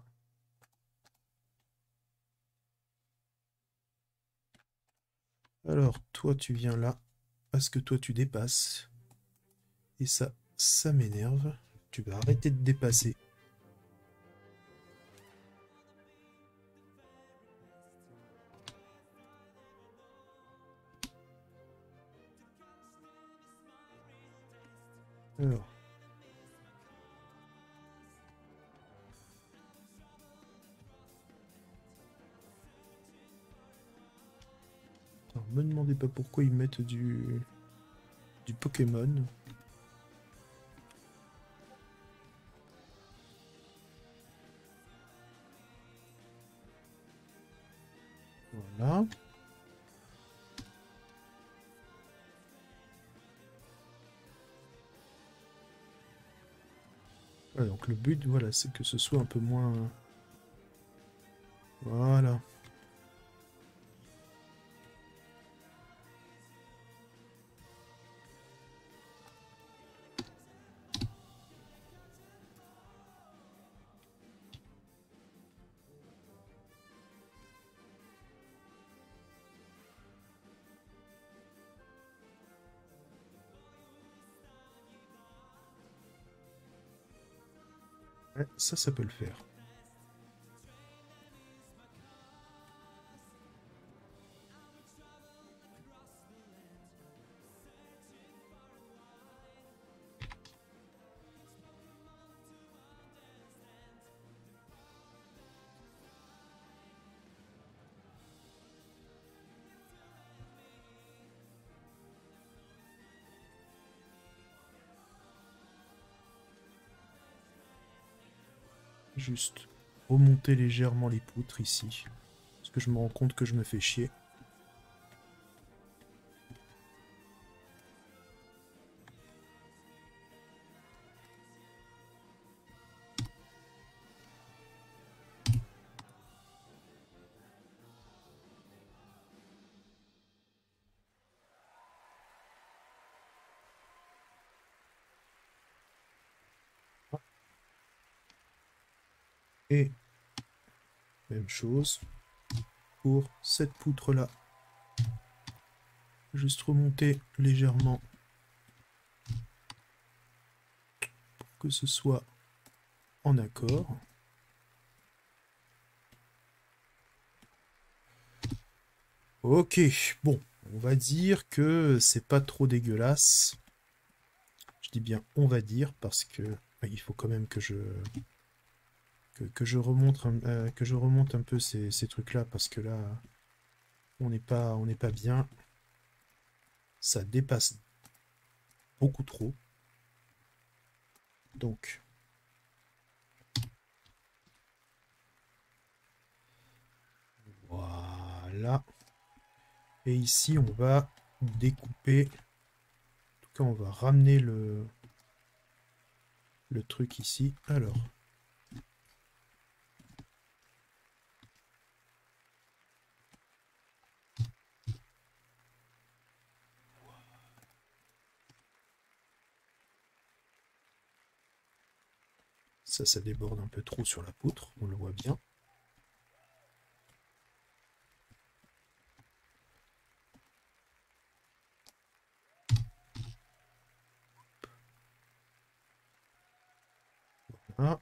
Alors, toi, tu viens là, parce que toi, tu dépasses. Et ça, ça m'énerve. Tu vas arrêter de dépasser. Alors. Alors, me demandez pas pourquoi ils mettent du, du Pokémon. Voilà. Voilà, donc le but, voilà, c'est que ce soit un peu moins... Voilà. Ouais, ça, ça peut le faire. Juste remonter légèrement les poutres ici. Parce que je me rends compte que je me fais chier. Et même chose pour cette poutre là. Juste remonter légèrement pour que ce soit en accord. Ok, bon, on va dire que c'est pas trop dégueulasse. Je dis bien on va dire parce que bah, il faut quand même que je que, que je remonte un, euh, que je remonte un peu ces, ces trucs là parce que là On n'est pas, on n'est pas bien. Ça dépasse beaucoup trop. Donc, voilà. Et ici, on va découper. En tout cas, on va ramener le, le truc ici. Alors. Ça, ça déborde un peu trop sur la poutre, on le voit bien. Voilà.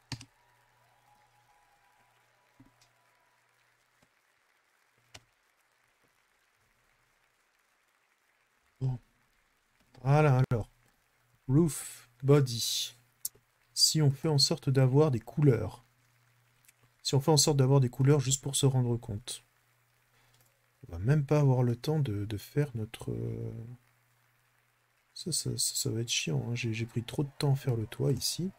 Bon. Voilà, alors. Roof body. Si on fait en sorte d'avoir des couleurs. Si on fait en sorte d'avoir des couleurs juste pour se rendre compte. On va même pas avoir le temps de, de faire notre... Ça, ça, ça, ça va être chiant. Hein. J'ai pris trop de temps à faire le toit ici.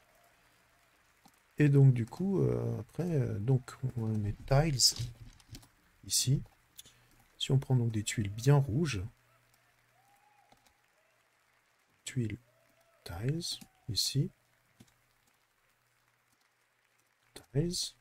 Et donc du coup, euh, après, euh, donc on met tiles ici. Si on prend donc des tuiles bien rouges, tuiles tiles ici, tiles.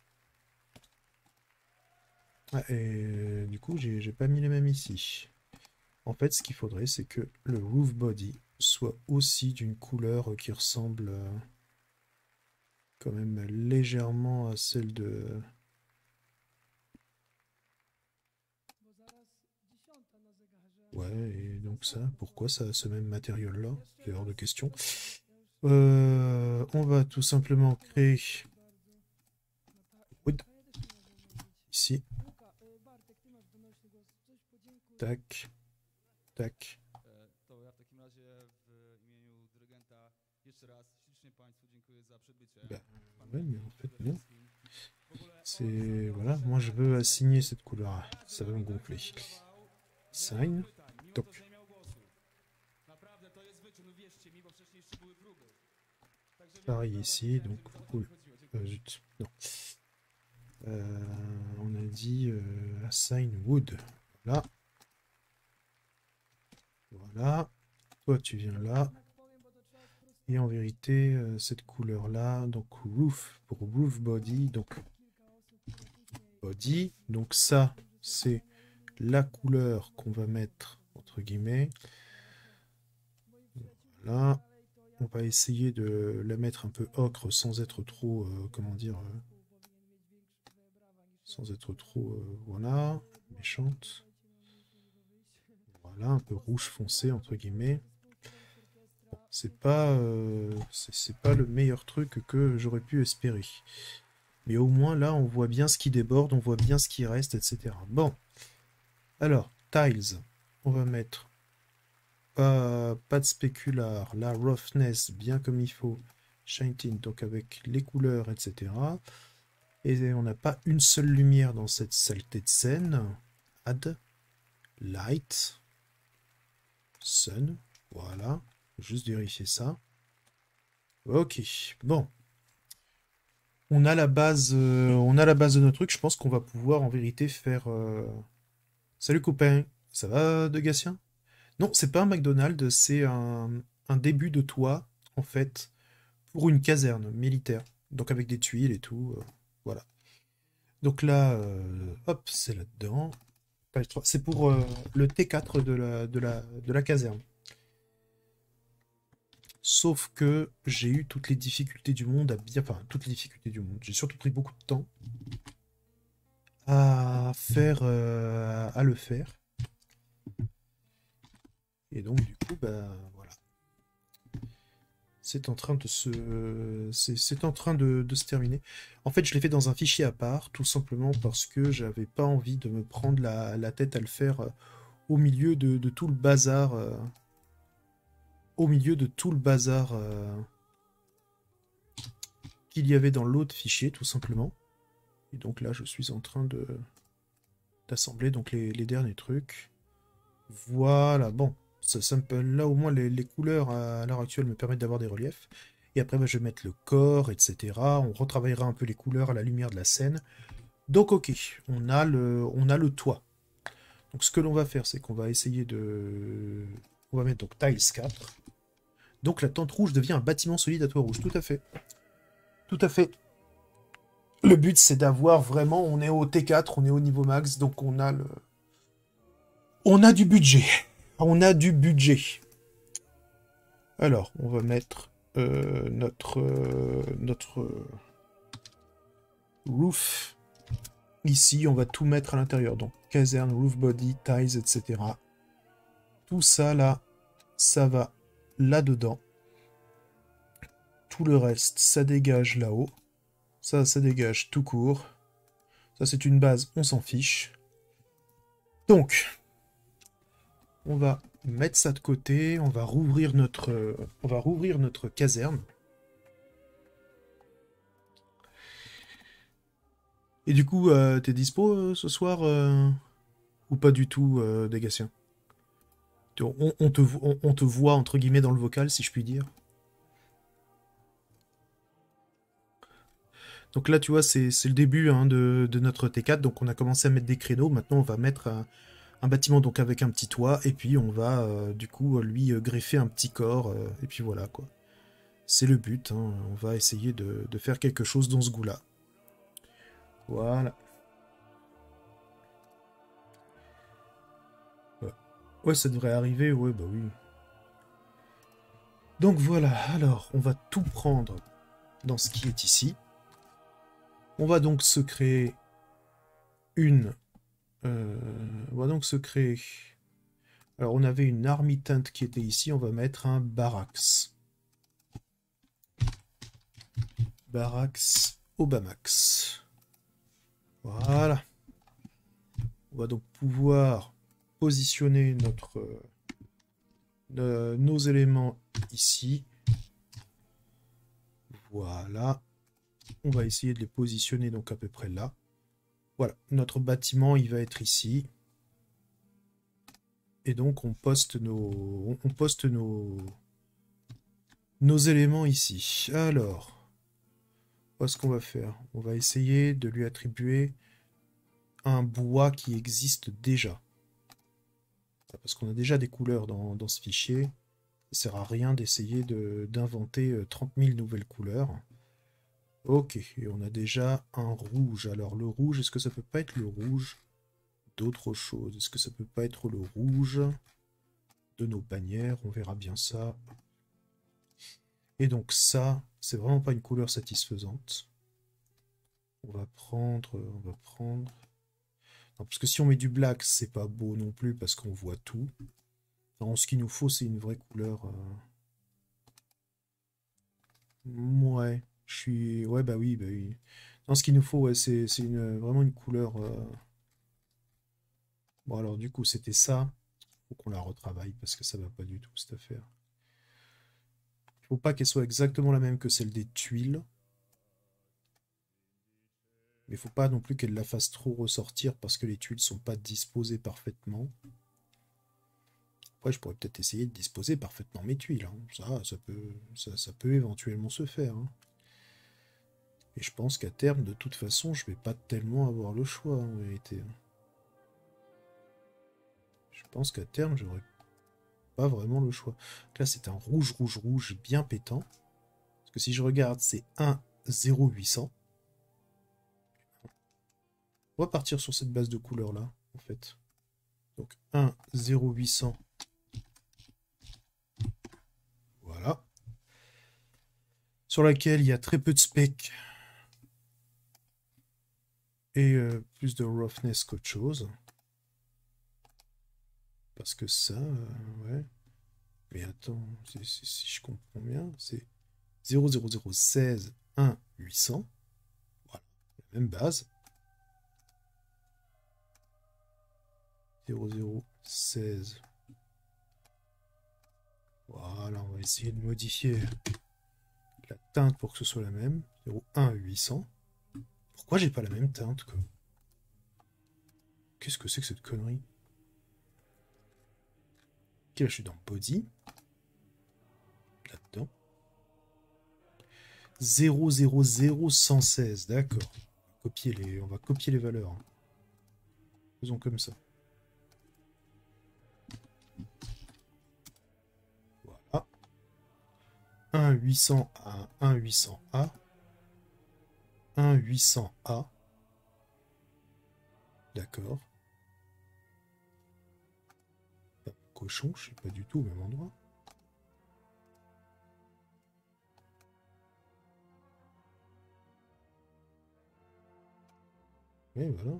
Ah, et du coup, j'ai pas mis les mêmes ici. En fait, ce qu'il faudrait, c'est que le roof body soit aussi d'une couleur qui ressemble euh, quand même légèrement à celle de... Ouais, et donc ça, pourquoi ça a ce même matériau-là? C'est hors de question. Euh, on va tout simplement créer... Wood. Ici. Tac. Tac. Bah, ouais, mais en fait, non. C'est... Voilà, moi je veux assigner cette couleur. Ça va me gonfler. Sign. Donc. Pareil ici, donc cool. Euh, zut, non. Euh, on a dit euh, assign wood. Voilà. Voilà. Toi, tu viens là. Et en vérité, euh, cette couleur-là, donc roof pour roof body, donc body. Donc ça, c'est la couleur qu'on va mettre entre guillemets. Voilà. On va essayer de la mettre un peu ocre sans être trop, euh, comment dire, euh, sans être trop, euh, voilà, méchante. Voilà, un peu rouge foncé entre guillemets. Bon, c'est pas, euh, c'est pas le meilleur truc que j'aurais pu espérer. Mais au moins là, on voit bien ce qui déborde, on voit bien ce qui reste, et cetera. Bon, alors tiles, on va mettre pas, pas de spécular, la roughness bien comme il faut, shine tint, donc avec les couleurs, et cetera. Et on n'a pas une seule lumière dans cette saleté de scène. Add, light, sun, voilà. Juste vérifier ça. Ok, bon. On a la base, euh, on a la base de notre truc. Je pense qu'on va pouvoir en vérité faire. euh, Salut copain, ça va de Gatien? Non, c'est pas un McDonald's, c'est un, un début de toit en fait pour une caserne militaire. Donc avec des tuiles et tout, euh, voilà. Donc là, euh, hop, c'est là-dedans. C'est pour euh, le T quatre de la, de la, de la caserne. Sauf que j'ai eu toutes les difficultés du monde à bien... Enfin, toutes les difficultés du monde. J'ai surtout pris beaucoup de temps à faire... euh, à le faire. Et donc, du coup, bah, voilà. C'est en train de se... C'est en train de, de se terminer. En fait, je l'ai fait dans un fichier à part, tout simplement parce que j'avais pas envie de me prendre la, la tête à le faire euh, au milieu de, de tout le bazar... Euh, au milieu de tout le bazar... Euh, qu'il y avait dans l'autre fichier, tout simplement. Et donc là, je suis en train de d'assembler donc les, les derniers trucs. Voilà, bon. Ça, ça me peut- là, au moins, les, les couleurs à, à l'heure actuelle me permettent d'avoir des reliefs. Et après, bah, je vais mettre le corps, et cetera. On retravaillera un peu les couleurs à la lumière de la scène. Donc, ok, on a le, on a le toit. Donc, ce que l'on va faire, c'est qu'on va essayer de... On va mettre donc Tiles quatre. Donc, la tente rouge devient un bâtiment solide à toit rouge. Tout à fait. Tout à fait. Le but, c'est d'avoir vraiment... On est au T quatre, on est au niveau max, donc on a le... On a du budget. On a du budget. Alors, on va mettre euh, notre, euh, notre euh, roof ici. On va tout mettre à l'intérieur. Donc, caserne, roof body, ties, et cetera. Tout ça, là, ça va là-dedans. Tout le reste, ça dégage là-haut. Ça, ça dégage tout court. Ça, c'est une base, on s'en fiche. Donc, on va mettre ça de côté. On va rouvrir notre, euh, on va rouvrir notre caserne. Et du coup, euh, t'es dispo euh, ce soir euh, ou pas du tout, euh, des Gatien? on, on, te, on, on te voit, entre guillemets, dans le vocal, si je puis dire. Donc là, tu vois, c'est le début hein, de, de notre T quatre. Donc on a commencé à mettre des créneaux. Maintenant, on va mettre un, un bâtiment donc avec un petit toit. Et puis, on va, euh, du coup, lui euh, greffer un petit corps. Euh, et puis voilà, quoi. C'est le but. Hein. On va essayer de, de faire quelque chose dans ce goût-là. Voilà. Ouais. Ouais, ça devrait arriver. Ouais, bah oui. Donc voilà. Alors, on va tout prendre dans ce qui est ici. On va donc se créer une... Euh, on va donc se créer... Alors, on avait une army tent qui était ici. On va mettre un barracks. Barracks Obamax. Voilà. On va donc pouvoir positionner notre, euh, nos éléments ici. Voilà. On va essayer de les positionner donc à peu près là. Voilà. Notre bâtiment, il va être ici. Et donc, on poste nos, on poste nos, nos éléments ici. Alors, qu'est-ce qu'on va faire? On va essayer de lui attribuer un bois qui existe déjà. Parce qu'on a déjà des couleurs dans, dans ce fichier. Ça sert à rien d'essayer d'inventer trente mille nouvelles couleurs. Ok, et on a déjà un rouge. Alors le rouge, est-ce que ça peut pas être le rouge d'autre chose? Est-ce que ça peut pas être le rouge de nos bannières? On verra bien ça. Et donc ça, c'est vraiment pas une couleur satisfaisante. On va prendre... On va prendre... Non, parce que si on met du black, c'est pas beau non plus parce qu'on voit tout. Non, ce qu'il nous faut, c'est une vraie couleur... Euh... Ouais, je suis... Ouais, bah oui, bah oui. Non, ce qu'il nous faut, ouais, c'est une... vraiment une couleur... Euh... Bon, alors, du coup, c'était ça. Faut qu'on la retravaille, parce que ça va pas du tout, cette affaire. Il faut pas qu'elle soit exactement la même que celle des tuiles. Mais il faut pas non plus qu'elle la fasse trop ressortir, parce que les tuiles sont pas disposées parfaitement. Après, je pourrais peut-être essayer de disposer parfaitement mes tuiles. Hein. Ça, ça peut, ça, ça peut éventuellement se faire. Hein. Et je pense qu'à terme, de toute façon, je vais pas tellement avoir le choix, en vérité. Je pense qu'à terme, j'aurais pas vraiment le choix. Donc là, c'est un rouge, rouge, rouge bien pétant. Parce que si je regarde, c'est un zéro huit cents. On va partir sur cette base de couleurs-là, en fait. Donc un zéro huit cents. Voilà. Sur laquelle il y a très peu de specs. Et euh, plus de roughness qu'autre chose. Parce que ça, euh, ouais. Mais attends, si je comprends bien, c'est zéro zéro zéro seize un huit cents. Voilà, la même base. zéro zéro seize. Voilà, on va essayer de modifier la teinte pour que ce soit la même. zéro un huit cents. Pourquoi j'ai pas la même teinte, quoi? Qu'est-ce que c'est que cette connerie? Ok, là, je suis dans body. Là-dedans. zéro zéro zéro cent seize, d'accord. Copier les... On va copier les valeurs. Hein. Faisons comme ça. Voilà. un huit cents A, un huit cents A. un huit cents A. D'accord. Cochon, je suis pas du tout au même endroit. Oui, voilà.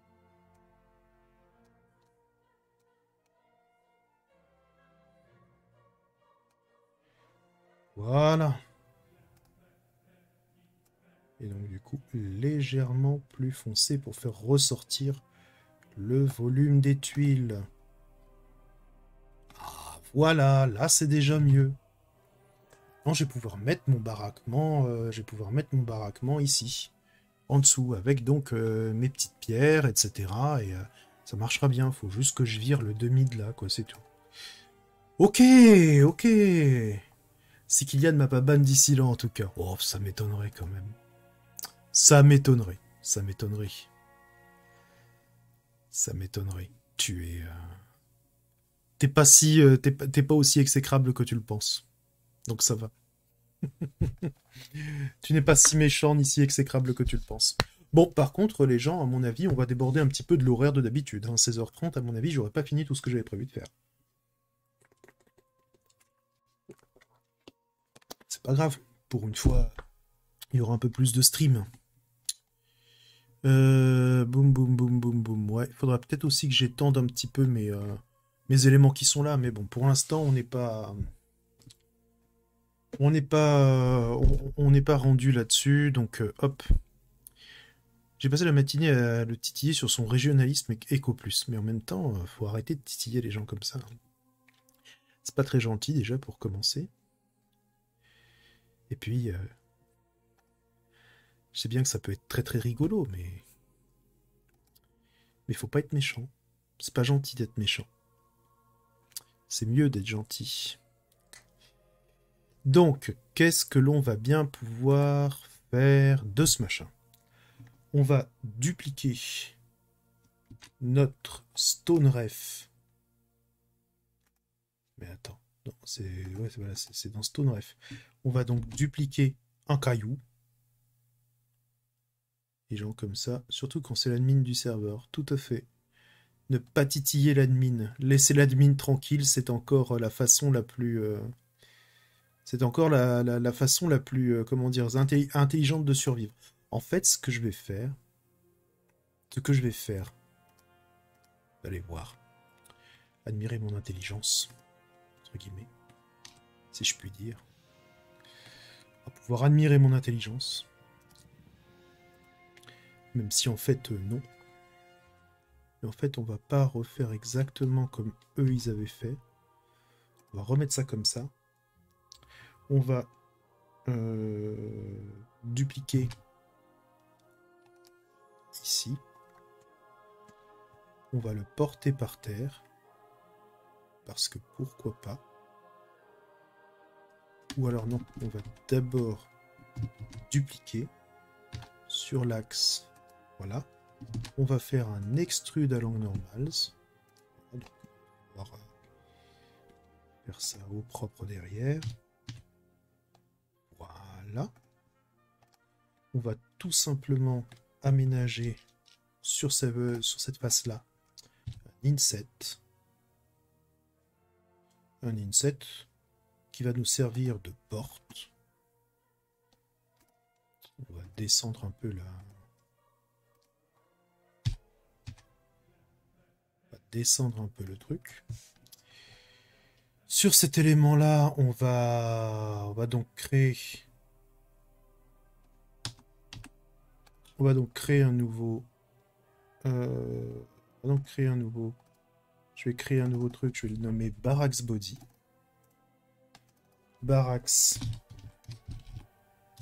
Voilà. Et donc du coup, légèrement plus foncé pour faire ressortir le volume des tuiles. Ah, voilà, là c'est déjà mieux. Maintenant, je vais pouvoir mettre mon baraquement, euh, je vais pouvoir mettre mon baraquement ici, en dessous, avec donc euh, mes petites pierres, et cetera. Et euh, ça marchera bien. Faut juste que je vire le demi de là, quoi, c'est tout. Ok, ok. Si Kylian m'a pas ban d'ici là, en tout cas. Oh, ça m'étonnerait quand même. Ça m'étonnerait. Ça m'étonnerait. Ça m'étonnerait. Tu es... Euh... T'es pas si... Euh, t'es pas, t'es pas aussi exécrable que tu le penses. Donc ça va. Tu n'es pas si méchant ni si exécrable que tu le penses. Bon, par contre, les gens, à mon avis, on va déborder un petit peu de l'horaire de d'habitude. Hein. seize heures trente, à mon avis, j'aurais pas fini tout ce que j'avais prévu de faire. C'est pas grave. Pour une fois, il y aura un peu plus de stream. Euh, boum, boum, boum, boum, boum. Ouais, il faudra peut-être aussi que j'étende un petit peu mes, euh, mes éléments qui sont là. Mais bon, pour l'instant, on n'est pas... On n'est pas... On n'est pas rendu là-dessus. Donc, euh, hop. J'ai passé la matinée à le titiller sur son régionalisme Eco Plus. Mais en même temps, euh, faut arrêter de titiller les gens comme ça. C'est pas très gentil, déjà, pour commencer. Et puis... Euh, je sais bien que ça peut être très très rigolo, mais... Mais faut pas être méchant. C'est pas gentil d'être méchant. C'est mieux d'être gentil. Donc, qu'est-ce que l'on va bien pouvoir faire de ce machin? On va dupliquer notre stone ref. Mais attends, non, c'est ouais, voilà, c'est dans stone ref. On va donc dupliquer un caillou. Les gens comme ça, surtout quand c'est l'admin du serveur, tout à fait. Ne pas titiller l'admin, laisser l'admin tranquille, c'est encore la façon la plus... Euh... C'est encore la, la, la façon la plus, euh, comment dire, intelli intelligente de survivre. En fait, ce que je vais faire, ce que je vais faire, allez voir, admirer mon intelligence, entre guillemets, si je puis dire. On va pouvoir admirer mon intelligence, même si en fait, euh, non. Mais en fait, on va pas refaire exactement comme eux, ils avaient fait. On va remettre ça comme ça. On va euh, dupliquer ici. On va le porter par terre. Parce que pourquoi pas. Ou alors non, on va d'abord dupliquer sur l'axe. Voilà. On va faire un extrude à langue normale. Donc, on va faire ça au propre derrière. Voilà. On va tout simplement aménager sur, ce, sur cette face-là un inset. Un inset qui va nous servir de porte. On va descendre un peu là. On va descendre un peu le truc. Sur cet élément-là, on va, on va donc créer... On va donc créer un nouveau... Euh, on va donc créer un nouveau... Je vais créer un nouveau truc, je vais le nommer Barracks Body. Barracks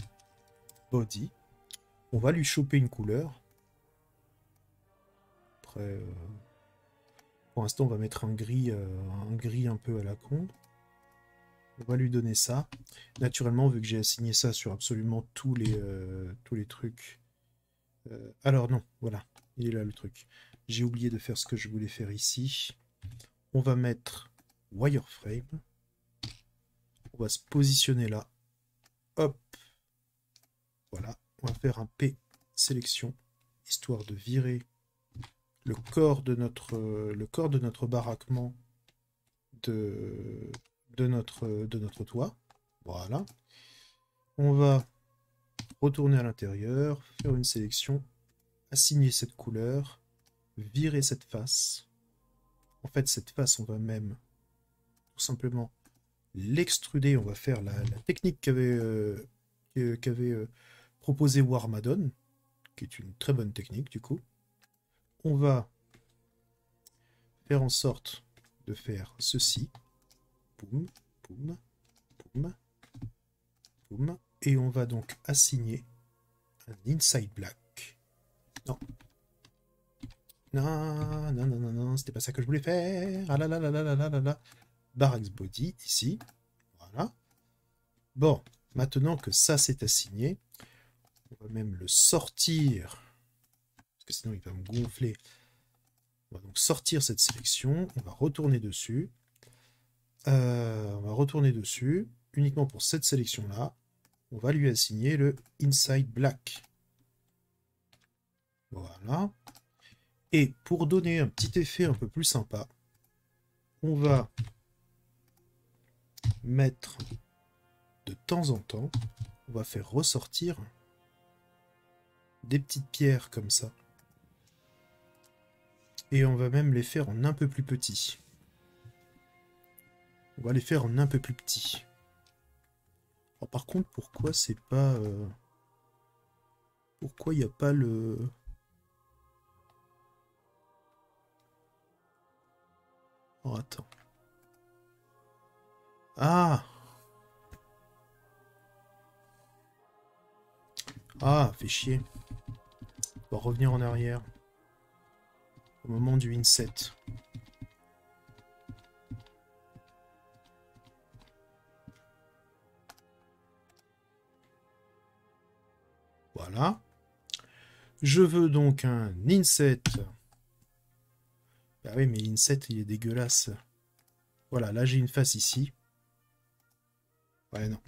Body. On va lui choper une couleur. Après, euh, pour l'instant, on va mettre un gris, euh, un gris un peu à la con. On va lui donner ça. Naturellement, vu que j'ai assigné ça sur absolument tous les, euh, tous les trucs. Euh, alors non, voilà, il est là le truc. J'ai oublié de faire ce que je voulais faire ici. On va mettre wireframe. On va se positionner là. Hop. Voilà. On va faire un P sélection, histoire de virer le corps de notre, euh, le corps de notre baraquement de, de, notre, de notre toit. Voilà. On va retourner à l'intérieur, faire une sélection, assigner cette couleur, virer cette face. En fait, cette face, on va même tout simplement l'extruder. On va faire la, la technique qu'avait euh, qu'avait euh, proposé Warmadon, qui est une très bonne technique du coup. On va faire en sorte de faire ceci. Boum, boum, boum, boum. Et on va donc assigner un inside black. Non. Non, non, non, non, non, c'était pas ça que je voulais faire. Ah là là là là là là là là. Barracks body, ici. Voilà. Bon, maintenant que ça c'est assigné, on va même le sortir. Parce que sinon il va me gonfler. On va donc sortir cette sélection. On va retourner dessus. Euh, on va retourner dessus. Uniquement pour cette sélection-là. On va lui assigner le Inside Black. Voilà. Et pour donner un petit effet un peu plus sympa, on va mettre de temps en temps, on va faire ressortir des petites pierres comme ça. Et on va même les faire en un peu plus petit. On va les faire en un peu plus petit. Alors, par contre, pourquoi c'est pas... Euh... Pourquoi il n'y a pas le... Oh, attends. Ah! Ah, fait chier. On va revenir en arrière. Au moment du inset. Voilà. Je veux donc un inset. Bah oui, mais l'inset, il est dégueulasse. Voilà, là j'ai une face ici. Ouais, non.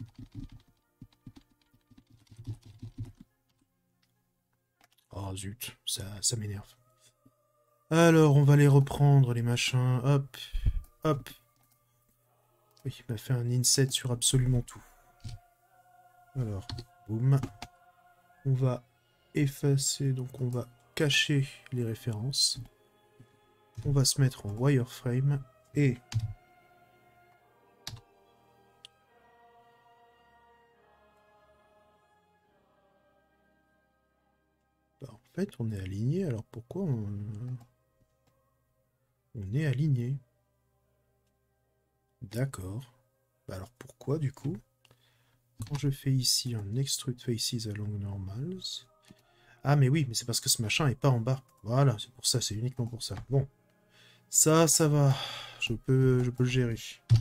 Oh zut, ça, ça m'énerve. Alors, on va les reprendre, les machins. Hop, hop. Oui, il m'a fait un inset sur absolument tout. Alors, boum. On va effacer, donc on va cacher les références. On va se mettre en wireframe et... Bah, en fait, on est aligné, alors pourquoi on... On est aligné. D'accord. Bah alors pourquoi du coup? Quand je fais ici un extrude faces along normals... Ah mais oui, mais c'est parce que ce machin est pas en bas. Voilà, c'est pour ça, c'est uniquement pour ça. Bon. Ça, ça va. Je peux, je peux le gérer.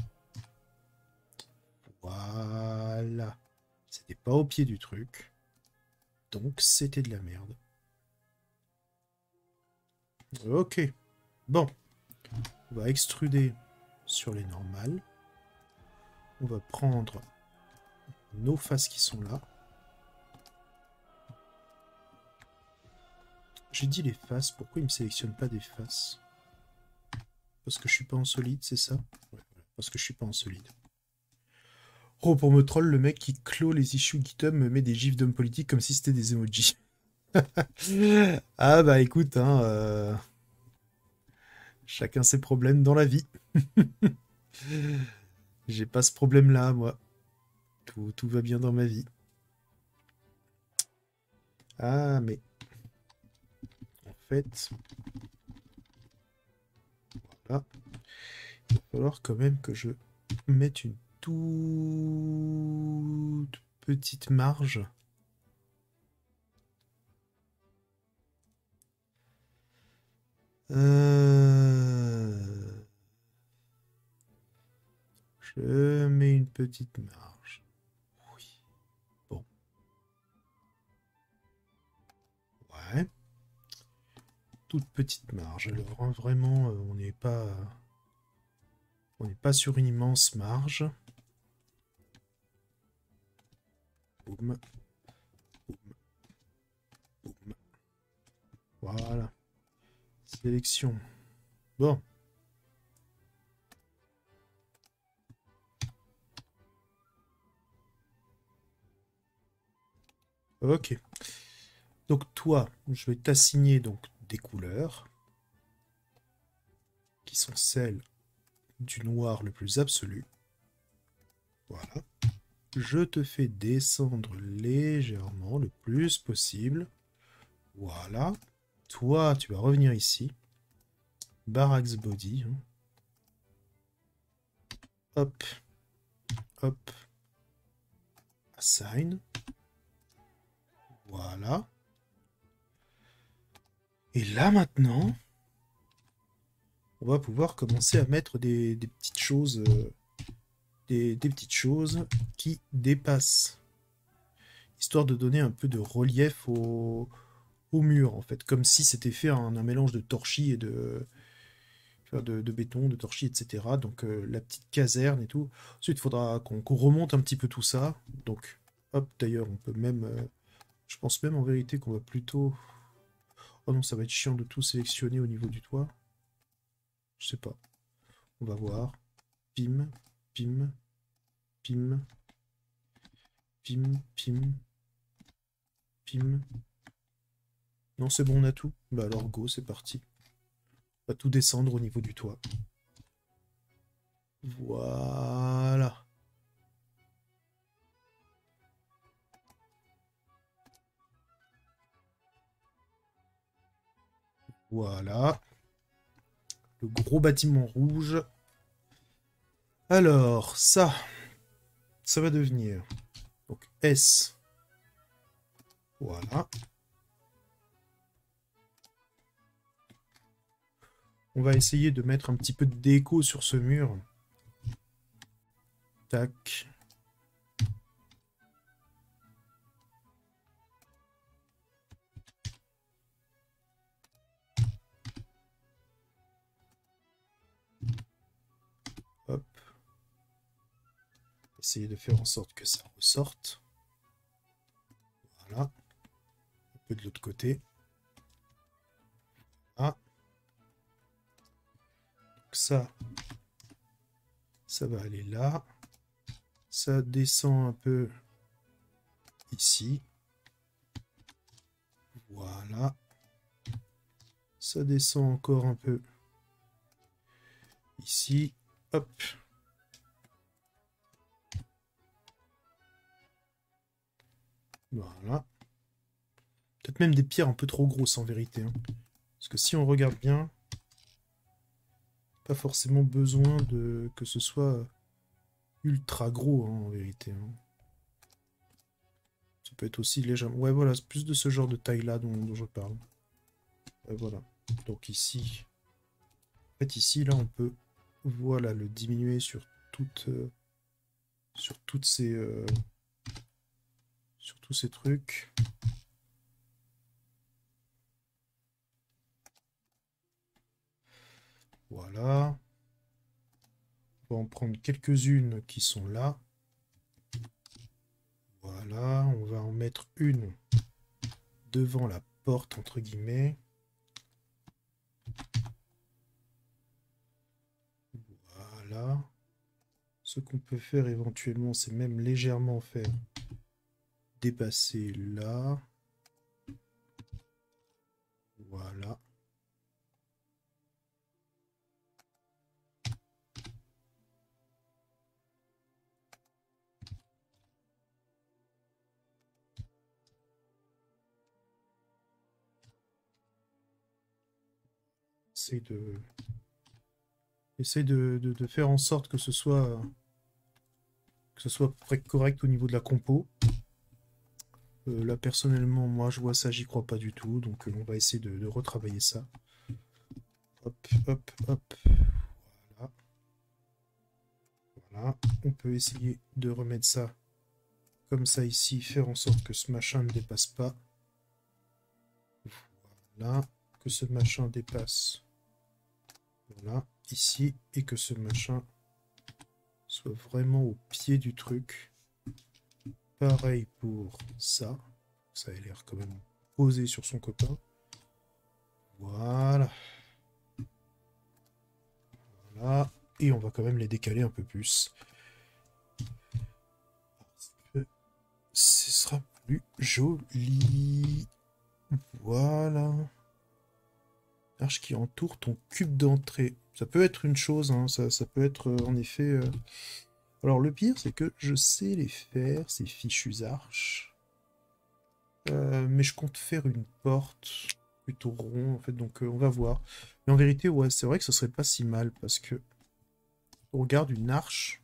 Voilà. C'était pas au pied du truc. Donc c'était de la merde. Ok. Bon. On va extruder sur les normales. On va prendre nos faces qui sont là. J'ai dit les faces. Pourquoi il me sélectionne pas des faces? Parce que je suis pas en solide, c'est ça? Ouais, parce que je suis pas en solide. Oh, pour me troll, le mec qui clôt les issues GitHub me met des gifs d'hommes politiques comme si c'était des emojis. Ah bah écoute, hein, euh... chacun ses problèmes dans la vie. J'ai pas ce problème-là, moi. Tout, tout va bien dans ma vie. Ah, mais... En fait... Voilà. Il va falloir quand même que je mette une toute petite marge. Euh... Je mets une petite marge. Oui. Bon. Ouais. Toute petite marge. Alors, hein, vraiment, euh, on n'est pas... On n'est pas sur une immense marge. Boum. Boum. Boum. Voilà. Sélection. Bon. Ok. Donc toi, je vais t'assigner donc des couleurs qui sont celles du noir le plus absolu. Voilà. Je te fais descendre légèrement, le plus possible. Voilà. Toi, tu vas revenir ici. Barracks body. Hein. Hop. Hop. Assign. Voilà. Et là maintenant, on va pouvoir commencer à mettre des, des petites choses, euh, des, des petites choses qui dépassent, histoire de donner un peu de relief au, au mur en fait, comme si c'était fait un, un mélange de torchis et de, de, de béton, de torchis, et cetera. Donc euh, la petite caserne et tout. Ensuite, il faudra qu'on qu'on remonte un petit peu tout ça. Donc, hop, d'ailleurs, on peut même, euh, je pense même en vérité qu'on va plutôt. Oh non, ça va être chiant de tout sélectionner au niveau du toit. Je sais pas. On va voir. Pim, pim, pim, pim, pim, pim. Non, c'est bon, on a tout. Bah alors, go, c'est parti. On va tout descendre au niveau du toit. Voilà. Voilà. Le gros bâtiment rouge. Alors, ça, ça va devenir donc S. Voilà. On va essayer de mettre un petit peu de déco sur ce mur. Tac. Hop. Essayer de faire en sorte que ça ressorte. Voilà. Un peu de l'autre côté. Ah. Donc ça, ça va aller là. Ça descend un peu ici. Voilà. Ça descend encore un peu ici. Hop. Voilà. Peut-être même des pierres un peu trop grosses en vérité. Hein. Parce que si on regarde bien, pas forcément besoin de que ce soit ultra gros hein, en vérité. Hein. Ça peut être aussi légèrement... Ouais voilà, c'est plus de ce genre de taille là dont, dont je parle. Ouais, voilà. Donc ici... En fait ici là on peut voilà le diminuer sur toutes euh, sur toutes ces euh, sur tous ces trucs. Voilà. On va en prendre quelques-unes qui sont là. Voilà, on va en mettre une devant la porte, entre guillemets. Voilà. Ce qu'on peut faire éventuellement, c'est même légèrement faire dépasser là. Voilà. Essaye de... Essaye de, de, de faire en sorte que ce soit que ce soit correct au niveau de la compo. Euh, là, personnellement, moi, je vois ça, j'y crois pas du tout. Donc, euh, on va essayer de, de retravailler ça. Hop, hop, hop. Voilà. Voilà. On peut essayer de remettre ça comme ça ici, faire en sorte que ce machin ne dépasse pas. Voilà. Que ce machin dépasse. Voilà. Ici. Et que ce machin soit vraiment au pied du truc. Pareil pour ça. Ça a l'air quand même posé sur son copain. Voilà. Voilà. Et on va quand même les décaler un peu plus. Parce que ce sera plus joli. Voilà. Arche qui entoure ton cube d'entrée. Ça peut être une chose, hein. ça, ça peut être euh, en effet... Euh... Alors le pire, c'est que je sais les faire, ces fichues arches. Euh, mais je compte faire une porte plutôt rond, en fait, donc euh, on va voir. Mais en vérité, ouais, c'est vrai que ce serait pas si mal, parce que on regarde une arche,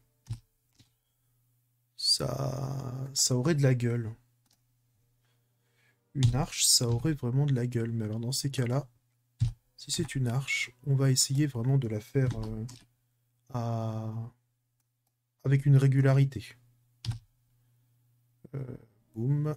ça, ça aurait de la gueule. Une arche, ça aurait vraiment de la gueule. Mais alors dans ces cas-là, si c'est une arche, on va essayer vraiment de la faire euh, à... avec une régularité. Euh, boum.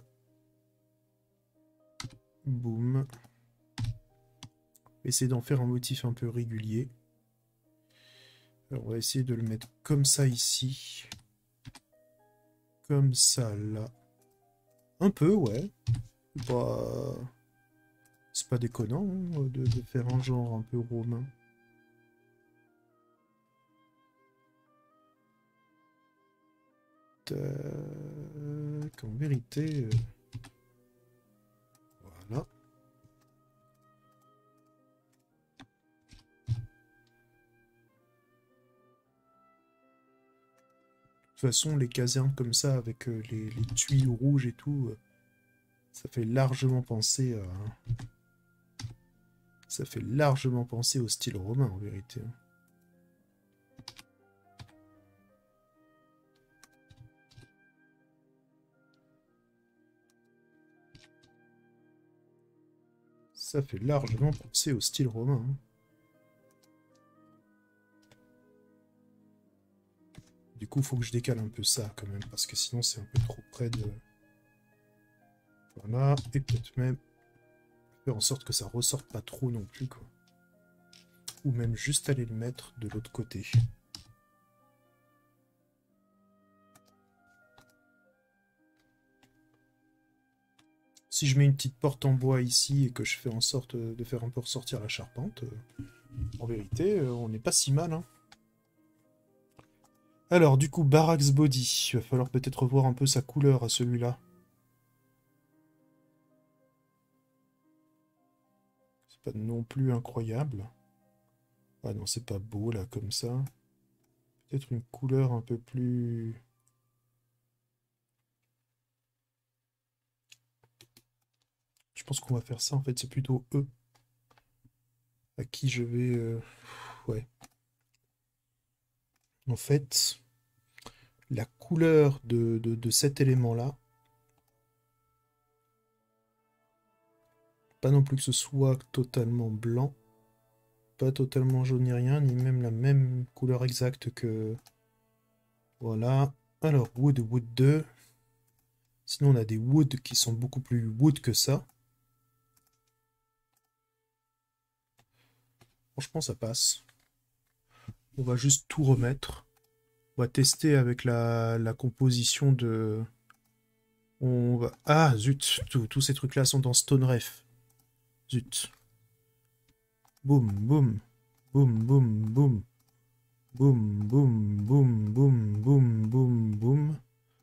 Boum. Essayer d'en faire un motif un peu régulier. Alors, on va essayer de le mettre comme ça ici. Comme ça là. Un peu, ouais. Bah, c'est pas déconnant hein, de, de faire un genre un peu romain. Euh, en vérité... Euh, voilà. De toute façon, les casernes comme ça, avec euh, les, les tuyaux rouges et tout, euh, ça fait largement penser à... Ça fait largement penser au style romain, en vérité. Ça fait largement penser au style romain. Hein. Du coup, il faut que je décale un peu ça, quand même, parce que sinon, c'est un peu trop près de... Voilà, et peut-être même faire en sorte que ça ressorte pas trop non plus, quoi. Ou même juste aller le mettre de l'autre côté. Si je mets une petite porte en bois ici et que je fais en sorte de faire un peu ressortir la charpente, euh, en vérité, euh, on n'est pas si mal. Hein. Alors, du coup, Barracks Body. Il va falloir peut-être revoir un peu sa couleur à celui-là. C'est pas non plus incroyable. Ah non, c'est pas beau, là, comme ça. Peut-être une couleur un peu plus... Je pense qu'on va faire ça, en fait, c'est plutôt eux. À qui je vais... Euh... Ouais. En fait, la couleur de, de, de cet élément-là, pas non plus que ce soit totalement blanc, pas totalement jaune ni rien, ni même la même couleur exacte que... Voilà. Alors, wood, wood deux. Sinon, on a des woods qui sont beaucoup plus wood que ça. Franchement, ça passe. On va juste tout remettre. On va tester avec la, la composition de... On va... Ah, zut, tous ces trucs-là sont dans StoneRef. Zut. Boum, boum, boum, boum, boum. Boum, boum, boum, boum, boum, boum, boum.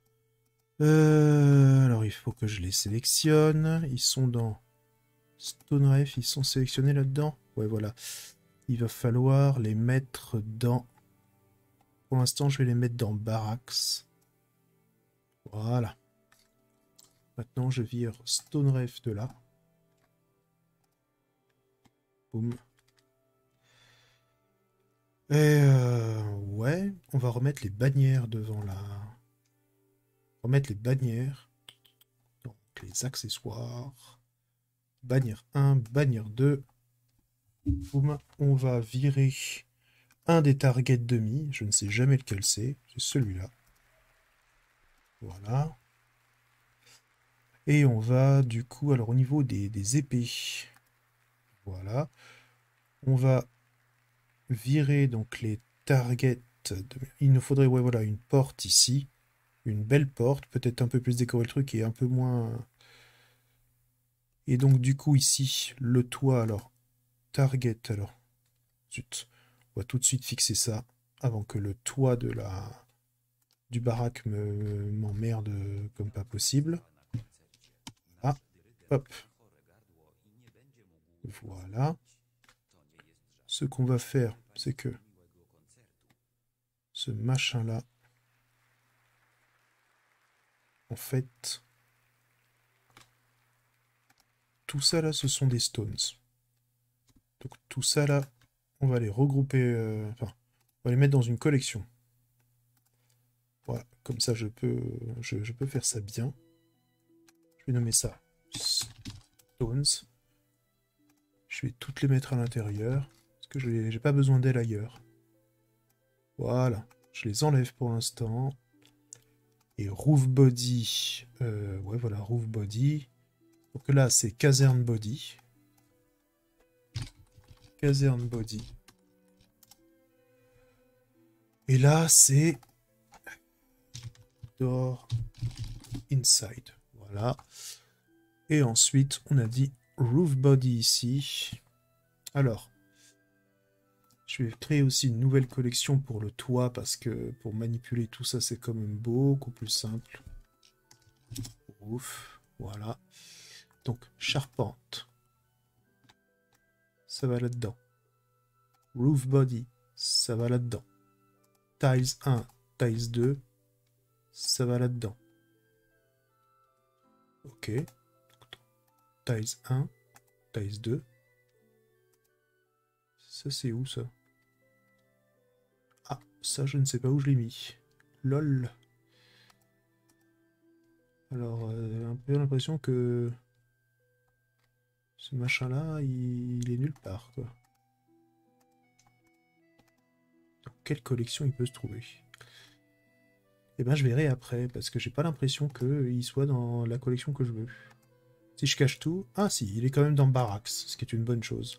Euh, alors, il faut que je les sélectionne. Ils sont dans StoneRef, ils sont sélectionnés là-dedans. Ouais, voilà. Il va falloir les mettre dans... Pour l'instant, je vais les mettre dans Barracks. Voilà. Maintenant, je vire StoneRef de là. Boum. Et euh, ouais, on va remettre les bannières devant là. Remettre les bannières. Donc les accessoires. Bannière un, bannière deux. Boum. On va virer un des targets demi. Je ne sais jamais lequel c'est. C'est celui-là. Voilà. Et on va du coup, alors au niveau des, des épées, voilà. On va virer donc les targets. De... Il nous faudrait, ouais, voilà, une porte ici. Une belle porte, peut-être un peu plus décorer le truc et un peu moins... Et donc du coup ici, le toit, alors, target, alors, zut, on va tout de suite fixer ça avant que le toit de la du baraque me m'emmerde comme pas possible. Ah, hop, voilà. Ce qu'on va faire, c'est que ce machin-là, en fait, tout ça là, ce sont des stones. Donc tout ça là, on va les regrouper, euh, enfin, on va les mettre dans une collection. Voilà, comme ça je peux, je, je peux faire ça bien. Je vais nommer ça stones. Je vais toutes les mettre à l'intérieur, parce que je n'ai pas besoin d'elles ailleurs. Voilà, je les enlève pour l'instant. Et roof body, euh, ouais voilà, roof body. Donc là c'est caserne body. Caserne body. Et là c'est door inside. Voilà. Et ensuite on a dit roof body ici. Alors, je vais créer aussi une nouvelle collection pour le toit parce que pour manipuler tout ça c'est quand même beaucoup plus simple. Roof, voilà. Donc charpente. Ça va là-dedans. Roof body, ça va là-dedans. Tiles un, tiles deux, ça va là-dedans. Ok. Tiles un, tiles deux. Ça c'est où ça? Ah, ça je ne sais pas où je l'ai mis. Lol. Alors, euh, un peu l'impression que ce machin-là, il... il est nulle part, quoi. Dans quelle collection il peut se trouver? Eh ben, je verrai après, parce que j'ai pas l'impression qu'il soit dans la collection que je veux. Si je cache tout... Ah si, il est quand même dans Barracks, ce qui est une bonne chose.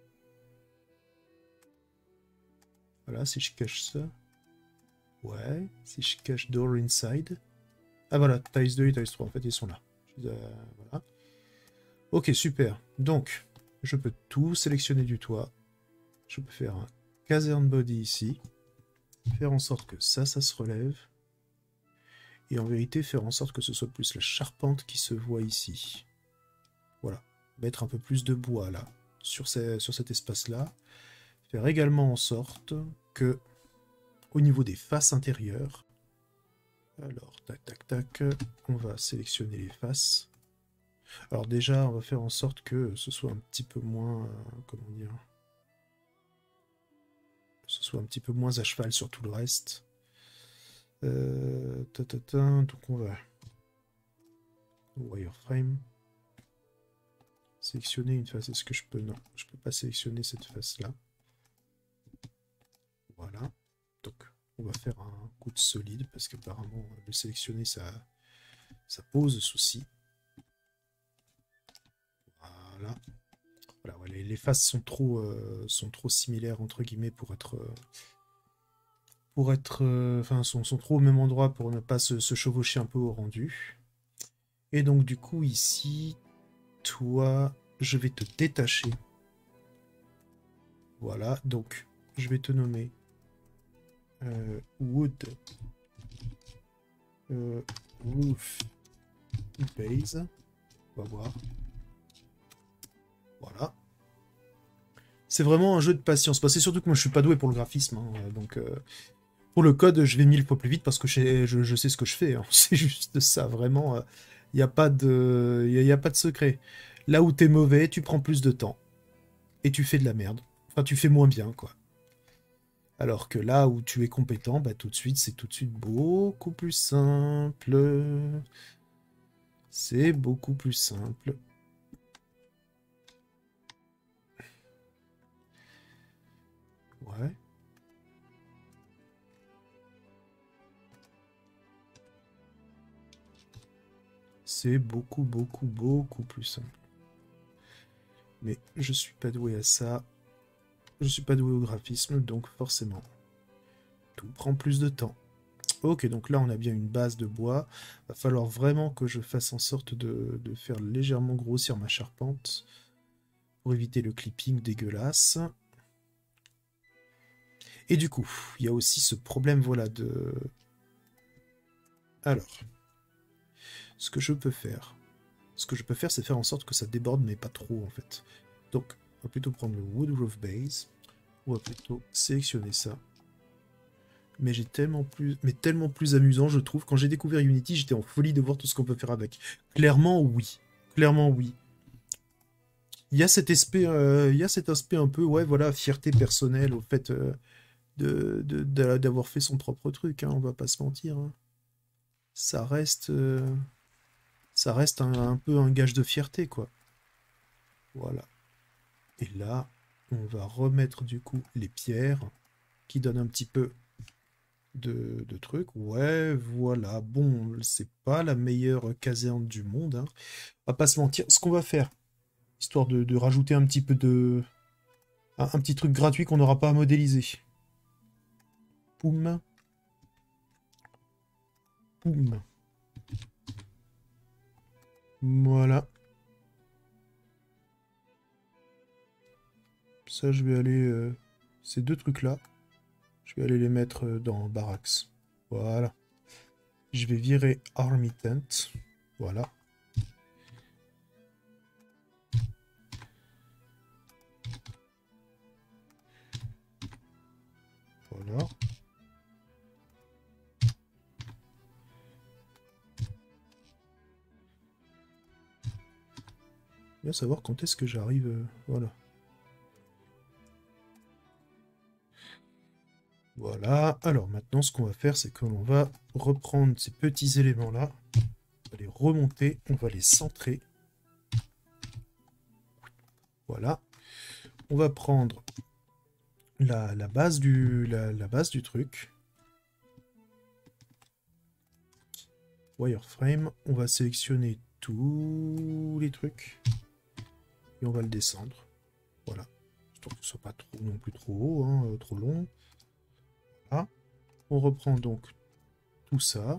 Voilà, si je cache ça... Ouais, si je cache Door Inside... Ah voilà, Tiles deux et Tiles trois, en fait, ils sont là. Euh, voilà. Ok, super. Donc, je peux tout sélectionner du toit. Je peux faire un caserne body ici. Faire en sorte que ça, ça se relève. Et en vérité, faire en sorte que ce soit plus la charpente qui se voit ici. Voilà. Mettre un peu plus de bois là, sur, ces, sur cet espace-là. Faire également en sorte que, au niveau des faces intérieures, alors, tac, tac, tac, on va sélectionner les faces. Alors déjà, on va faire en sorte que ce soit un petit peu moins, euh, comment dire, ce soit un petit peu moins à cheval sur tout le reste. Euh, ta, ta, ta, donc on va wireframe. Sélectionner une face. Est-ce que je peux? Non, je peux pas sélectionner cette face-là. Voilà. Donc, on va faire un coup de solide parce qu'apparemment, le sélectionner, ça, ça pose souci. Voilà. Voilà, ouais, les, les faces sont trop, euh, sont trop similaires entre guillemets pour être, euh, pour être, euh, enfin, sont, sont trop au même endroit pour ne pas se, se chevaucher un peu au rendu. Et donc du coup ici, toi, je vais te détacher. Voilà, donc je vais te nommer euh, Wood euh, Roof Base. On va voir. Voilà. C'est vraiment un jeu de patience. Parce que c'est surtout que moi je suis pas doué pour le graphisme. Hein, donc euh, pour le code, je vais mille fois plus vite parce que je, je, je sais ce que je fais. Hein. C'est juste ça, vraiment. Il n'y a, pas de, y a, y a pas de secret. Là où t'es mauvais, tu prends plus de temps. Et tu fais de la merde. Enfin, tu fais moins bien, quoi. Alors que là où tu es compétent, bah tout de suite, c'est tout de suite beaucoup plus simple. C'est beaucoup plus simple. Ouais. C'est beaucoup, beaucoup, beaucoup plus simple. Mais je suis pas doué à ça. Je suis pas doué au graphisme, donc forcément, tout prend plus de temps. Ok, donc là on a bien une base de bois. Va falloir vraiment que je fasse en sorte de, de faire légèrement grossir ma charpente pour éviter le clipping dégueulasse. Et du coup, il y a aussi ce problème, voilà, de... Alors, ce que je peux faire, ce que je peux faire, c'est faire en sorte que ça déborde, mais pas trop, en fait. Donc, on va plutôt prendre le Wood Roof Base. On va plutôt sélectionner ça. Mais j'ai tellement plus, mais tellement plus amusant, je trouve. Quand j'ai découvert Unity, j'étais en folie de voir tout ce qu'on peut faire avec. Clairement, oui. Clairement, oui. Il y a cet aspect, euh, il y a cet aspect un peu, ouais, voilà, fierté personnelle au fait euh, de, de, de- d'avoir fait son propre truc, hein, on va pas se mentir. Hein. Ça reste, euh, ça reste un, un peu un gage de fierté, quoi. Voilà. Et là, on va remettre du coup les pierres qui donnent un petit peu de, de trucs. Ouais, voilà. Bon, c'est pas la meilleure caserne du monde, hein. On va pas se mentir. Ce qu'on va faire, histoire de, de rajouter un petit peu de... Un, un petit truc gratuit qu'on n'aura pas à modéliser. Poum. Poum. Voilà. Ça, je vais aller... euh, ces deux trucs-là, je vais aller les mettre euh, dans Barracks. Voilà. Je vais virer Army Tent. Voilà. Voilà. Bien savoir quand est-ce que j'arrive... euh, voilà. Voilà. Alors maintenant, ce qu'on va faire, c'est qu'on va reprendre ces petits éléments-là. On va les remonter. On va les centrer. Voilà. On va prendre la, la base, du, la, la base du truc. Wireframe. On va sélectionner tous les trucs. Et on va le descendre. Voilà. Histoire que ce soit pas trop non plus trop haut, hein, euh, trop long. Voilà. On reprend donc tout ça.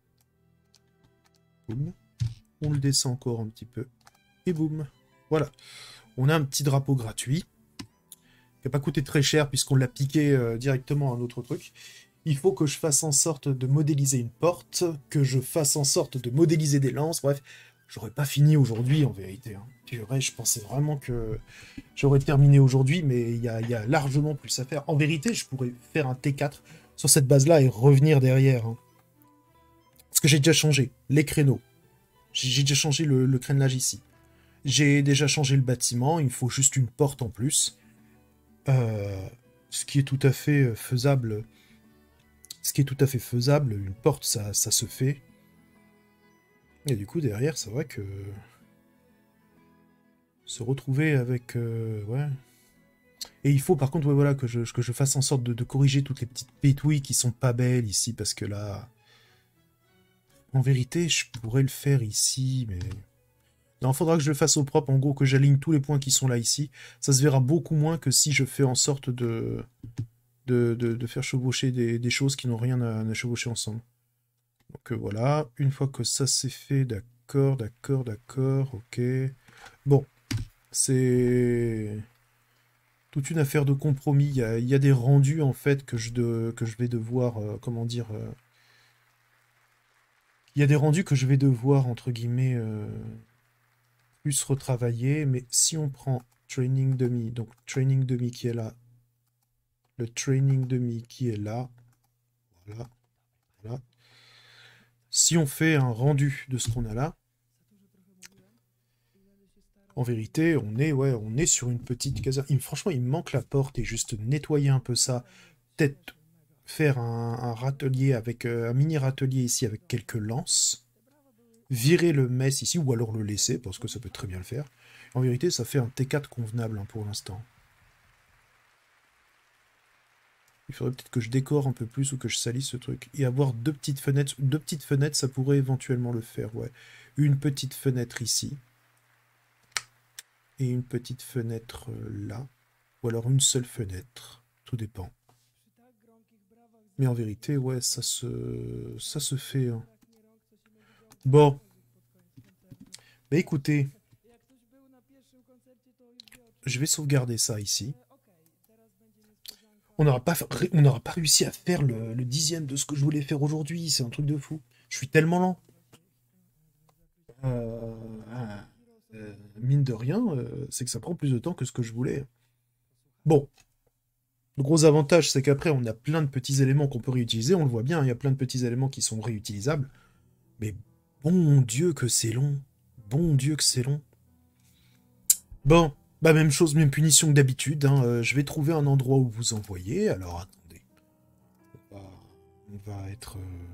Boum. On le descend encore un petit peu. Et boum. Voilà. On a un petit drapeau gratuit. Qui n'a pas coûté très cher puisqu'on l'a piqué euh, directement à un autre truc. Il faut que je fasse en sorte de modéliser une porte, que je fasse en sorte de modéliser des lances, bref, j'aurais pas fini aujourd'hui en vérité. Hein. Purée, je pensais vraiment que j'aurais terminé aujourd'hui, mais il y a, y a largement plus à faire. En vérité, je pourrais faire un T quatre sur cette base-là et revenir derrière. Hein. Parce que j'ai déjà changé les créneaux. J'ai déjà changé le, le crénelage ici. J'ai déjà changé le bâtiment, il me faut juste une porte en plus. Euh, ce qui est tout à fait faisable. Ce qui est tout à fait faisable, une porte, ça, ça se fait. Et du coup, derrière, c'est vrai que... Se retrouver avec... Euh, ouais... Et il faut par contre, ouais, voilà, que je, que je fasse en sorte de, de corriger toutes les petites pétouilles qui sont pas belles ici, parce que là... En vérité, je pourrais le faire ici, mais... Non, il faudra que je le fasse au propre, en gros, que j'aligne tous les points qui sont là ici. Ça se verra beaucoup moins que si je fais en sorte de... De, de, de faire chevaucher des, des choses qui n'ont rien à, à chevaucher ensemble. Donc euh, voilà, une fois que ça c'est fait, d'accord, d'accord, d'accord, ok. Bon, c'est toute une affaire de compromis. Il y a, il y a des rendus en fait que je, de, que je vais devoir, euh, comment dire... euh, il y a des rendus que je vais devoir, entre guillemets, euh, plus retravailler. Mais si on prend Training Dummy, donc Training Dummy qui est là, le Training Dummy qui est là, voilà, voilà. Si on fait un rendu de ce qu'on a là, en vérité, on est, ouais, on est sur une petite caserne. Il- franchement, il me manque la porte et juste nettoyer un peu ça. Peut-être faire un, un râtelier avec euh, un mini râtelier ici avec quelques lances. Virer le mess ici ou alors le laisser parce que ça peut très bien le faire. En vérité, ça fait un T quatre convenable hein, pour l'instant. Il faudrait peut-être que je décore un peu plus ou que je salisse ce truc. Et avoir deux petites fenêtres. Deux petites fenêtres, ça pourrait éventuellement le faire, ouais. Une petite fenêtre ici. Et une petite fenêtre euh, là. Ou alors une seule fenêtre. Tout dépend. Mais en vérité, ouais, ça se, ça se fait. Hein. Bon. Bah écoutez, je vais sauvegarder ça ici. On n'aura pas, on n'aura pas réussi à faire le, le dixième de ce que je voulais faire aujourd'hui. C'est un truc de fou. Je suis tellement lent. Euh, euh, mine de rien, euh, c'est que ça prend plus de temps que ce que je voulais. Bon, le gros avantage, c'est qu'après, on a plein de petits éléments qu'on peut réutiliser. On le voit bien, il y a plein de petits éléments qui sont réutilisables. Mais bon Dieu que c'est long. Bon Dieu que c'est long. Bon, bah même chose, même punition que d'habitude. Hein. Euh, je vais trouver un endroit où vous envoyer. Alors attendez. On va, on va être... euh,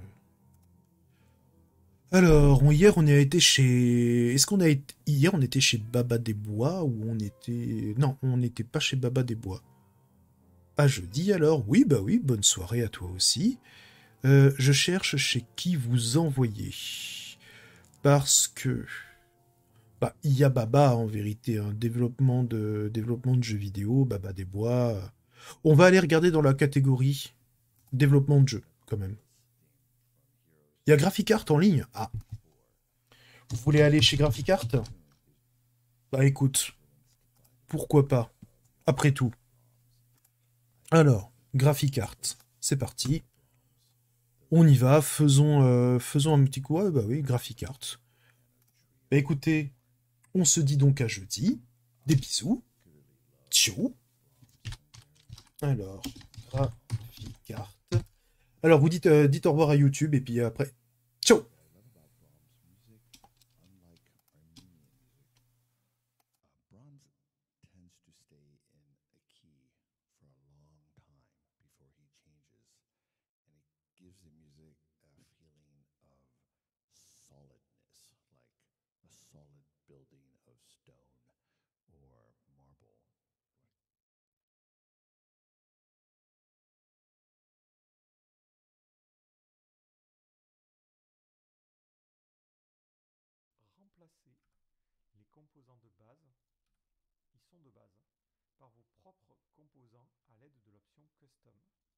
Alors, on- hier on a été chez... Est-ce qu'on a été... Hier on était chez Baba des Bois ou on était... Non, on n'était pas chez Baba des Bois. Ah, jeudi alors? Oui, bah oui, bonne soirée à toi aussi. Euh, je cherche chez qui vous envoyer. Parce que... Bah, il y a Baba en vérité, un développement de, développement de jeux vidéo, Baba des Bois. On va aller regarder dans la catégorie développement de jeux, quand même. Il y a Graphicart en ligne. Ah, vous voulez aller chez Graphicart? Bah écoute, pourquoi pas? Après tout. Alors, Graphicart, c'est parti. On y va, faisons, euh, faisons un petit coup. Ouais, bah oui, Graphicart. Bah écoutez, on se dit donc à jeudi. Des bisous. Ciao. Alors, Graphicart. Alors, vous dites, euh, dites au revoir à YouTube et puis après. Ciao. Remplacez les composants de base, ils sont de base, par vos propres composants à l'aide de l'option Custom.